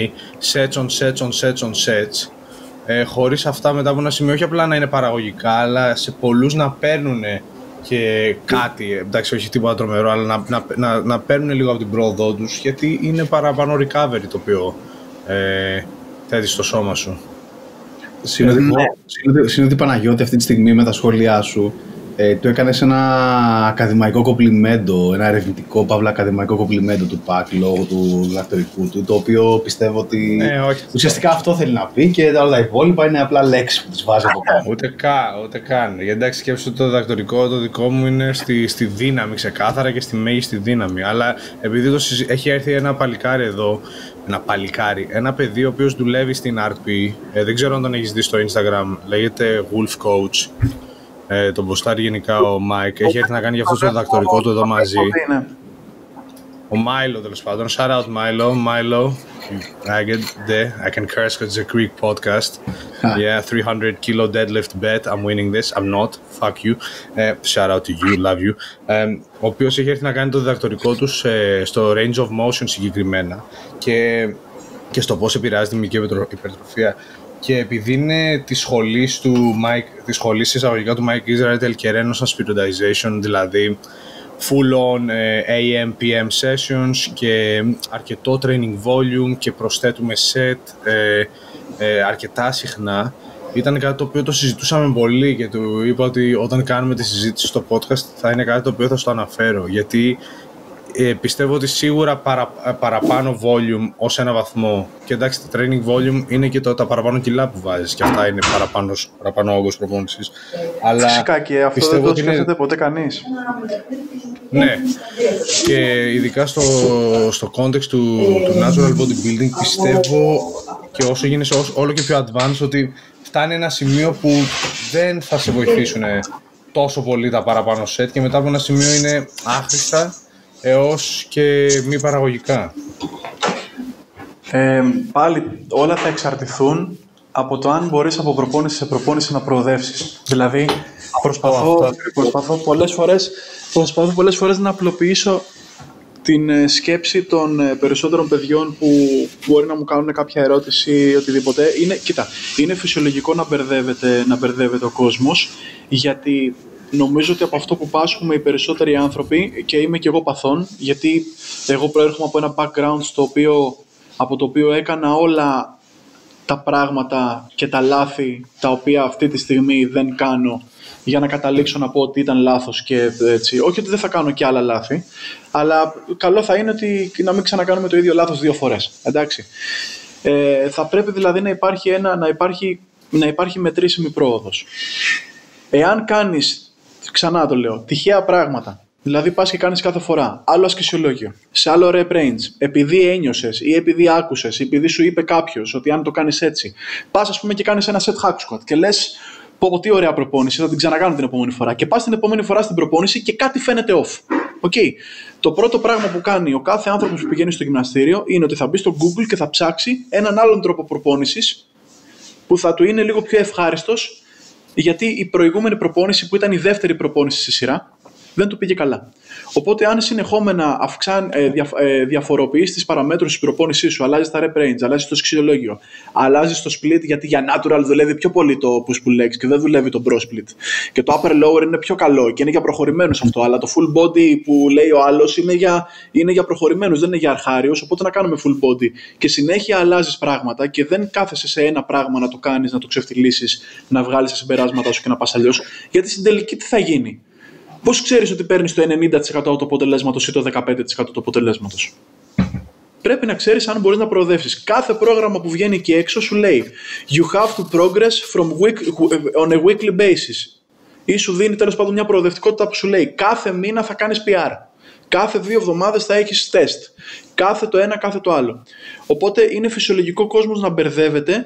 sets, χωρίς αυτά μετά από ένα σημείο όχι απλά να είναι παραγωγικά, αλλά σε πολλούς να παίρνουν και κάτι, εντάξει όχι τίποτα τρομερό, αλλά να παίρνουν λίγο από την πρόοδό τους, γιατί είναι παραπάνω recovery το οποίο θέτεις στο σώμα σου. Συνήθω Παναγιώτη αυτή τη στιγμή με τα σχόλιά σου του έκανες ένα ακαδημαϊκό κομπλιμέντο, ένα ερευνητικό παύλα ακαδημαϊκό κομπλιμέντο του ΠΑΚ λόγω του διδακτορικού του, το οποίο πιστεύω ότι ουσιαστικά αυτό θέλει να πει και όλα τα υπόλοιπα είναι απλά λέξεις που τις βάζει από πάνω. Ούτε καν. Γιατί εντάξει, σκέψου ότι το διδακτορικό το δικό μου είναι στη δύναμη ξεκάθαρα και στη μέγιστη δύναμη. Αλλά επειδή έχει έρθει ένα παλικάρι εδώ, ένα παιδί ο οποίος δουλεύει στην RP, δεν ξέρω αν τον έχεις δει στο Instagram, λέγεται Wolf Coach. Τον ποστάρει γενικά ο Mike, έχει έρθει να κάνει για αυτό το διδακτορικό του εδώ μαζί. Ο Milo τέλος πάντων, shout out Milo, I can curse because it's a Greek podcast. Yeah, 300 kilo deadlift bet, I'm winning this, I'm not, fuck you. Shout out to you, love you. Ο οποίος έχει έρθει να κάνει το διδακτορικό του στο range of motion συγκεκριμένα και στο πώς επηρεάζει τη μυϊκή υπερτροφία. Και επειδή είναι τη σχολής εισαγωγικά του Mike Israel και Renaissance Periodization, δηλαδή full on AM, PM sessions και αρκετό training volume και προσθέτουμε set αρκετά συχνά, ήταν κάτι το οποίο το συζητούσαμε πολύ και του είπα ότι όταν κάνουμε τη συζήτηση στο podcast θα είναι κάτι το οποίο θα στο αναφέρω, γιατί πιστεύω ότι σίγουρα παραπάνω volume ως ένα βαθμό. Και εντάξει, το training volume είναι και τα παραπάνω κιλά που βάζεις. Και αυτά είναι παραπάνω όγκος προπόνησης. Αλλά φυσικά και αυτό δεν το σκέφτεται ποτέ κανείς. Ναι. Και ειδικά στο context του natural bodybuilding πιστεύω και όσο γίνεσαι όλο και πιο advanced ότι φτάνει ένα σημείο που δεν θα σε βοηθήσουν τόσο πολύ τα παραπάνω set και μετά από ένα σημείο είναι άχρηστα έως και μη παραγωγικά. Πάλι όλα θα εξαρτηθούν από το αν μπορείς από προπόνηση σε προπόνηση να προοδεύσεις. Δηλαδή προσπαθώ πολλές φορές να απλοποιήσω την σκέψη των περισσότερων παιδιών που μπορεί να μου κάνουν κάποια ερώτηση ή οτιδήποτε. Είναι φυσιολογικό να μπερδεύεται ο κόσμος, γιατί νομίζω ότι από αυτό που πάσχουμε οι περισσότεροι άνθρωποι, και είμαι και εγώ παθών, γιατί εγώ προέρχομαι από ένα background από το οποίο έκανα όλα τα πράγματα και τα λάθη τα οποία αυτή τη στιγμή δεν κάνω, για να καταλήξω να πω ότι ήταν λάθος και έτσι. Όχι ότι δεν θα κάνω και άλλα λάθη, αλλά καλό θα είναι ότι να μην ξανακάνουμε το ίδιο λάθος 2 φορές. Εντάξει. Θα πρέπει δηλαδή να υπάρχει μετρήσιμη πρόοδος. Εάν κάνεις, ξανά το λέω, τυχαία πράγματα, δηλαδή πας και κάνεις κάθε φορά άλλο ασκησιολόγιο, σε άλλο rep range, επειδή ένιωσες ή επειδή άκουσες ή επειδή σου είπε κάποιος ότι αν το κάνεις έτσι, πας ας πούμε και κάνεις ένα set hack squat και λες πω τι ωραία προπόνηση, θα την ξανακάνω την επόμενη φορά, και πας την επόμενη φορά στην προπόνηση και κάτι φαίνεται off. Okay. Το πρώτο πράγμα που κάνει ο κάθε άνθρωπος που πηγαίνει στο γυμναστήριο είναι ότι θα μπει στο Google και θα ψάξει έναν άλλον τρόπο προπόνησης που θα του είναι λίγο πιο ευχάριστος, γιατί η προηγούμενη προπόνηση που ήταν η δεύτερη προπόνηση στη σειρά δεν του πήγε καλά. Οπότε, αν συνεχόμενα διαφοροποιείς τις παραμέτρους της προπόνησής σου, αλλάζεις τα rep range, αλλάζεις το αξιολόγιο, αλλάζεις το split, γιατί για natural δουλεύει πιο πολύ το push pull legs και δεν δουλεύει το bro split. Και το upper lower είναι πιο καλό και είναι για προχωρημένους αυτό, αλλά το full body που λέει ο άλλος είναι για προχωρημένους, δεν είναι για αρχάριους. Οπότε να κάνουμε full body. Και συνέχεια αλλάζεις πράγματα και δεν κάθεσαι σε ένα πράγμα να το κάνεις, να το ξεφτυλίσεις, να βγάλεις τα συμπεράσματα σου και να πας αλλιώς. Γιατί στην τελική τι θα γίνει? Πώς ξέρεις ότι παίρνεις το 90% του αποτελέσματος ή το 15% του αποτελέσματος? Πρέπει να ξέρεις αν μπορείς να προοδεύσεις. Κάθε πρόγραμμα που βγαίνει εκεί έξω σου λέει You have to progress on a weekly basis. Ή σου δίνει τέλος πάντων μια προοδευτικότητα που σου λέει κάθε μήνα θα κάνεις PR. Κάθε 2 εβδομάδες θα έχεις τεστ. Κάθε το ένα, κάθε το άλλο. Οπότε είναι φυσιολογικό ο κόσμος να μπερδεύεται,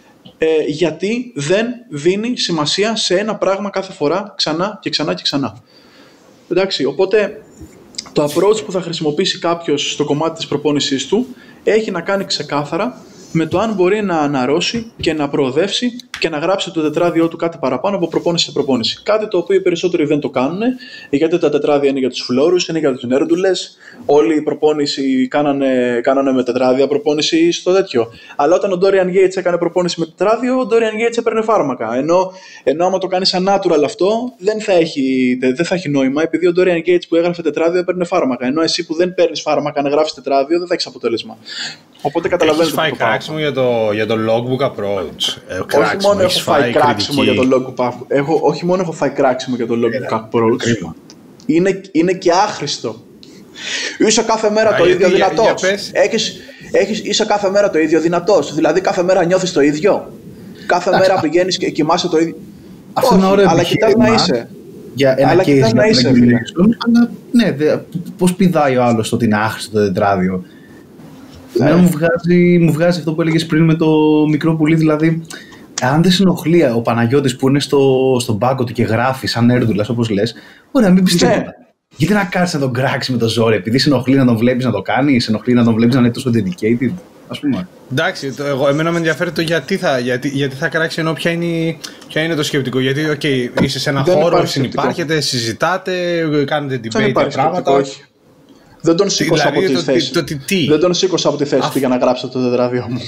γιατί δεν δίνει σημασία σε ένα πράγμα κάθε φορά ξανά και ξανά και ξανά. Εντάξει, οπότε το approach που θα χρησιμοποιήσει κάποιος στο κομμάτι της προπόνησής του έχει να κάνει ξεκάθαρα με το αν μπορεί να αναρρώσει και να προοδεύσει και να γράψει το τετράδιό του κάτι παραπάνω από προπόνηση σε προπόνηση. Κάτι το οποίο οι περισσότεροι δεν το κάνουν, γιατί τα τετράδια είναι για τους φλόρους, είναι για τους νέρντουλες. Όλοι οι προπόνηση κάνανε με τετράδια προπόνηση στο τέτοιο. Αλλά όταν ο Dorian Yates έκανε προπόνηση με τετράδιο, ο Dorian Yates έπαιρνε φάρμακα. Ενώ άμα το κάνεις σαν natural αυτό, δεν θα έχει νόημα, επειδή ο Dorian Yates που έγραφε τετράδιο έπαιρνε φάρμακα. Ενώ εσύ που δεν παίρνεις φάρμακα, αν γράφεις τετράδιο, δεν θα έχεις αποτέλεσμα. Οπότε καταλαβαίνετε. Έχεις φάει κράξιμο για το logbook approach. Όχι μόνο έχω φάει κράξιμο για το logbook approach. Όχι μόνο έχω φάει κράξιμο για το logbook approach. Είναι και άχρηστο. Είσαι κάθε μέρα το ίδιο δυνατός. Είσαι κάθε μέρα το ίδιο δυνατός. Δηλαδή κάθε μέρα νιώθεις το ίδιο. Κάθε μέρα πηγαίνεις και κοιμάσαι το ίδιο. Αυτό είναι ωραίο. Αλλά κοιτάς να είσαι. Για ένα case να είσαι. Αλλά ναι, πώς πηδάει ο άλλος ότι είναι άχρηστο το τετράδιο? Εμένα μου βγάζει αυτό που έλεγες πριν με το μικρό πουλί, δηλαδή αν δεν συνοχλεί ο Παναγιώτης που είναι στον πάγκο του και γράφει σαν νέρντουλας όπως λες, ωραία, μην πεις τίποτα. Γιατί να κάτσεις να τον κράξεις με το ζόρι, επειδή συνοχλεί να τον βλέπεις να το κάνει, συνοχλεί να τον βλέπεις να είναι τόσο dedicated, ας πούμε. Εντάξει, εμένα με ενδιαφέρει το γιατί θα κράξει, ενώ ποια είναι το σκεπτικό. Γιατί είσαι σε ένα χώρο, συνυπάρχετε, συζητάτε, κάνετε debate πράγματα. Όχι. Δεν τον σήκωσα από τη θέση. Δεν τον σήκωσα από τη θέση του για να γράψω το τετράδιό μου.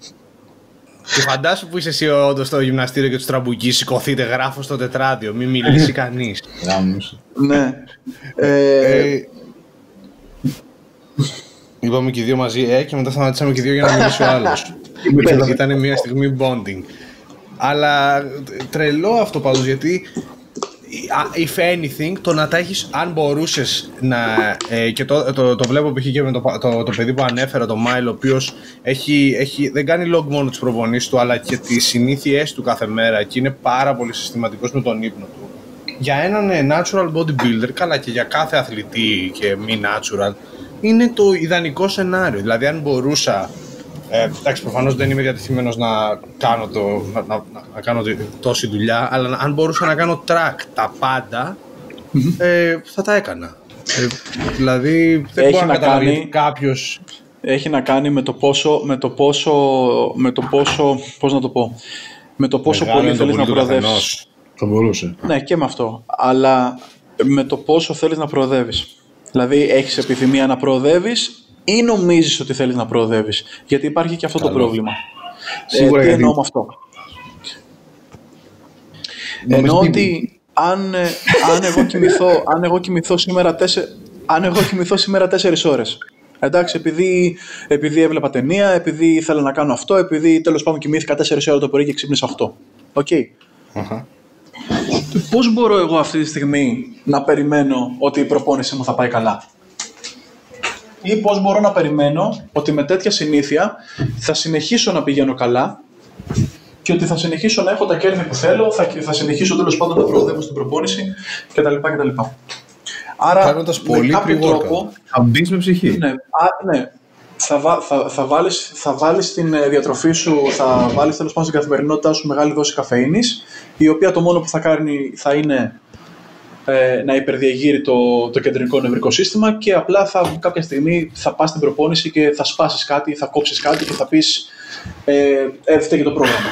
Και φαντάσου που είσαι εσύ όντως στο γυμναστήριο και του τραμπουκεί, σηκωθείτε, γράφω στο τετράδιο, μην μιλήσει κανείς. Ναι. Είπαμε και οι δύο μαζί, και μετά σταματήσαμε και οι δύο για να μιλήσει ο άλλος. Ήταν μια στιγμή bonding. Αλλά τρελό αυτό πάντως, γιατί if anything, το να τα έχεις, αν μπορούσες να, και το βλέπω π.χ. και με το παιδί που ανέφερα, το Μάιλ, ο οποίος δεν κάνει log μόνο τις προπονήσεις του, αλλά και τις συνήθειές του κάθε μέρα και είναι πάρα πολύ συστηματικός με τον ύπνο του. Για έναν natural bodybuilder, καλά και για κάθε αθλητή και μη natural, είναι το ιδανικό σενάριο. Δηλαδή, αν μπορούσα, εντάξει, προφανώς δεν είμαι διατεθειμένος να κάνω τόση δουλειά, αλλά αν μπορούσα να κάνω track τα πάντα, θα τα έκανα. Δηλαδή, δεν μπορώ να καταλάβει γιατί κάποιος... Έχει να κάνει με το πόσο, πώς να το πω, με το πόσο πολύ θέλεις να προοδεύσεις. Θα μπορούσε. Ναι, και με αυτό. Αλλά με το πόσο θέλεις να προοδεύεις. Δηλαδή, έχεις επιθυμία να προοδεύεις ή νομίζεις ότι θέλεις να προοδεύεις? Γιατί υπάρχει και αυτό το πρόβλημα. Σίγουρα τι εννοώ με αυτό? Εννοώ ότι αν εγώ κοιμηθώ σήμερα 4 ώρες, εντάξει, επειδή έβλεπα ταινία, επειδή ήθελα να κάνω αυτό, επειδή τέλος πάντων κοιμήθηκα 4 ώρες το πρωί και ξύπνησα 8. Οκ. Πώς μπορώ εγώ αυτή τη στιγμή να περιμένω ότι η προπόνηση μου θα πάει καλά? Ή πώς μπορώ να περιμένω ότι με τέτοια συνήθεια θα συνεχίσω να πηγαίνω καλά και ότι θα συνεχίσω να έχω τα κέρδη που θέλω, θα συνεχίσω τέλος πάντων να προοδεύω στην προπόνηση κτλ. Άρα, με κάποιο τρόπο... Θα μπεις με ψυχή. Ναι. Θα βάλεις την διατροφή σου, θα βάλεις τέλος πάντων στην καθημερινότητά σου μεγάλη δόση καφεΐνης, η οποία το μόνο που θα κάνει θα είναι να υπερδιαγείρει το κεντρικό νευρικό σύστημα και απλά κάποια στιγμή θα πας στην προπόνηση και θα σπάσεις κάτι, θα κόψεις κάτι και θα πεις έφταιγε το πρόγραμμα.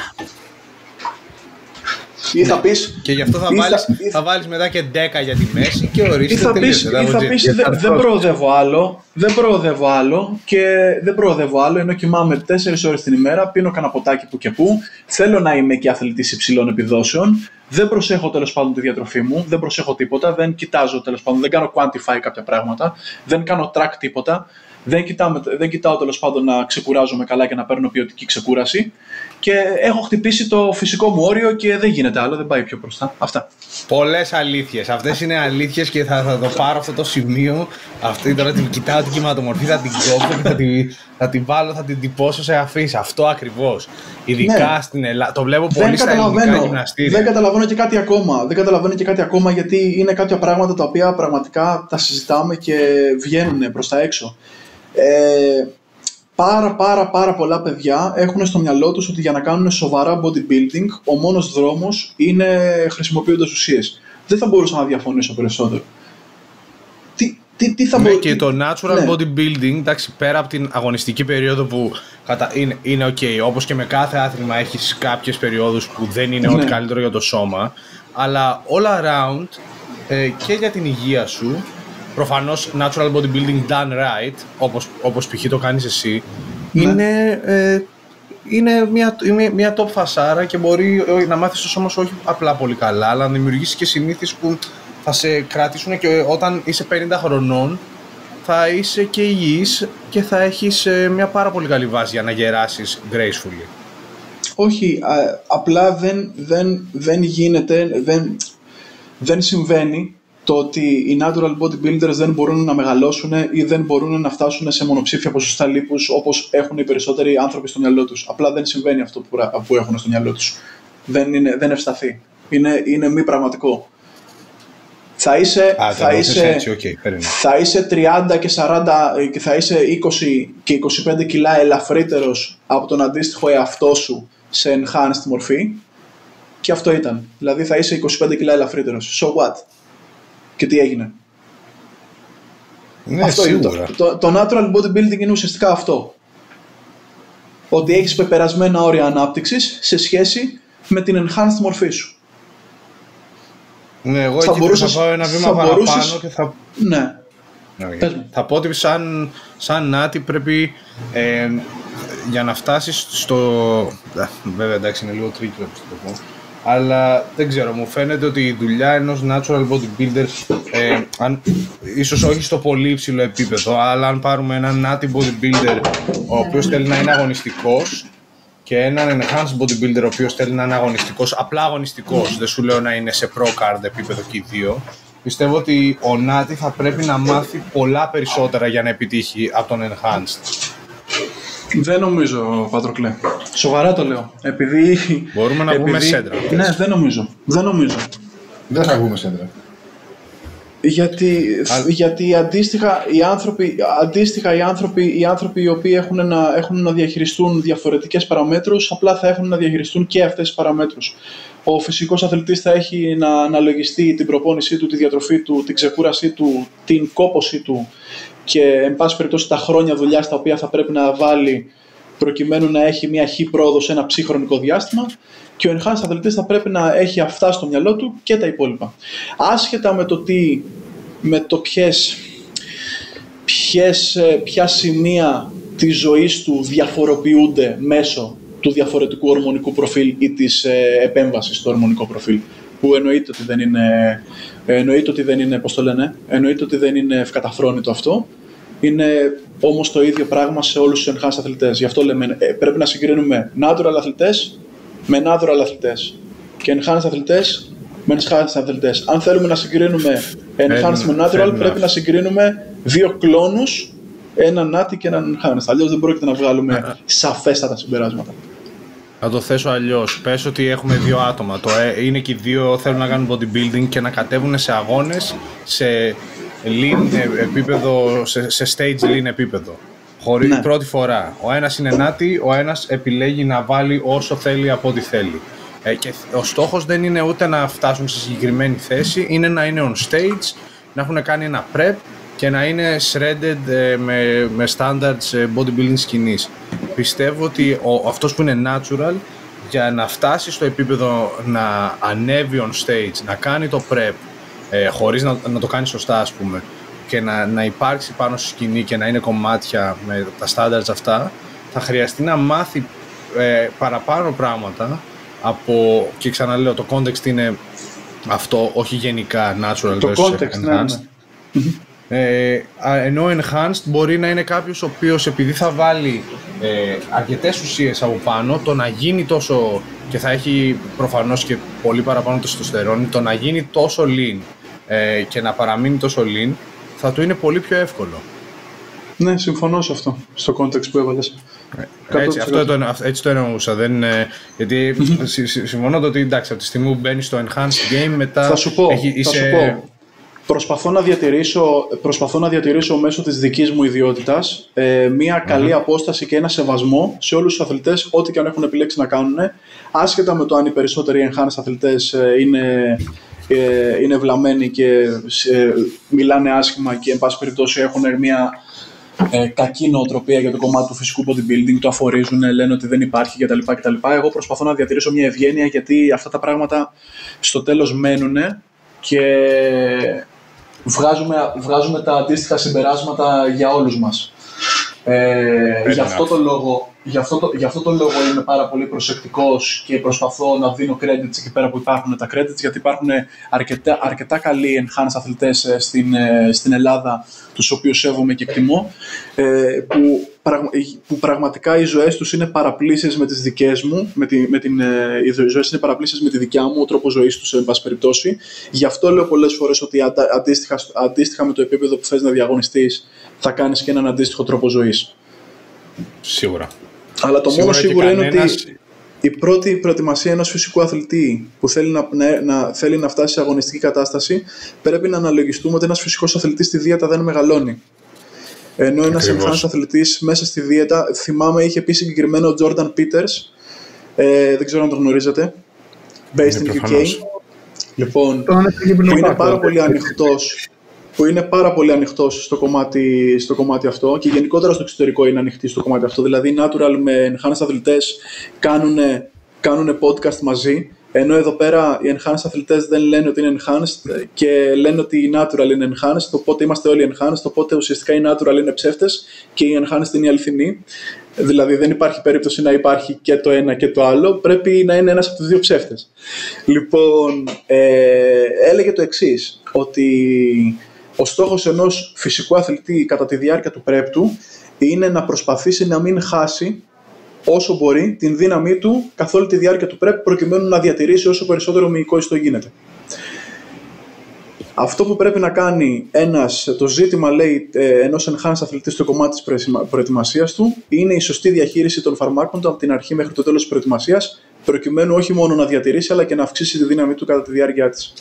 Ή θα πεις, και γι' αυτό θα βάλεις μετά και 10 για τη μέση και ορίστε. Ή θα πεις δεν προοδεύω άλλο, ενώ κοιμάμαι 4 ώρες την ημέρα, πίνω κανένα ποτάκι που και που, θέλω να είμαι και αθλητής υψηλών επιδόσεων, δεν προσέχω τέλος πάντων τη διατροφή μου, δεν προσέχω τίποτα, δεν κοιτάζω τέλος πάντων, δεν κάνω quantify κάποια πράγματα, δεν κάνω track τίποτα, δεν κοιτάω τέλος πάντων να ξεκουράζομαι καλά και να παίρνω ποιοτική ξεκούραση και έχω χτυπήσει το φυσικό μου όριο και δεν γίνεται άλλο, δεν πάει πιο μπροστά. Αυτά. Πολλές αλήθειες. Αυτές είναι αλήθειες και θα το πάρω αυτό το σημείο. Αυτή τώρα την κοιτάω την κυματομορφή, θα την κόψω και θα την βάλω, θα την τυπώσω σε αφίσα. Αυτό ακριβώς. Ειδικά στην Ελλάδα. Το βλέπω πολύ στα ελληνικά γυμναστήρια. Δεν καταλαβαίνω και κάτι ακόμα γιατί είναι κάποια πράγματα τα οποία πραγματικά τα συζητάμε και βγαίνουν προς τα έξω. Πάρα πολλά παιδιά έχουν στο μυαλό τους ότι για να κάνουν σοβαρά bodybuilding ο μόνος δρόμος είναι χρησιμοποιώντας ουσίες. Δεν θα μπορούσα να διαφωνήσω περισσότερο. Τι θα και το natural bodybuilding, εντάξει, πέρα από την αγωνιστική περίοδο που είναι ok, όπως και με κάθε άθλημα έχεις κάποιες περιόδους που δεν είναι ό,τι καλύτερο για το σώμα, αλλά all around και για την υγεία σου, προφανώς natural bodybuilding done right, όπως π.χ. το κάνεις εσύ, είναι μια top φασάρα και μπορεί να μάθεις το σώμα σου όχι απλά πολύ καλά, αλλά να δημιουργήσεις και συνήθειες που θα σε κρατήσουν και όταν είσαι 50 χρονών θα είσαι και υγιής και θα έχεις μια πάρα πολύ καλή βάση για να γεράσεις gracefully. Όχι, απλά δεν συμβαίνει το ότι οι natural bodybuilders δεν μπορούν να μεγαλώσουν ή δεν μπορούν να φτάσουν σε μονοψήφια ποσοστά λίπους όπως έχουν οι περισσότεροι άνθρωποι στο μυαλό τους. Απλά δεν συμβαίνει αυτό που έχουν στο μυαλό τους. Δεν ευσταθεί. Είναι μη πραγματικό. Θα είσαι 30 και 40 και θα είσαι 20 και 25 κιλά ελαφρύτερος από τον αντίστοιχο εαυτό σου σε enhanced μορφή και αυτό ήταν. Δηλαδή θα είσαι 25 κιλά ελαφρύτερος. So what? Και τι έγινε? Ναι, αυτό σίγουρα. Το natural bodybuilding είναι ουσιαστικά αυτό. Ότι έχεις πεπερασμένα όρια ανάπτυξης σε σχέση με την enhanced μορφή σου. Ναι, εγώ εκεί θα πάω ένα βήμα παραπάνω και θα... Ναι. Θα πω ότι σαν Νάτι πρέπει για να φτάσεις στο... Βέβαια εντάξει είναι λίγο τρίκυλο να το πω. Αλλά δεν ξέρω, μου φαίνεται ότι η δουλειά ενός natural bodybuilder, ίσως όχι στο πολύ υψηλό επίπεδο, αλλά αν πάρουμε έναν Nati bodybuilder ο οποίος θέλει να είναι αγωνιστικός και έναν enhanced bodybuilder ο οποίος θέλει να είναι αγωνιστικός, απλά αγωνιστικός, δεν σου λέω να είναι σε pro card επίπεδο και οι δύο, πιστεύω ότι ο Νάτι θα πρέπει να μάθει πολλά περισσότερα για να επιτύχει από τον enhanced. Δεν νομίζω, Πατροκλέ. Σοβαρά το λέω. Επειδή... Μπορούμε να βγούμε σέντρα. Ναι, δεν νομίζω. Δεν θα βγούμε σέντρα. Γιατί αντίστοιχα οι άνθρωποι οι οποίοι έχουν να διαχειριστούν διαφορετικές παραμέτρους, απλά θα έχουν να διαχειριστούν και αυτές τις παραμέτρους. Ο φυσικός αθλητής θα έχει να αναλογιστεί την προπόνησή του, τη διατροφή του, την ξεκούρασή του, την κόπωσή του και εν πάση περιπτώσει τα χρόνια δουλειάς τα οποία θα πρέπει να βάλει προκειμένου να έχει μια χ πρόοδο σε ένα ψυχρονικό διάστημα, και ο enhanced αθλητής θα πρέπει να έχει αυτά στο μυαλό του και τα υπόλοιπα. Άσχετα με το ποια σημεία της ζωής του διαφοροποιούνται μέσω του διαφορετικού ορμονικού προφίλ ή της επέμβασης στο ορμονικό προφίλ, που εννοείται ότι δεν είναι ευκαταφρόνητο αυτό. Είναι όμως το ίδιο πράγμα σε όλους τους enhanced αθλητές. Γι' αυτό λέμε πρέπει να συγκρίνουμε natural αθλητές με natural αθλητές και enhanced αθλητές με enhanced αθλητές. Αν θέλουμε να συγκρίνουμε enhanced με natural, πρέπει να συγκρίνουμε δύο κλόνους, έναν nati και έναν enhanced. Αλλιώς δεν πρόκειται να βγάλουμε σαφέστατα συμπεράσματα. Θα το θέσω αλλιώς. Πες ότι έχουμε δύο άτομα. Είναι και οι δύο θέλουν να κάνουν bodybuilding και να κατέβουν σε αγώνες σε lean επίπεδο, σε stage lean επίπεδο. Ναι. Πρώτη φορά. Ο ένας είναι νάτι, ο ένας επιλέγει να βάλει όσο θέλει από ό,τι θέλει. Και ο στόχος δεν είναι ούτε να φτάσουν σε συγκεκριμένη θέση, είναι να είναι on stage, να έχουν κάνει ένα prep και να είναι shredded με standards bodybuilding σκηνής. Πιστεύω ότι αυτός που είναι natural, για να φτάσει στο επίπεδο να ανέβει on stage, να κάνει το prep χωρίς να το κάνει σωστά, ας πούμε, και να υπάρξει πάνω στη σκηνή και να είναι κομμάτια με τα standards αυτά, θα χρειαστεί να μάθει παραπάνω πράγματα και ξαναλέω, το context είναι αυτό, όχι γενικά natural το versus context, enhanced. Ενώ enhanced μπορεί να είναι κάποιος ο οποίος, επειδή θα βάλει αρκετές ουσίες από πάνω, το να γίνει τόσο, και θα έχει προφανώς και πολύ παραπάνω τεστοστερόνη, το να γίνει τόσο lean και να παραμείνει τόσο lean θα του είναι πολύ πιο εύκολο. Ναι, συμφωνώ σε αυτό, στο context που έβαλες. Έτσι το εννοούσα. Γιατί συμφωνώ ότι εντάξει, από τη στιγμή που μπαίνεις στο enhanced game, μετά θα σου πω. Προσπαθώ να διατηρήσω μέσω της δικής μου ιδιότητας μια καλή απόσταση και ένα σεβασμό σε όλους τους αθλητές, ό,τι και αν έχουν επιλέξει να κάνουν, άσχετα με το αν οι περισσότεροι enhanced αθλητές είναι βλαμμένοι και μιλάνε άσχημα και εν πάση περιπτώσει έχουν μια κακή νοοτροπία για το κομμάτι του φυσικού bodybuilding, το αφορίζουν, λένε ότι δεν υπάρχει κτλ. Εγώ προσπαθώ να διατηρήσω μια ευγένεια, γιατί αυτά τα πράγματα στο τέλος μένουν και βγάζουμε τα αντίστοιχα συμπεράσματα για όλους μας. Γι' αυτό το λόγο είμαι πάρα πολύ προσεκτικός και προσπαθώ να δίνω credits εκεί πέρα που υπάρχουν τα credits, γιατί υπάρχουν αρκετά καλοί enhanced αθλητές στην Ελλάδα, τους οποίους σέβομαι και εκτιμώ, που πραγματικά οι ζωές τους είναι παραπλήσεις με τις δικές μου, οι ζωές είναι παραπλήσεις με τη δικιά μου, ο τρόπος ζωής τους, εν πάση περιπτώσει. Γι' αυτό λέω πολλές φορές ότι αντίστοιχα με το επίπεδο που θες να διαγωνιστείς, θα κάνεις και έναν αντίστοιχο τρόπο ζωής. Σίγουρα. Αλλά το μόνο σίγουρο είναι ότι η πρώτη προετοιμασία ενός φυσικού αθλητή που θέλει να φτάσει σε αγωνιστική κατάσταση, πρέπει να αναλογιστούμε ότι ένας φυσικός αθλητής στη δίαιτα δεν μεγαλώνει. Ενώ ένας enhanced αθλητής μέσα στη δίαιτα, θυμάμαι, είχε πει συγκεκριμένο ο Jordan Peters, δεν ξέρω αν το γνωρίζετε, based in UK. Λοιπόν, που είναι πάρα πολύ ανοιχτός στο κομμάτι αυτό, και γενικότερα στο εξωτερικό είναι ανοιχτή στο κομμάτι αυτό. Δηλαδή, natural με enhanced αθλητές κάνουν podcast μαζί, ενώ εδώ πέρα οι enhanced αθλητές δεν λένε ότι είναι enhanced και λένε ότι η natural είναι enhanced, οπότε είμαστε όλοι enhanced, οπότε ουσιαστικά οι natural είναι ψεύτες και οι enhanced είναι οι αληθινοί. Δηλαδή δεν υπάρχει περίπτωση να υπάρχει και το ένα και το άλλο, πρέπει να είναι ένας από τους δύο ψεύτες. Λοιπόν, έλεγε το εξής, ότι ο στόχος ενός φυσικού αθλητή κατά τη διάρκεια του prep του είναι να προσπαθήσει να μην χάσει όσο μπορεί την δύναμή του καθ' όλη τη διάρκεια του prep, προκειμένου να διατηρήσει όσο περισσότερο μυϊκό ιστό γίνεται. Αυτό που πρέπει να κάνει το ζήτημα, λέει, ενός enhanced αθλητή στο κομμάτι της προετοιμασίας του είναι η σωστή διαχείριση των φαρμάκων του από την αρχή μέχρι το τέλος της προετοιμασίας, προκειμένου όχι μόνο να διατηρήσει αλλά και να αυξήσει τη δύναμη του κατά τη διάρκεια της.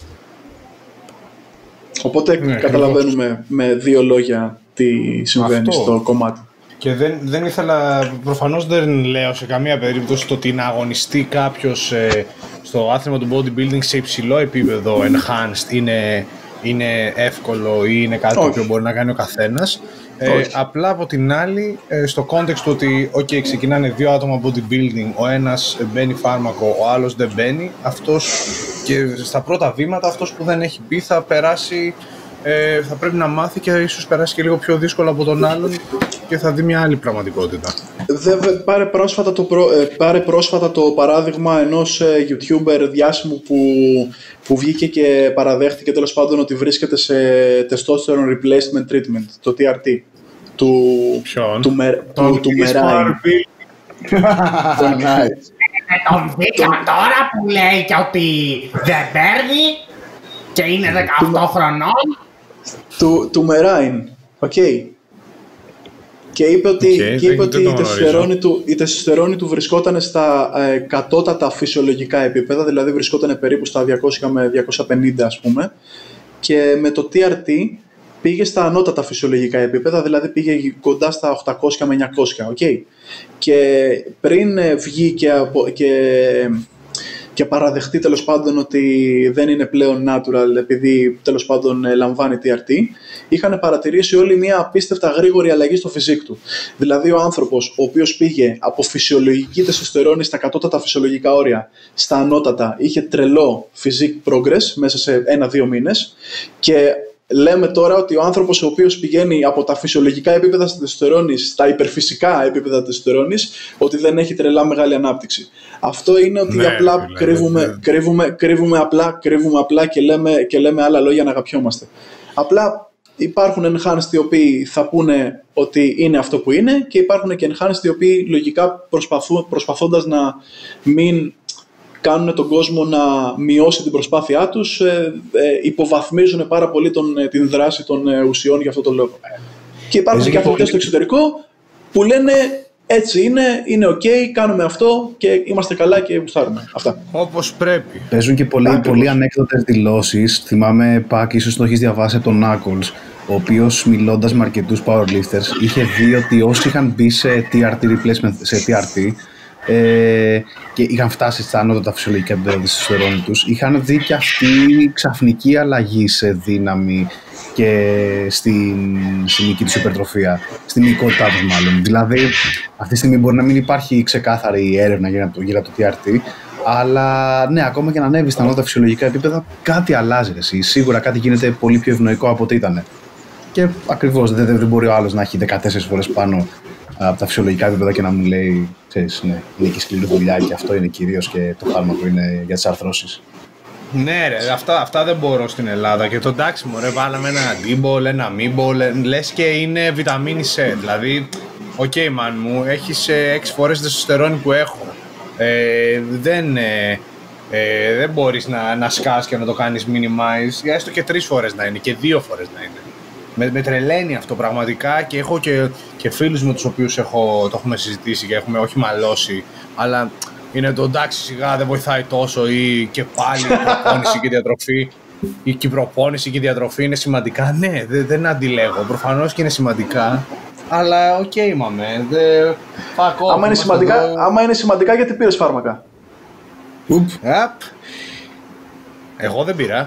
Οπότε καταλαβαίνουμε με δύο λόγια τι συμβαίνει στο κομμάτι. Και δεν ήθελα, προφανώς δεν λέω σε καμία περίπτωση το ότι να αγωνιστεί κάποιος στο άθλημα του bodybuilding σε υψηλό επίπεδο enhanced είναι εύκολο ή είναι κάτι που μπορεί να κάνει ο καθένας. Απλά από την άλλη, στο context του ότι ξεκινάνε δύο άτομα bodybuilding, ο ένας μπαίνει φάρμακο, ο άλλος δεν μπαίνει, αυτός και στα πρώτα βήματα αυτός που δεν έχει μπει θα περάσει, θα πρέπει να μάθει και ίσως περάσει και λίγο πιο δύσκολο από τον άλλον και θα δει μια άλλη πραγματικότητα. Πάρε πρόσφατα το παράδειγμα ενός YouTuber διάσημου που βγήκε και παραδέχτηκε τέλος πάντων ότι βρίσκεται σε testosterone replacement treatment, το TRT. Του Merain. Τον δείξαμε τώρα που λέει και ότι δεν παίρνει και είναι 18 χρονών. Του Merain, οκ. Και είπε ότι η τεστοστερόνη του βρισκόταν στα κατώτατα φυσιολογικά επίπεδα, δηλαδή βρισκόταν περίπου στα 200 με 250 ας πούμε, και με το TRT πήγε στα ανώτατα φυσιολογικά επίπεδα, δηλαδή πήγε κοντά στα 800 με 900, okay. Και πριν βγει και παραδεχτεί τέλος πάντων ότι δεν είναι πλέον natural επειδή τέλος πάντων λαμβάνει TRT, είχαν παρατηρήσει όλοι μια απίστευτα γρήγορη αλλαγή στο φυσικ του. Δηλαδή ο άνθρωπος ο οποίος πήγε από φυσιολογική τεστοστερόνη στα κατώτατα φυσιολογικά όρια στα ανώτατα είχε τρελό physique progress μέσα σε 1-2 μήνες, και λέμε τώρα ότι ο άνθρωπος ο οποίος πηγαίνει από τα φυσιολογικά επίπεδα της τεστοστερόνης στα υπερφυσικά επίπεδα της τεστοστερόνης, ότι δεν έχει τρελά μεγάλη ανάπτυξη. Αυτό είναι ότι απλά κρύβουμε απλά και λέμε άλλα λόγια να αγαπιόμαστε. Απλά υπάρχουν enhanced οι οποίοι θα πούνε ότι είναι αυτό που είναι, και υπάρχουν και enhanced οι οποίοι λογικά προσπαθώντας να μην κάνουν τον κόσμο να μειώσει την προσπάθειά τους, υποβαθμίζουν πάρα πολύ την δράση των ουσιών για αυτό το λόγο. Και υπάρχουν και αθλητές στο εξωτερικό που λένε έτσι είναι ok, κάνουμε αυτό και είμαστε καλά και γουστάρουμε. Αυτά. Όπως πρέπει. Παίζουν και πολλοί ανέκδοτες δηλώσεις. Θυμάμαι, Πακ, ίσως το έχεις διαβάσει από τον Knuckles, ο οποίος μιλώντας με αρκετούς powerlifters είχε δει ότι όσοι είχαν μπει σε TRT replacement, σε TRT, και είχαν φτάσει στα ανώτατα φυσιολογικά επίπεδα της τεστοστερόνης τους, είχαν δει και αυτή ξαφνική αλλαγή σε δύναμη και στην μυϊκή τους υπερτροφία, στην μυϊκότητά τους μάλλον. Δηλαδή, αυτή τη στιγμή μπορεί να μην υπάρχει ξεκάθαρη έρευνα γύρω από το TRT, αλλά ναι, ακόμα και να ανέβει στα ανώτατα φυσιολογικά επίπεδα, κάτι αλλάζει. Σίγουρα κάτι γίνεται πολύ πιο ευνοϊκό από ό,τι ήταν. Και ακριβώς δεν μπορεί ο άλλος να έχει 14 φορές πάνω από τα φυσιολογικά επίπεδα και να μου λέει, ξέρεις, ναι, είναι και σκληρή δουλειά και αυτό είναι κυρίως και το φάρμακο είναι για τις αρθρώσεις. Ναι ρε, αυτά δεν μπορώ στην Ελλάδα και το εντάξει μωρέ, βάλαμε ένα αντίμπολ, ένα μήμπολ, λες και είναι βιταμίνη C, δηλαδή, οκ man μου, έχεις 6 φορές τεστοστερόνη που έχω, δεν μπορείς να σκάς και να το κάνεις minimize, έστω και 3 φορές να είναι και 2 φορές να είναι. Με τρελαίνει αυτό πραγματικά, και έχω και φίλους με τους οποίους το έχουμε συζητήσει και έχουμε όχι μαλώσει, αλλά είναι το εντάξει σιγά δεν βοηθάει τόσο, ή και πάλι η προπόνηση και η διατροφή. Η προπόνηση και η διατροφή είναι σημαντικά. Ναι, δεν αντιλέγω. Προφανώς και είναι σημαντικά, αλλά οκ, μαμέ. Άμα είναι σημαντικά, γιατί πήρες φάρμακα? Εγώ δεν πήρα.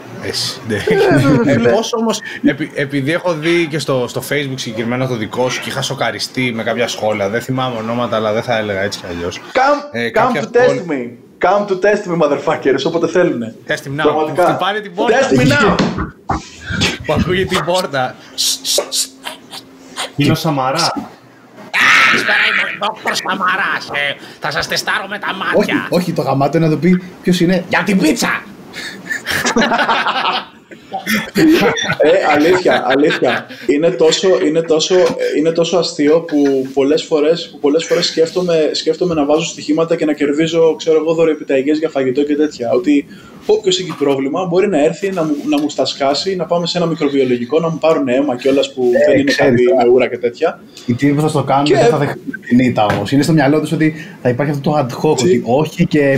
Πώς όμως, επειδή έχω δει και στο Facebook συγκεκριμένα το δικό σου και είχα σοκαριστεί με κάποια σχόλια, δεν θυμάμαι ονόματα, αλλά δεν θα έλεγα έτσι κι αλλιώς. Come to test me. Come to test me, motherfuckers, όποτε θέλουνε. Test me now. Που χτυπάνε την πόρτα. Test me now. Που ακούγεται την πόρτα. Είναι ο Σαμαρά. Καλησπέρα, είμαι ο Δόκτωρ Σαμαράς. Θα σας τεστάρω με τα μάτια. Όχι, το γαμάτο είναι να το πει ποιος είναι. Για την πίτσα. Αλήθεια. Είναι τόσο αστείο που πολλές φορές σκέφτομαι να βάζω στοιχήματα και να κερδίζω, ξέρω εγώ, δωρεοεπιταγές για φαγητό και τέτοια. Ότι όποιος έχει πρόβλημα μπορεί να έρθει να μου στασκάσει, να πάμε σε ένα μικροβιολογικό, να μου πάρουν αίμα κιόλας που δεν είναι κάτι με ούρα και τέτοια. Οι τύποι που θα στο κάνουν δεν θα δεχτούν την ήττα όμως. Είναι στο μυαλό τους ότι θα υπάρχει αυτό το ad hoc, ότι όχι και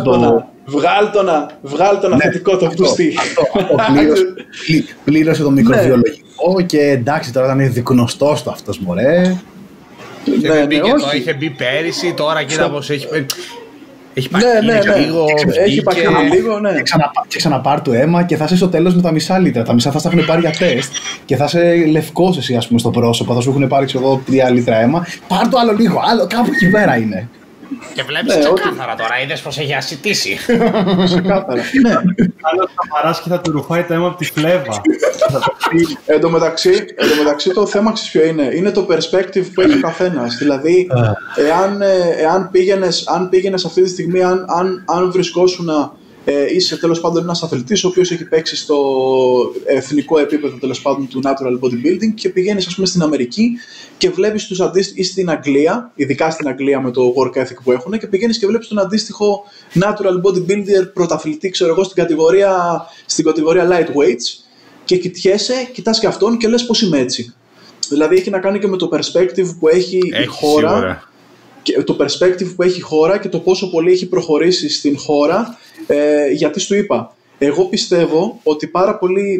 βγάλ' το θετικό το πτουστή. Πλήρωσε το μικροβιολογικό και εντάξει, τώρα ήταν δεικνωστός το αυτός, μωρέ. Το είχε μπει πέρυσι, τώρα κοίτα πως έχει παχύνει λίγο. Έχει παχύνει λίγο, ναι. Και ξαναπάρει το αίμα και θα είσαι στο τέλος με τα μισά λίτρα. Τα μισά θα στα έχουν πάρει για τεστ και θα είσαι λευκός εσύ, ας πούμε, στο πρόσωπο. Θα σου έχουν πάρει, ξέρω, 3 λίτρα αίμα. Πάρ' το άλλο λίγο, κάπου εκεί πέρα είναι. Και βλέπεις ξεκάθαρα τώρα, είδες πως έχει ασυτίσει. Ξεκάθαρα, ναι. Άλλος θα παράσει και θα του ρουφάει το αίμα από τη φλέβα. Εν τω μεταξύ το θέμα ξέρεις ποιο είναι. Είναι το perspective που έχει ο καθένας. Δηλαδή, αν πήγαινες αυτή τη στιγμή, αν βρισκόσουν είσαι τέλος πάντων ένας αθλητής ο οποίος έχει παίξει στο εθνικό επίπεδο τέλος πάντων του natural bodybuilding και πηγαίνεις, ας πούμε, στην Αμερική και βλέπεις τους αντίστοιχους, ή στην Αγγλία, ειδικά στην Αγγλία με το work ethic που έχουν, και πηγαίνεις και βλέπεις τον αντίστοιχο natural bodybuilder πρωταθλητή, ξέρω εγώ, στην κατηγορία lightweights και κοιτάς και αυτόν και λες πώς είμαι έτσι. Δηλαδή έχει να κάνει και με το perspective που έχει η χώρα. Σίγουρα. Και το perspective που έχει η χώρα και το πόσο πολύ έχει προχωρήσει στην χώρα, γιατί σου είπα, εγώ πιστεύω ότι πάρα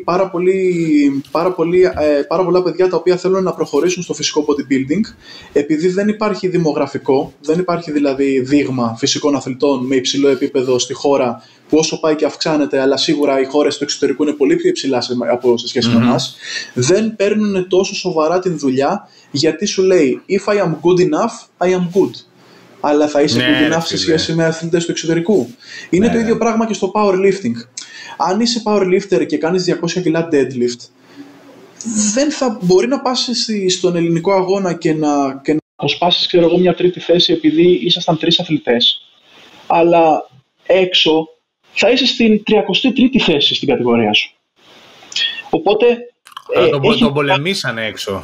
πολλά παιδιά τα οποία θέλουν να προχωρήσουν στο φυσικό bodybuilding, επειδή δεν υπάρχει δημογραφικό, δεν υπάρχει δηλαδή δείγμα φυσικών αθλητών με υψηλό επίπεδο στη χώρα, που όσο πάει και αυξάνεται, αλλά σίγουρα οι χώρες του εξωτερικού είναι πολύ πιο υψηλά σε σχέση με εμάς, δεν παίρνουν τόσο σοβαρά την δουλειά, γιατί σου λέει if I am good enough, I am good. Αλλά θα είσαι good enough σε σχέση με αθλητές του εξωτερικού. Είναι το ίδιο πράγμα και στο powerlifting. Αν είσαι powerlifter και κάνεις 200 κιλά deadlift, δεν θα μπορεί να πας στον ελληνικό αγώνα και να αποσπάσεις, ξέρω εγώ, μια τρίτη θέση επειδή ήσασταν 3 αθλητές. Αλλά έξω θα είσαι στην 33η θέση στην κατηγορία σου. Οπότε... τον πολεμήσανε έξω.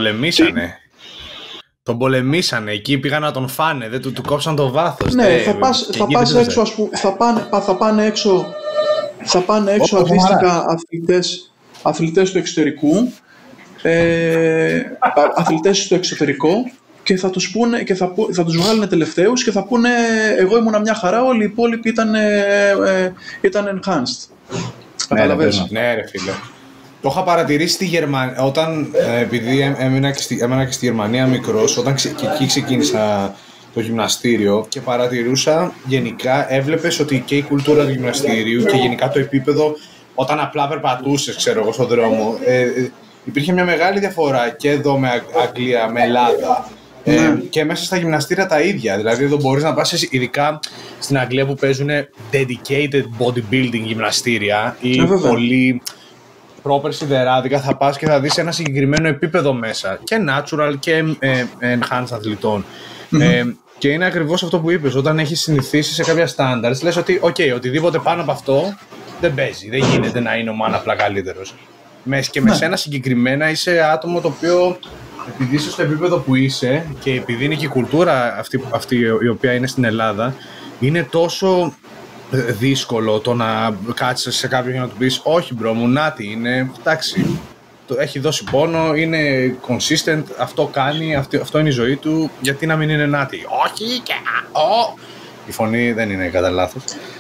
Τον πολεμήσανε, εκεί πήγαν να τον φάνε, δεν του κόψαν το βάθος. Ναι, θα πας έξω, ας πούμε, θα πάνε έξω αντίστοιχα αθλητές του εξωτερικού, αθλητές στο εξωτερικό, και θα τους πούνε, και θα τους βγάλουν τελευταίους και θα πούνε εγώ ήμουνα μια χαρά, όλοι οι υπόλοιποι ήταν enhanced. Καταλαβαίνεις. Ναι ρε φίλε. Το είχα παρατηρήσει στη Γερμανία, επειδή έμενα και στη Γερμανία μικρός, όταν και εκεί ξεκίνησα το γυμναστήριο και παρατηρούσα γενικά, έβλεπες ότι και η κουλτούρα του γυμναστήριου και γενικά το επίπεδο, όταν απλά περπατούσες, ξέρω εγώ, στον δρόμο, υπήρχε μια μεγάλη διαφορά και εδώ με Αγγλία, με Ελλάδα. Και μέσα στα γυμναστήρια τα ίδια. Δηλαδή εδώ μπορείς να πας, ειδικά στην Αγγλία που παίζουν dedicated bodybuilding γυμναστήρια ή πολύ proper σιδεράδικα, θα πας και θα δεις ένα συγκεκριμένο επίπεδο μέσα και natural και enhanced αθλητών. Και είναι ακριβώς αυτό που είπες, όταν έχεις συνηθίσει σε κάποια standards, λες ότι οτιδήποτε πάνω από αυτό δεν παίζει, δεν γίνεται να είναι ο man απλά καλύτερος. Και με σένα συγκεκριμένα είσαι άτομο το οποίο, επειδή είσαι στο επίπεδο που είσαι και επειδή είναι και η κουλτούρα αυτή η οποία είναι στην Ελλάδα, είναι τόσο δύσκολο το να κάτσεις σε κάποιον και να του πεις όχι μπρο μου, νάτι είναι, εντάξει, έχει δώσει πόνο, είναι consistent, αυτό κάνει, αυτό είναι η ζωή του, γιατί να μην είναι νάτι. Όχι και η φωνή δεν είναι κατά λάθος.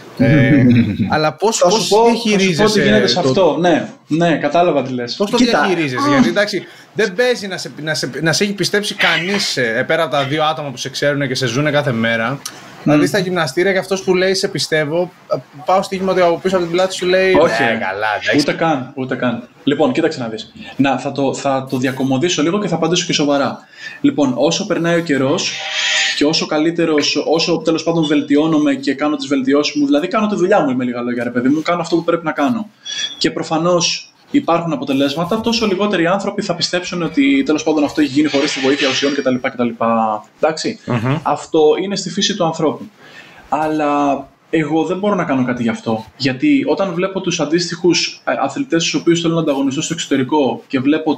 Αλλά πώς διαχειρίζεσαι. Πώς γίνεται σε αυτό, ναι, κατάλαβα τι λες. Πώς το διαχειρίζεσαι, γιατί εντάξει, δεν παίζει να σε έχει πιστέψει κανείς πέρα από τα 2 άτομα που σε ξέρουν και σε ζουν κάθε μέρα. Να δεις στα γυμναστήρια και αυτός που λέει σε πιστεύω, πάω στοίχημα ότι από πίσω από την πλάτη σου λέει όχι, καλά. Ούτε καν. Λοιπόν, κοίταξε να δεις. Θα το διακομωδήσω λίγο και θα απαντήσω και σοβαρά. Λοιπόν, όσο περνάει ο καιρός και όσο τέλος πάντων βελτιώνομαι και κάνω τις βελτιώσεις μου, δηλαδή κάνω τη δουλειά μου με λίγα λόγια, ρε παιδί μου, κάνω αυτό που πρέπει να κάνω. Και προφανώς υπάρχουν αποτελέσματα, τόσο λιγότεροι άνθρωποι θα πιστέψουν ότι τέλος πάντων αυτό έχει γίνει χωρίς τη βοήθεια ουσιών κτλ. Εντάξει. Αυτό είναι στη φύση του ανθρώπου. Αλλά εγώ δεν μπορώ να κάνω κάτι γι' αυτό. Γιατί όταν βλέπω τους αντίστοιχους αθλητές τους οποίους θέλω να ανταγωνιστώ στο εξωτερικό και βλέπω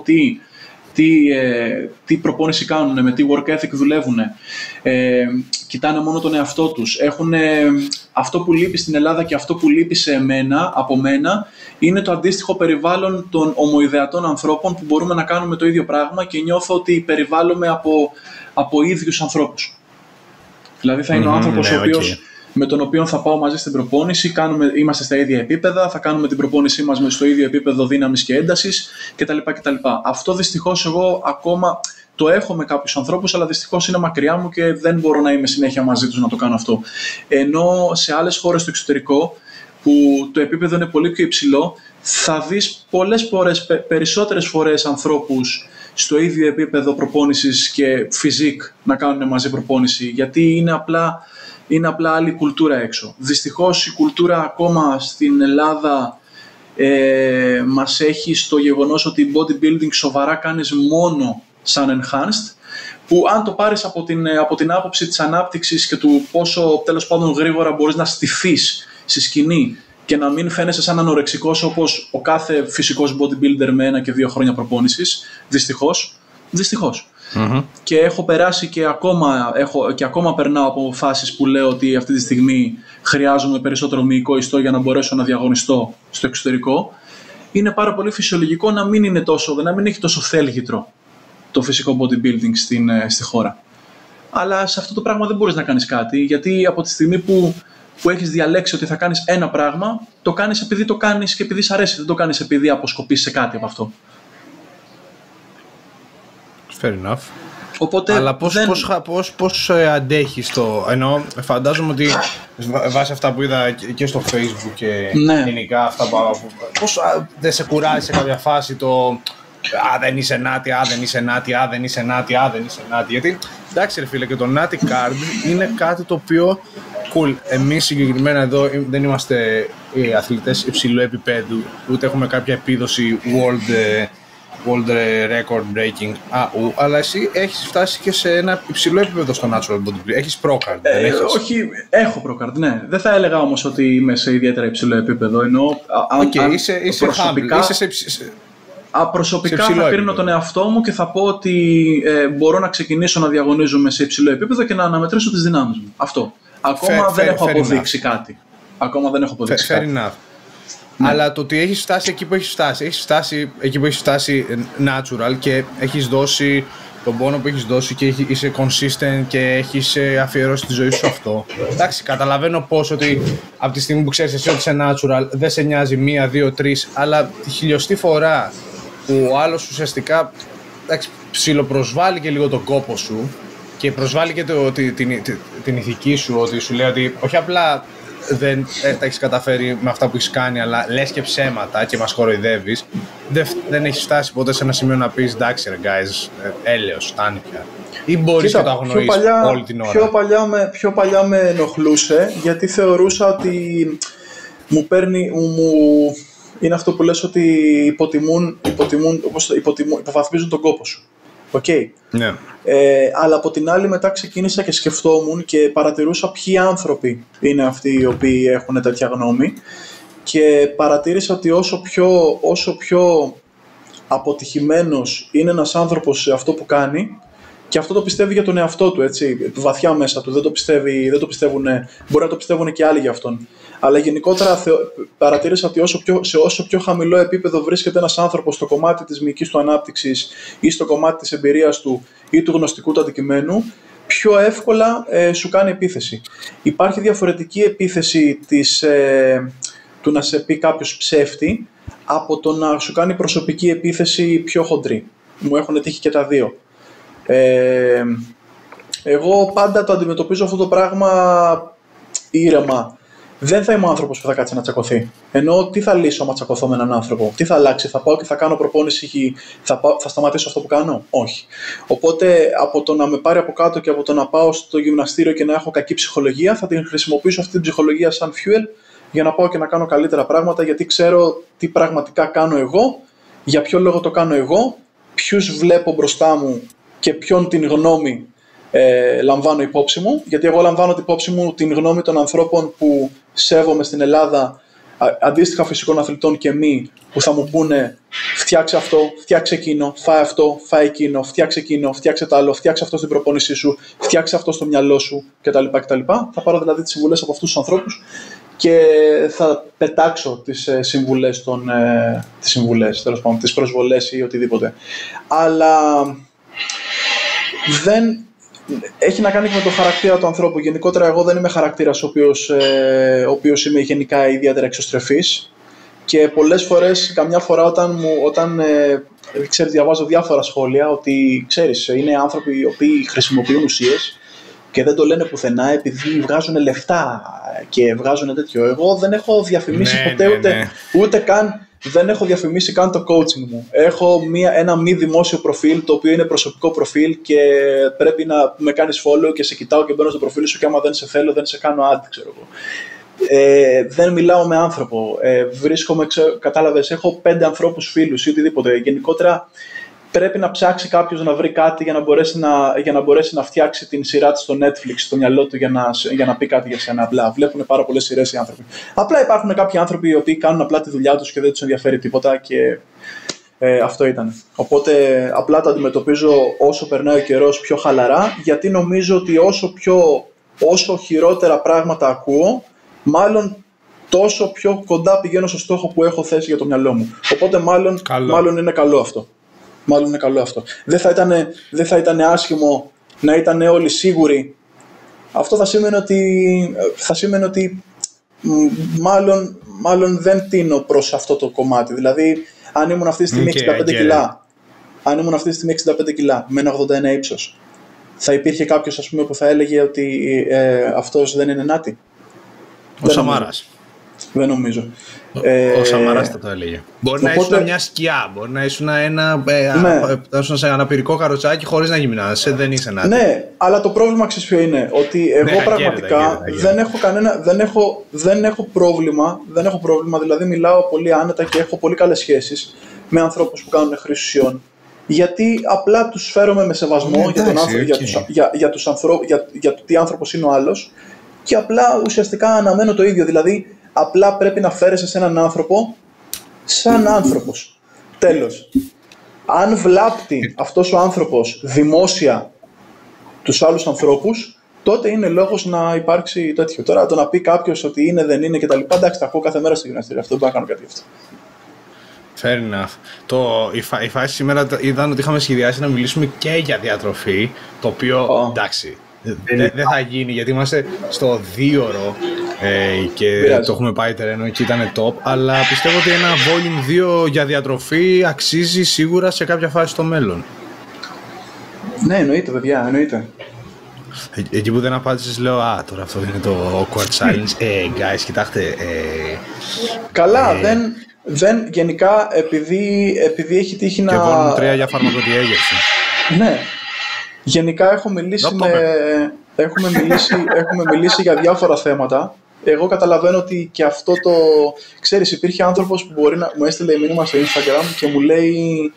τι προπόνηση κάνουν, με τι work ethic δουλεύουν, κοιτάνε μόνο τον εαυτό τους, έχουν αυτό που λείπει στην Ελλάδα και αυτό που λείπει από μένα είναι το αντίστοιχο περιβάλλον των ομοειδεατών ανθρώπων που μπορούμε να κάνουμε το ίδιο πράγμα και νιώθω ότι περιβάλλομαι από ίδιους ανθρώπους. Δηλαδή θα είναι ο άνθρωπος με τον οποίο θα πάω μαζί στην προπόνηση, είμαστε στα ίδια επίπεδα, θα κάνουμε την προπόνησή μας στο ίδιο επίπεδο δύναμης και έντασης κτλ. Αυτό δυστυχώς εγώ ακόμα το έχω με κάποιους ανθρώπους, αλλά δυστυχώς είναι μακριά μου και δεν μπορώ να είμαι συνέχεια μαζί τους να το κάνω αυτό. Ενώ σε άλλες χώρες στο εξωτερικό, που το επίπεδο είναι πολύ πιο υψηλό, θα δεις περισσότερες φορές ανθρώπους στο ίδιο επίπεδο προπόνησης και φυσικ να κάνουν μαζί προπόνηση, γιατί είναι απλά άλλη κουλτούρα έξω. Δυστυχώς η κουλτούρα ακόμα στην Ελλάδα μας έχει στο γεγονός ότι bodybuilding σοβαρά κάνεις μόνο σαν enhanced, που αν το πάρεις από την άποψη της ανάπτυξης και του πόσο τέλος πάντων γρήγορα μπορείς να στηθείς στη σκηνή και να μην φαίνεσαι σαν ανορεξικός όπως ο κάθε φυσικός bodybuilder με 1 και 2 χρόνια προπόνησης, δυστυχώς. Mm-hmm. Και έχω περάσει και ακόμα περνάω από φάσεις που λέω ότι αυτή τη στιγμή χρειάζομαι περισσότερο μυϊκό ιστό για να μπορέσω να διαγωνιστώ στο εξωτερικό. Είναι πάρα πολύ φυσιολογικό να μην έχει τόσο θέλγητρο το φυσικό bodybuilding στη χώρα. Αλλά σε αυτό το πράγμα δεν μπορείς να κάνεις κάτι, γιατί από τη στιγμή που έχεις διαλέξει ότι θα κάνεις ένα πράγμα, το κάνεις επειδή το κάνεις και επειδή σ' αρέσει, δεν το κάνεις επειδή αποσκοπείς σε κάτι από αυτό. Fair enough. Οπότε αλλά πώς αντέχεις ενώ φαντάζομαι ότι βάσει αυτά που είδα και στο Facebook και γενικά αυτά πώς δεν σε κουράζει σε κάποια φάση δεν είσαι νάτι, δεν είσαι νάτι, δεν είσαι νάτι, δεν είσαι νάτι, γιατί εντάξει ρε φίλε, και το νάτι card είναι κάτι το οποίο cool. Εμείς συγκεκριμένα εδώ δεν είμαστε αθλητές υψηλού επίπεδου, ούτε έχουμε κάποια επίδοση world record breaking, αλλά εσύ έχεις φτάσει και σε ένα υψηλό επίπεδο στο natural bodybuilding. Έχεις pro-card, δεν έχεις? Όχι, έχω pro-card, ναι. Δεν θα έλεγα όμως ότι είμαι σε ιδιαίτερα υψηλό επίπεδο, ενώ είσαι προσωπικά, προσωπικά θα κρίνω τον εαυτό μου και θα πω ότι μπορώ να ξεκινήσω να διαγωνίζομαι σε υψηλό επίπεδο και να αναμετρήσω τις δυνάμεις μου. Αυτό. Ακόμα δεν έχω αποδείξει κάτι. Fair enough. Ναι. Αλλά το ότι έχεις φτάσει εκεί που έχεις φτάσει natural και έχεις δώσει τον πόνο που έχεις δώσει και είσαι consistent και έχεις αφιερώσει τη ζωή σου αυτό. Εντάξει, καταλαβαίνω πως ότι από τη στιγμή που ξέρεις εσύ ότι είσαι natural δεν σε νοιάζει 1, 2, 3, αλλά τη χιλιοστή φορά που ο άλλος ουσιαστικά ψιλοπροσβάλλει και λίγο τον κόπο σου και προσβάλλει και την ηθική σου, ότι σου λέει ότι όχι απλά δεν τα έχεις καταφέρει με αυτά που έχεις κάνει, αλλά λες και ψέματα και μας κοροϊδεύεις, δεν έχεις φτάσει ποτέ σε ένα σημείο να πεις εντάξει ρε guys, έλεος, φτάνει πια. Ή μπορείς και το αγνοείς όλη την ώρα. Πιο παλιά με ενοχλούσε, γιατί θεωρούσα ότι είναι αυτό που λες, ότι υποβαθμίζουν τον κόπο σου. Okay. Ναι. Αλλά από την άλλη μετά ξεκίνησα και σκεφτόμουν και παρατηρούσα ποιοι άνθρωποι είναι αυτοί οι οποίοι έχουν τέτοια γνώμη και παρατήρησα ότι όσο πιο αποτυχημένος είναι ένας άνθρωπος σε αυτό που κάνει, και αυτό το πιστεύει για τον εαυτό του, έτσι, βαθιά μέσα του, δεν το πιστεύουν, μπορεί να το πιστεύουν και άλλοι για αυτόν. Αλλά γενικότερα παρατήρησα ότι σε όσο πιο χαμηλό επίπεδο βρίσκεται ένας άνθρωπος στο κομμάτι της μυϊκής του ανάπτυξης ή στο κομμάτι της εμπειρίας του ή του γνωστικού του αντικειμένου, πιο εύκολα σου κάνει επίθεση. Υπάρχει διαφορετική επίθεση του να σε πει κάποιος ψεύτη από το να σου κάνει προσωπική επίθεση πιο χοντρή. Μου έχουν τύχει και τα δύο. Εγώ πάντα το αντιμετωπίζω αυτό το πράγμα ήρεμα. Δεν θα είμαι ο άνθρωπος που θα κάτσει να τσακωθεί. Ενώ τι θα λύσω άμα τσακωθώ με έναν άνθρωπο, τι θα αλλάξει, θα πάω και θα κάνω προπόνηση, θα σταματήσω αυτό που κάνω? Όχι. Οπότε από το να με πάρει από κάτω και από το να πάω στο γυμναστήριο και να έχω κακή ψυχολογία, θα την χρησιμοποιήσω αυτή την ψυχολογία σαν fuel για να πάω και να κάνω καλύτερα πράγματα, γιατί ξέρω τι πραγματικά κάνω εγώ, για ποιο λόγο το κάνω εγώ, ποιους βλέπω μπροστά μου και ποιον την γνώμη λαμβάνω υπόψη μου, γιατί εγώ λαμβάνω υπόψη μου την γνώμη των ανθρώπων που σέβομαι στην Ελλάδα, αντίστοιχα φυσικών αθλητών και μη, που θα μου πούνε φτιάξε αυτό, φτιάξε εκείνο, φάε αυτό, φάε εκείνο, φτιάξε εκείνο, φτιάξε το άλλο, φτιάξε αυτό στην προπόνησή σου, φτιάξε αυτό στο μυαλό σου κτλ. Θα πάρω δηλαδή τις συμβουλές από αυτούς τους ανθρώπους και θα πετάξω τις συμβουλές, τέλος πάντων, τις προσβολές ή οτιδήποτε. Αλλά δεν έχει να κάνει και με το χαρακτήρα του ανθρώπου. Γενικότερα εγώ δεν είμαι χαρακτήρας ο οποίος είμαι γενικά ιδιαίτερα εξωστρεφής και πολλές φορές, καμιά φορά όταν διαβάζω διάφορα σχόλια ότι ξέρεις, είναι άνθρωποι οι οποίοι χρησιμοποιούν ουσίες και δεν το λένε πουθενά επειδή βγάζουν λεφτά και βγάζουν τέτοιο. Εγώ δεν έχω διαφημίσει ποτέ ούτε καν. Δεν έχω διαφημίσει καν το coaching μου. Έχω ένα μη δημόσιο προφίλ, το οποίο είναι προσωπικό προφίλ και πρέπει να με κάνεις follow και σε κοιτάω και μπαίνω στο προφίλ σου και άμα δεν σε θέλω δεν σε κάνω ad, ξέρω εγώ. Δεν μιλάω με άνθρωπο. Κατάλαβες, έχω 5 ανθρώπους φίλους ή οτιδήποτε. Γενικότερα πρέπει να ψάξει κάποιος να βρει κάτι για να μπορέσει να φτιάξει την σειρά της στο Netflix, στο μυαλό του για να πει κάτι για σένα. Απλά βλέπουν πάρα πολλές σειρές οι άνθρωποι. Απλά υπάρχουν κάποιοι άνθρωποι οι οποίοι κάνουν απλά τη δουλειά τους και δεν τους ενδιαφέρει τίποτα και αυτό ήταν. Οπότε απλά το αντιμετωπίζω όσο περνάει ο καιρός πιο χαλαρά, γιατί νομίζω ότι όσο χειρότερα πράγματα ακούω, μάλλον τόσο πιο κοντά πηγαίνω στο στόχο που έχω θέσει για το μυαλό μου. Οπότε μάλλον είναι καλό αυτό. Μάλλον είναι καλό αυτό. Δεν θα ήταν άσχημο να ήταν όλοι σίγουροι. Αυτό θα σήμαινε ότι μάλλον δεν τίνω προς αυτό το κομμάτι. Δηλαδή, αν ήμουν αυτή τη στιγμή 65 κιλά, με ένα 81 ύψος, θα υπήρχε κάποιος, ας πούμε, που θα έλεγε ότι αυτός δεν είναι νάτι. Ο Σαμάρας. Δεν νομίζω. Ο Σαμαράς θα το έλεγε. Μπορεί να ήσουν μια σκιά, μπορεί να ήσουν σε ένα πυρικό καροτσάκι χωρίς να γυμνάσαι, δεν είσαι νάτι. Ναι, αλλά το πρόβλημα ξέρεις ποιο είναι, ότι εγώ πραγματικά δεν έχω πρόβλημα, δηλαδή μιλάω πολύ άνετα και έχω πολύ καλές σχέσεις με ανθρώπους που κάνουν χρήση ουσιών. Γιατί απλά τους φέρομαι με σεβασμό για το τι άνθρωπος είναι ο άλλος και απλά ουσιαστικά αναμένω το ίδιο. Δηλαδή, απλά πρέπει να φέρεσαι σε έναν άνθρωπο σαν άνθρωπος. Τέλος. Αν βλάπτει αυτός ο άνθρωπος δημόσια τους άλλους ανθρώπους, τότε είναι λόγος να υπάρξει τέτοιο. Τώρα το να πει κάποιος ότι είναι, δεν είναι κτλ. Εντάξει, τα ακούω κάθε μέρα στο γυμναστήριο. Αυτό δεν μπορώ να κάνω κάτι γι' αυτό. Fair enough. Η φάση σήμερα ήταν ότι είχαμε σχεδιάσει να μιλήσουμε και για διατροφή, το οποίο εντάξει. Δεν θα γίνει γιατί είμαστε στο 2ωρο και το έχουμε πάει τερένο και ήταν top, αλλά πιστεύω ότι ένα volume 2 για διατροφή αξίζει σίγουρα σε κάποια φάση στο μέλλον. Ναι, εννοείται παιδιά, εννοείται. Εκεί που δεν απάντησες λέω, τώρα αυτό είναι το awkward silence. Guys, κοιτάξτε. Καλά, δεν γενικά επειδή έχει τύχει να... Και βόλουν 3 για φαρμακοδιέγερση. Ναι. Γενικά έχουμε μιλήσει για διάφορα θέματα. Εγώ καταλαβαίνω ότι και αυτό το... Ξέρεις, υπήρχε άνθρωπος που μπορεί να μου έστειλε μήνυμα στο Instagram και μου λέει...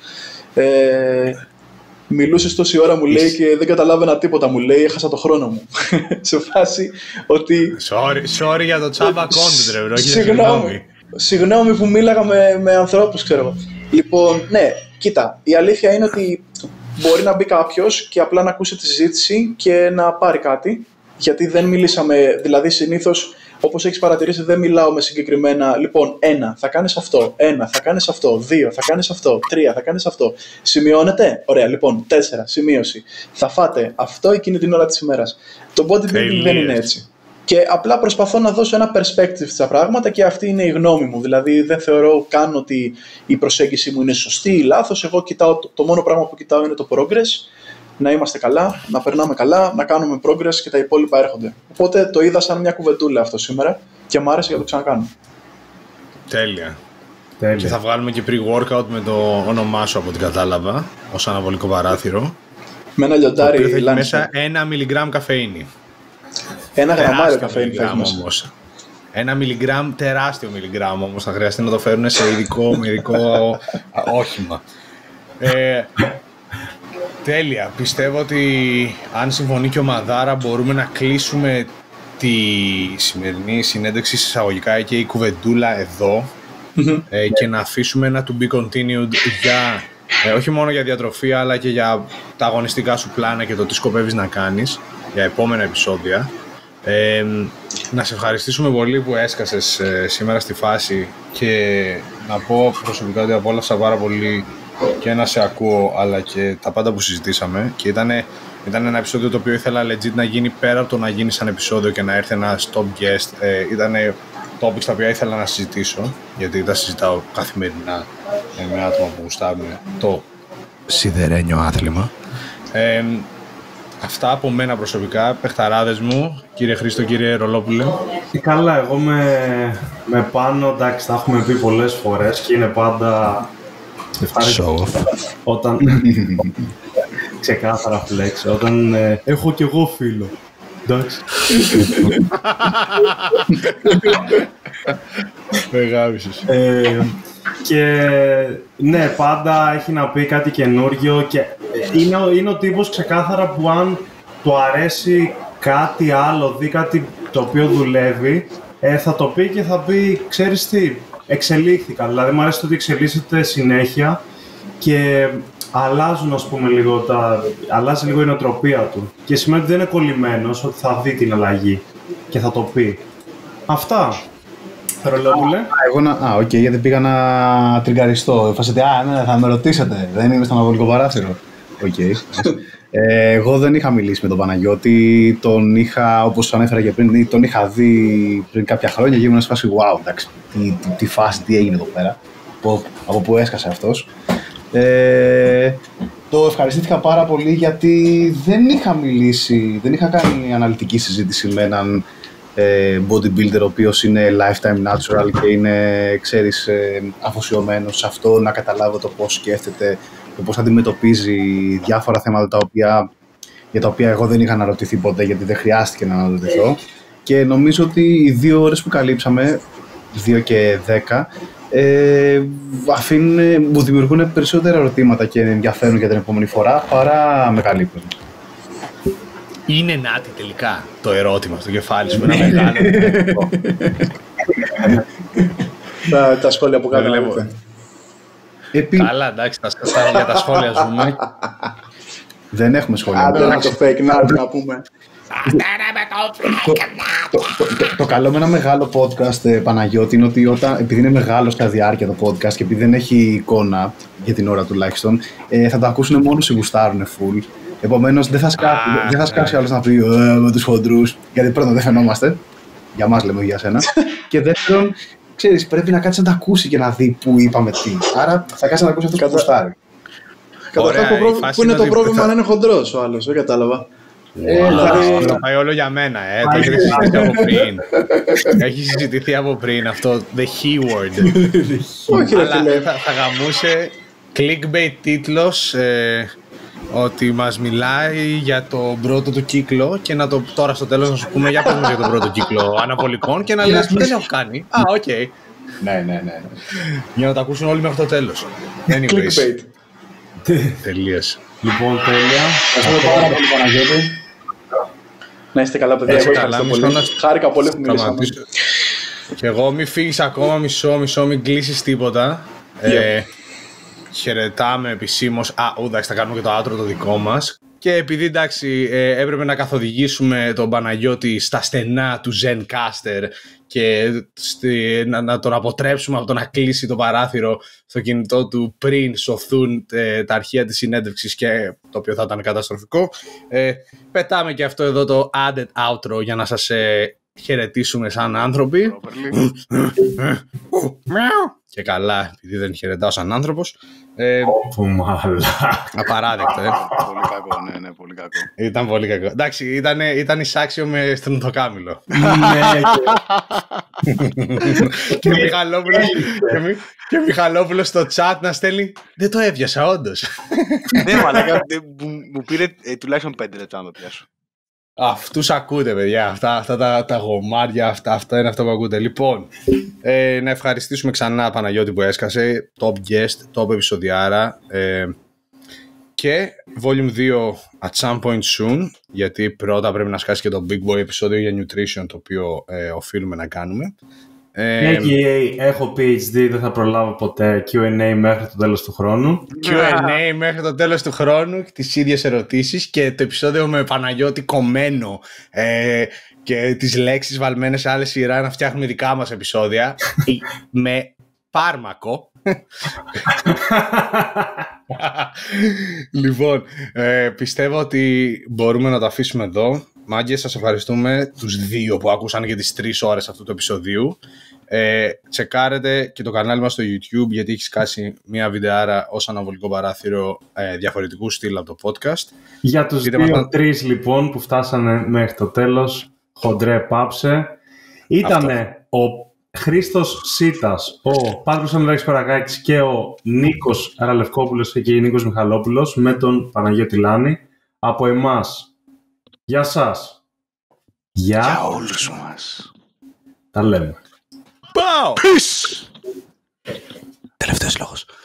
μιλούσες τόση ώρα, μου λέει, και δεν καταλάβαινα τίποτα, μου λέει, έχασα το χρόνο μου. Σε φάση ότι... Sorry για το τσάμπα content, ρε μπρο, συγγνώμη που μίλαγα με ανθρώπους, ξέρω εγώ. Λοιπόν, ναι, κοίτα, η αλήθεια είναι ότι μπορεί να μπει κάποιος και απλά να ακούσει τη συζήτηση και να πάρει κάτι, γιατί δεν μιλήσαμε, δηλαδή συνήθως, όπως έχεις παρατηρήσει, δεν μιλάω με συγκεκριμένα, λοιπόν, 1, θα κάνεις αυτό, 1, θα κάνεις αυτό, 2, θα κάνεις αυτό, 3, θα κάνεις αυτό. Σημειώνεται, ωραία, λοιπόν, 4, σημείωση. Θα φάτε αυτό εκείνη την ώρα της ημέρας. Το bodybuilding δεν είναι έτσι. Και απλά προσπαθώ να δώσω ένα perspective στα πράγματα και αυτή είναι η γνώμη μου. Δηλαδή δεν θεωρώ καν ότι η προσέγγιση μου είναι σωστή ή λάθος. Εγώ κοιτάω, το μόνο πράγμα που κοιτάω είναι το progress. Να είμαστε καλά, να περνάμε καλά, να κάνουμε progress και τα υπόλοιπα έρχονται. Οπότε το είδα σαν μια κουβεντούλα αυτό σήμερα και μου άρεσε για το ξανακάνω. Τέλεια. Και θα βγάλουμε και pre-workout με το όνομά σου από ό,τι κατάλαβα, ως αναβολικό παράθυρο. Με ένα λιοντάρι. Θα έχει μέσα 1 μιλιγκράμμ καφεΐνη. 1 γραμμάριο καφέινη θα έχει μέσα. Όμως. 1 μιλιγκράμμ, τεράστιο μιλιγκράμμ όμως. Θα χρειαστεί να το φέρουν σε ειδικό όχημα. Τέλεια. Πιστεύω ότι αν συμφωνεί και ο Μαδάρα μπορούμε να κλείσουμε τη σημερινή συνέντευξη εισαγωγικά και η κουβεντούλα εδώ και να αφήσουμε ένα to be continued για, όχι μόνο για διατροφή αλλά και για τα αγωνιστικά σου πλάνα και το τι σκοπεύεις να κάνεις για επόμενα επεισόδια. Να σε ευχαριστήσουμε πολύ που έσκασες σήμερα στη φάση και να πω προσωπικά ότι απόλαυσα πάρα πολύ και να σε ακούω αλλά και τα πάντα που συζητήσαμε και ήταν ένα επεισόδιο το οποίο ήθελα legit να γίνει πέρα από το να γίνει σαν επεισόδιο και να έρθει ένα top guest. Ήταν topics τα οποία ήθελα να συζητήσω γιατί τα συζητάω καθημερινά με άτομα που γουστάρουν το σιδερένιο άθλημα. Αυτά από μένα προσωπικά, παιχταράδες μου, κύριε Χρήστο, κύριε Ρολόπουλε. Καλά, εγώ με πάνω, εντάξει, τα έχουμε πει πολλές φορές και είναι πάντα ευχαριστώ όταν ξεκάθαρα flex, όταν έχω κι εγώ φίλο. Εντάξει. Μεγάβησες. Και ναι, πάντα έχει να πει κάτι καινούργιο και είναι ο τύπος ξεκάθαρα που αν του αρέσει κάτι άλλο, δει κάτι το οποίο δουλεύει, θα το πει και θα πει, ξέρεις τι, εξελίχθηκα. Δηλαδή μου αρέσει το ότι εξελίσσεται συνέχεια και αλλάζουν, ας πούμε, αλλάζει λίγο η νοοτροπία του. Και σημαίνει ότι δεν είναι κολλημένος, ότι θα δει την αλλαγή και θα το πει. Αυτά. Ρολόπουλε. Εγώ γιατί πήγα να τριγκαριστώ. Φάσετε, ναι, θα με ρωτήσετε. Δεν είμαι στο αναβολικό παράθυρο. Εγώ δεν είχα μιλήσει με τον Παναγιώτη. Τον είχα, όπως ανέφερα και πριν, τον είχα δει πριν κάποια χρόνια και ήμουν σε φάση wow, εντάξει, τι φάση, τι έγινε εδώ πέρα. Από πού έσκασε αυτός. Το ευχαριστήθηκα πάρα πολύ γιατί δεν είχα μιλήσει, δεν είχα κάνει αναλυτική συζήτηση με έναν bodybuilder ο οποίος είναι lifetime natural και είναι, ξέρεις, αφοσιωμένος σε αυτό, να καταλάβω το πώς σκέφτεται, το πώς αντιμετωπίζει διάφορα θέματα για τα οποία εγώ δεν είχα αναρωτηθεί ποτέ γιατί δεν χρειάστηκε να αναρωτηθώ. Και νομίζω ότι οι 2 ώρες που καλύψαμε, 2 και 10, μου δημιουργούν περισσότερα ερωτήματα και ενδιαφέρον για την επόμενη φορά παρά με καλύπτουν. Είναι νάτι τελικά το ερώτημα στο κεφάλι σου, ένα μεγάλο. Τα σχόλια που κάνουμε. Καλά, εντάξει, για τα σχόλια ζούμε. Δεν έχουμε σχόλια. Άντε να το fake να πούμε. Το καλό με ένα μεγάλο podcast, Παναγιώτη, είναι ότι επειδή είναι μεγάλο στα διάρκεια το podcast και επειδή δεν έχει εικόνα για την ώρα τουλάχιστον, θα το ακούσουν μόνο όσοι γουστάρουν full. Επομένως δεν θα σκάσει άλλος να πει με τους χοντρούς, γιατί πρώτον δεν φαινόμαστε, για μας λέμε, για σένα, και δεύτερον, ξέρεις, πρέπει να κάτσει να τα ακούσει και να δει που είπαμε τι. Άρα θα κάτσει να ακούσει αυτός που γουστάρει. Καταρχάς, πού είναι το πρόβλημα να είναι χοντρός ο άλλος, δεν κατάλαβα. Θα πάει όλο για μένα, το έχει συζητηθεί από πριν. Έχει συζητηθεί από πριν αυτό, the he word. Αλλά θα γαμούσε clickbait τίτλος ότι μας μιλάει για τον πρώτο του κύκλο και τώρα στο τέλος να σου πούμε για πες μας για τον πρώτο κύκλο αναβολικών και να λες δεν έχω κάνει. Οκ. Ναι. Για να το ακούσουν όλοι μέχρι το τέλος. Clickbait. Τελείωσε. Λοιπόν, τέλεια. Ευχαριστώ πάρα πολύ, Παναγιώτη. Να είστε καλά, παιδιά. Χάρηκα πολύ που μιλήσαμε. Και εγώ μη φύγεις ακόμα μισό, μην κλείσεις τίποτα. Χαιρετάμε επισήμως. Εντάξει, θα κάνουμε και το outro το δικό μας. Και επειδή εντάξει, έπρεπε να καθοδηγήσουμε τον Παναγιώτη στα στενά του Zencaster και να τον αποτρέψουμε από το να κλείσει το παράθυρο στο κινητό του πριν σωθούν τα αρχεία της συνέντευξης, και το οποίο θα ήταν καταστροφικό, πετάμε και αυτό εδώ το added outro για να σας χαιρετήσουμε σαν άνθρωποι. Και καλά, επειδή δεν χαιρετάω σαν άνθρωπος. Απαράδεκτο, Πολύ κακό, ναι, πολύ κακό. Ήταν πολύ κακό. Εντάξει, ήταν εισάξιο με στενοτοκάμιλο. Και ο Μιχαλόπουλος στο chat να στέλνει, δεν το έβιασα όντως. Ναι, μαλάκα, μου πήρε τουλάχιστον 5 λεπτά να το πιάσω. Αυτούς ακούτε, παιδιά, αυτά τα γομάρια, αυτά είναι αυτό που ακούτε. Λοιπόν, να ευχαριστήσουμε ξανά Παναγιώτη που έσκασε, top guest, top επεισοδιάρα, Και Volume 2 at some point soon, γιατί πρώτα πρέπει να σκάσει και το Big Boy επεισόδιο για Nutrition, το οποίο οφείλουμε να κάνουμε. Έχω PhD, δεν θα προλάβω ποτέ Q&A μέχρι το τέλος του χρόνου. Q&A μέχρι το τέλος του χρόνου, τις ίδιες ερωτήσεις και το επεισόδιο με Παναγιώτη κομμένο και τις λέξεις βαλμένες σε άλλη σειρά να φτιάχνουμε δικά μας επεισόδια με πάρμακο. Λοιπόν, πιστεύω ότι μπορούμε να το αφήσουμε εδώ. Μάγκες, σας ευχαριστούμε τους δύο που άκουσαν και τις 3 ώρες αυτού του επεισοδίου. Τσεκάρετε και το κανάλι μας στο YouTube, γιατί έχει σκάσει μια βιντεάρα ως αναβολικό παράθυρο διαφορετικού στυλ από το podcast. Για τους 2-3 λοιπόν που φτάσανε μέχρι το τέλος, χοντρέ πάψε, ήτανε ο Χρήστος Σίτας, ο Πάτρος Ανδρέας Παραγάκης και ο Νίκος Ραλευκόπουλος και ο Νίκος Μιχαλόπουλος με τον Παναγιώτη Λάνη. Από εμάς, γεια σας. Για όλους μας. Τα λέμε. Πάω! Peace! Τελευταίος λόγος.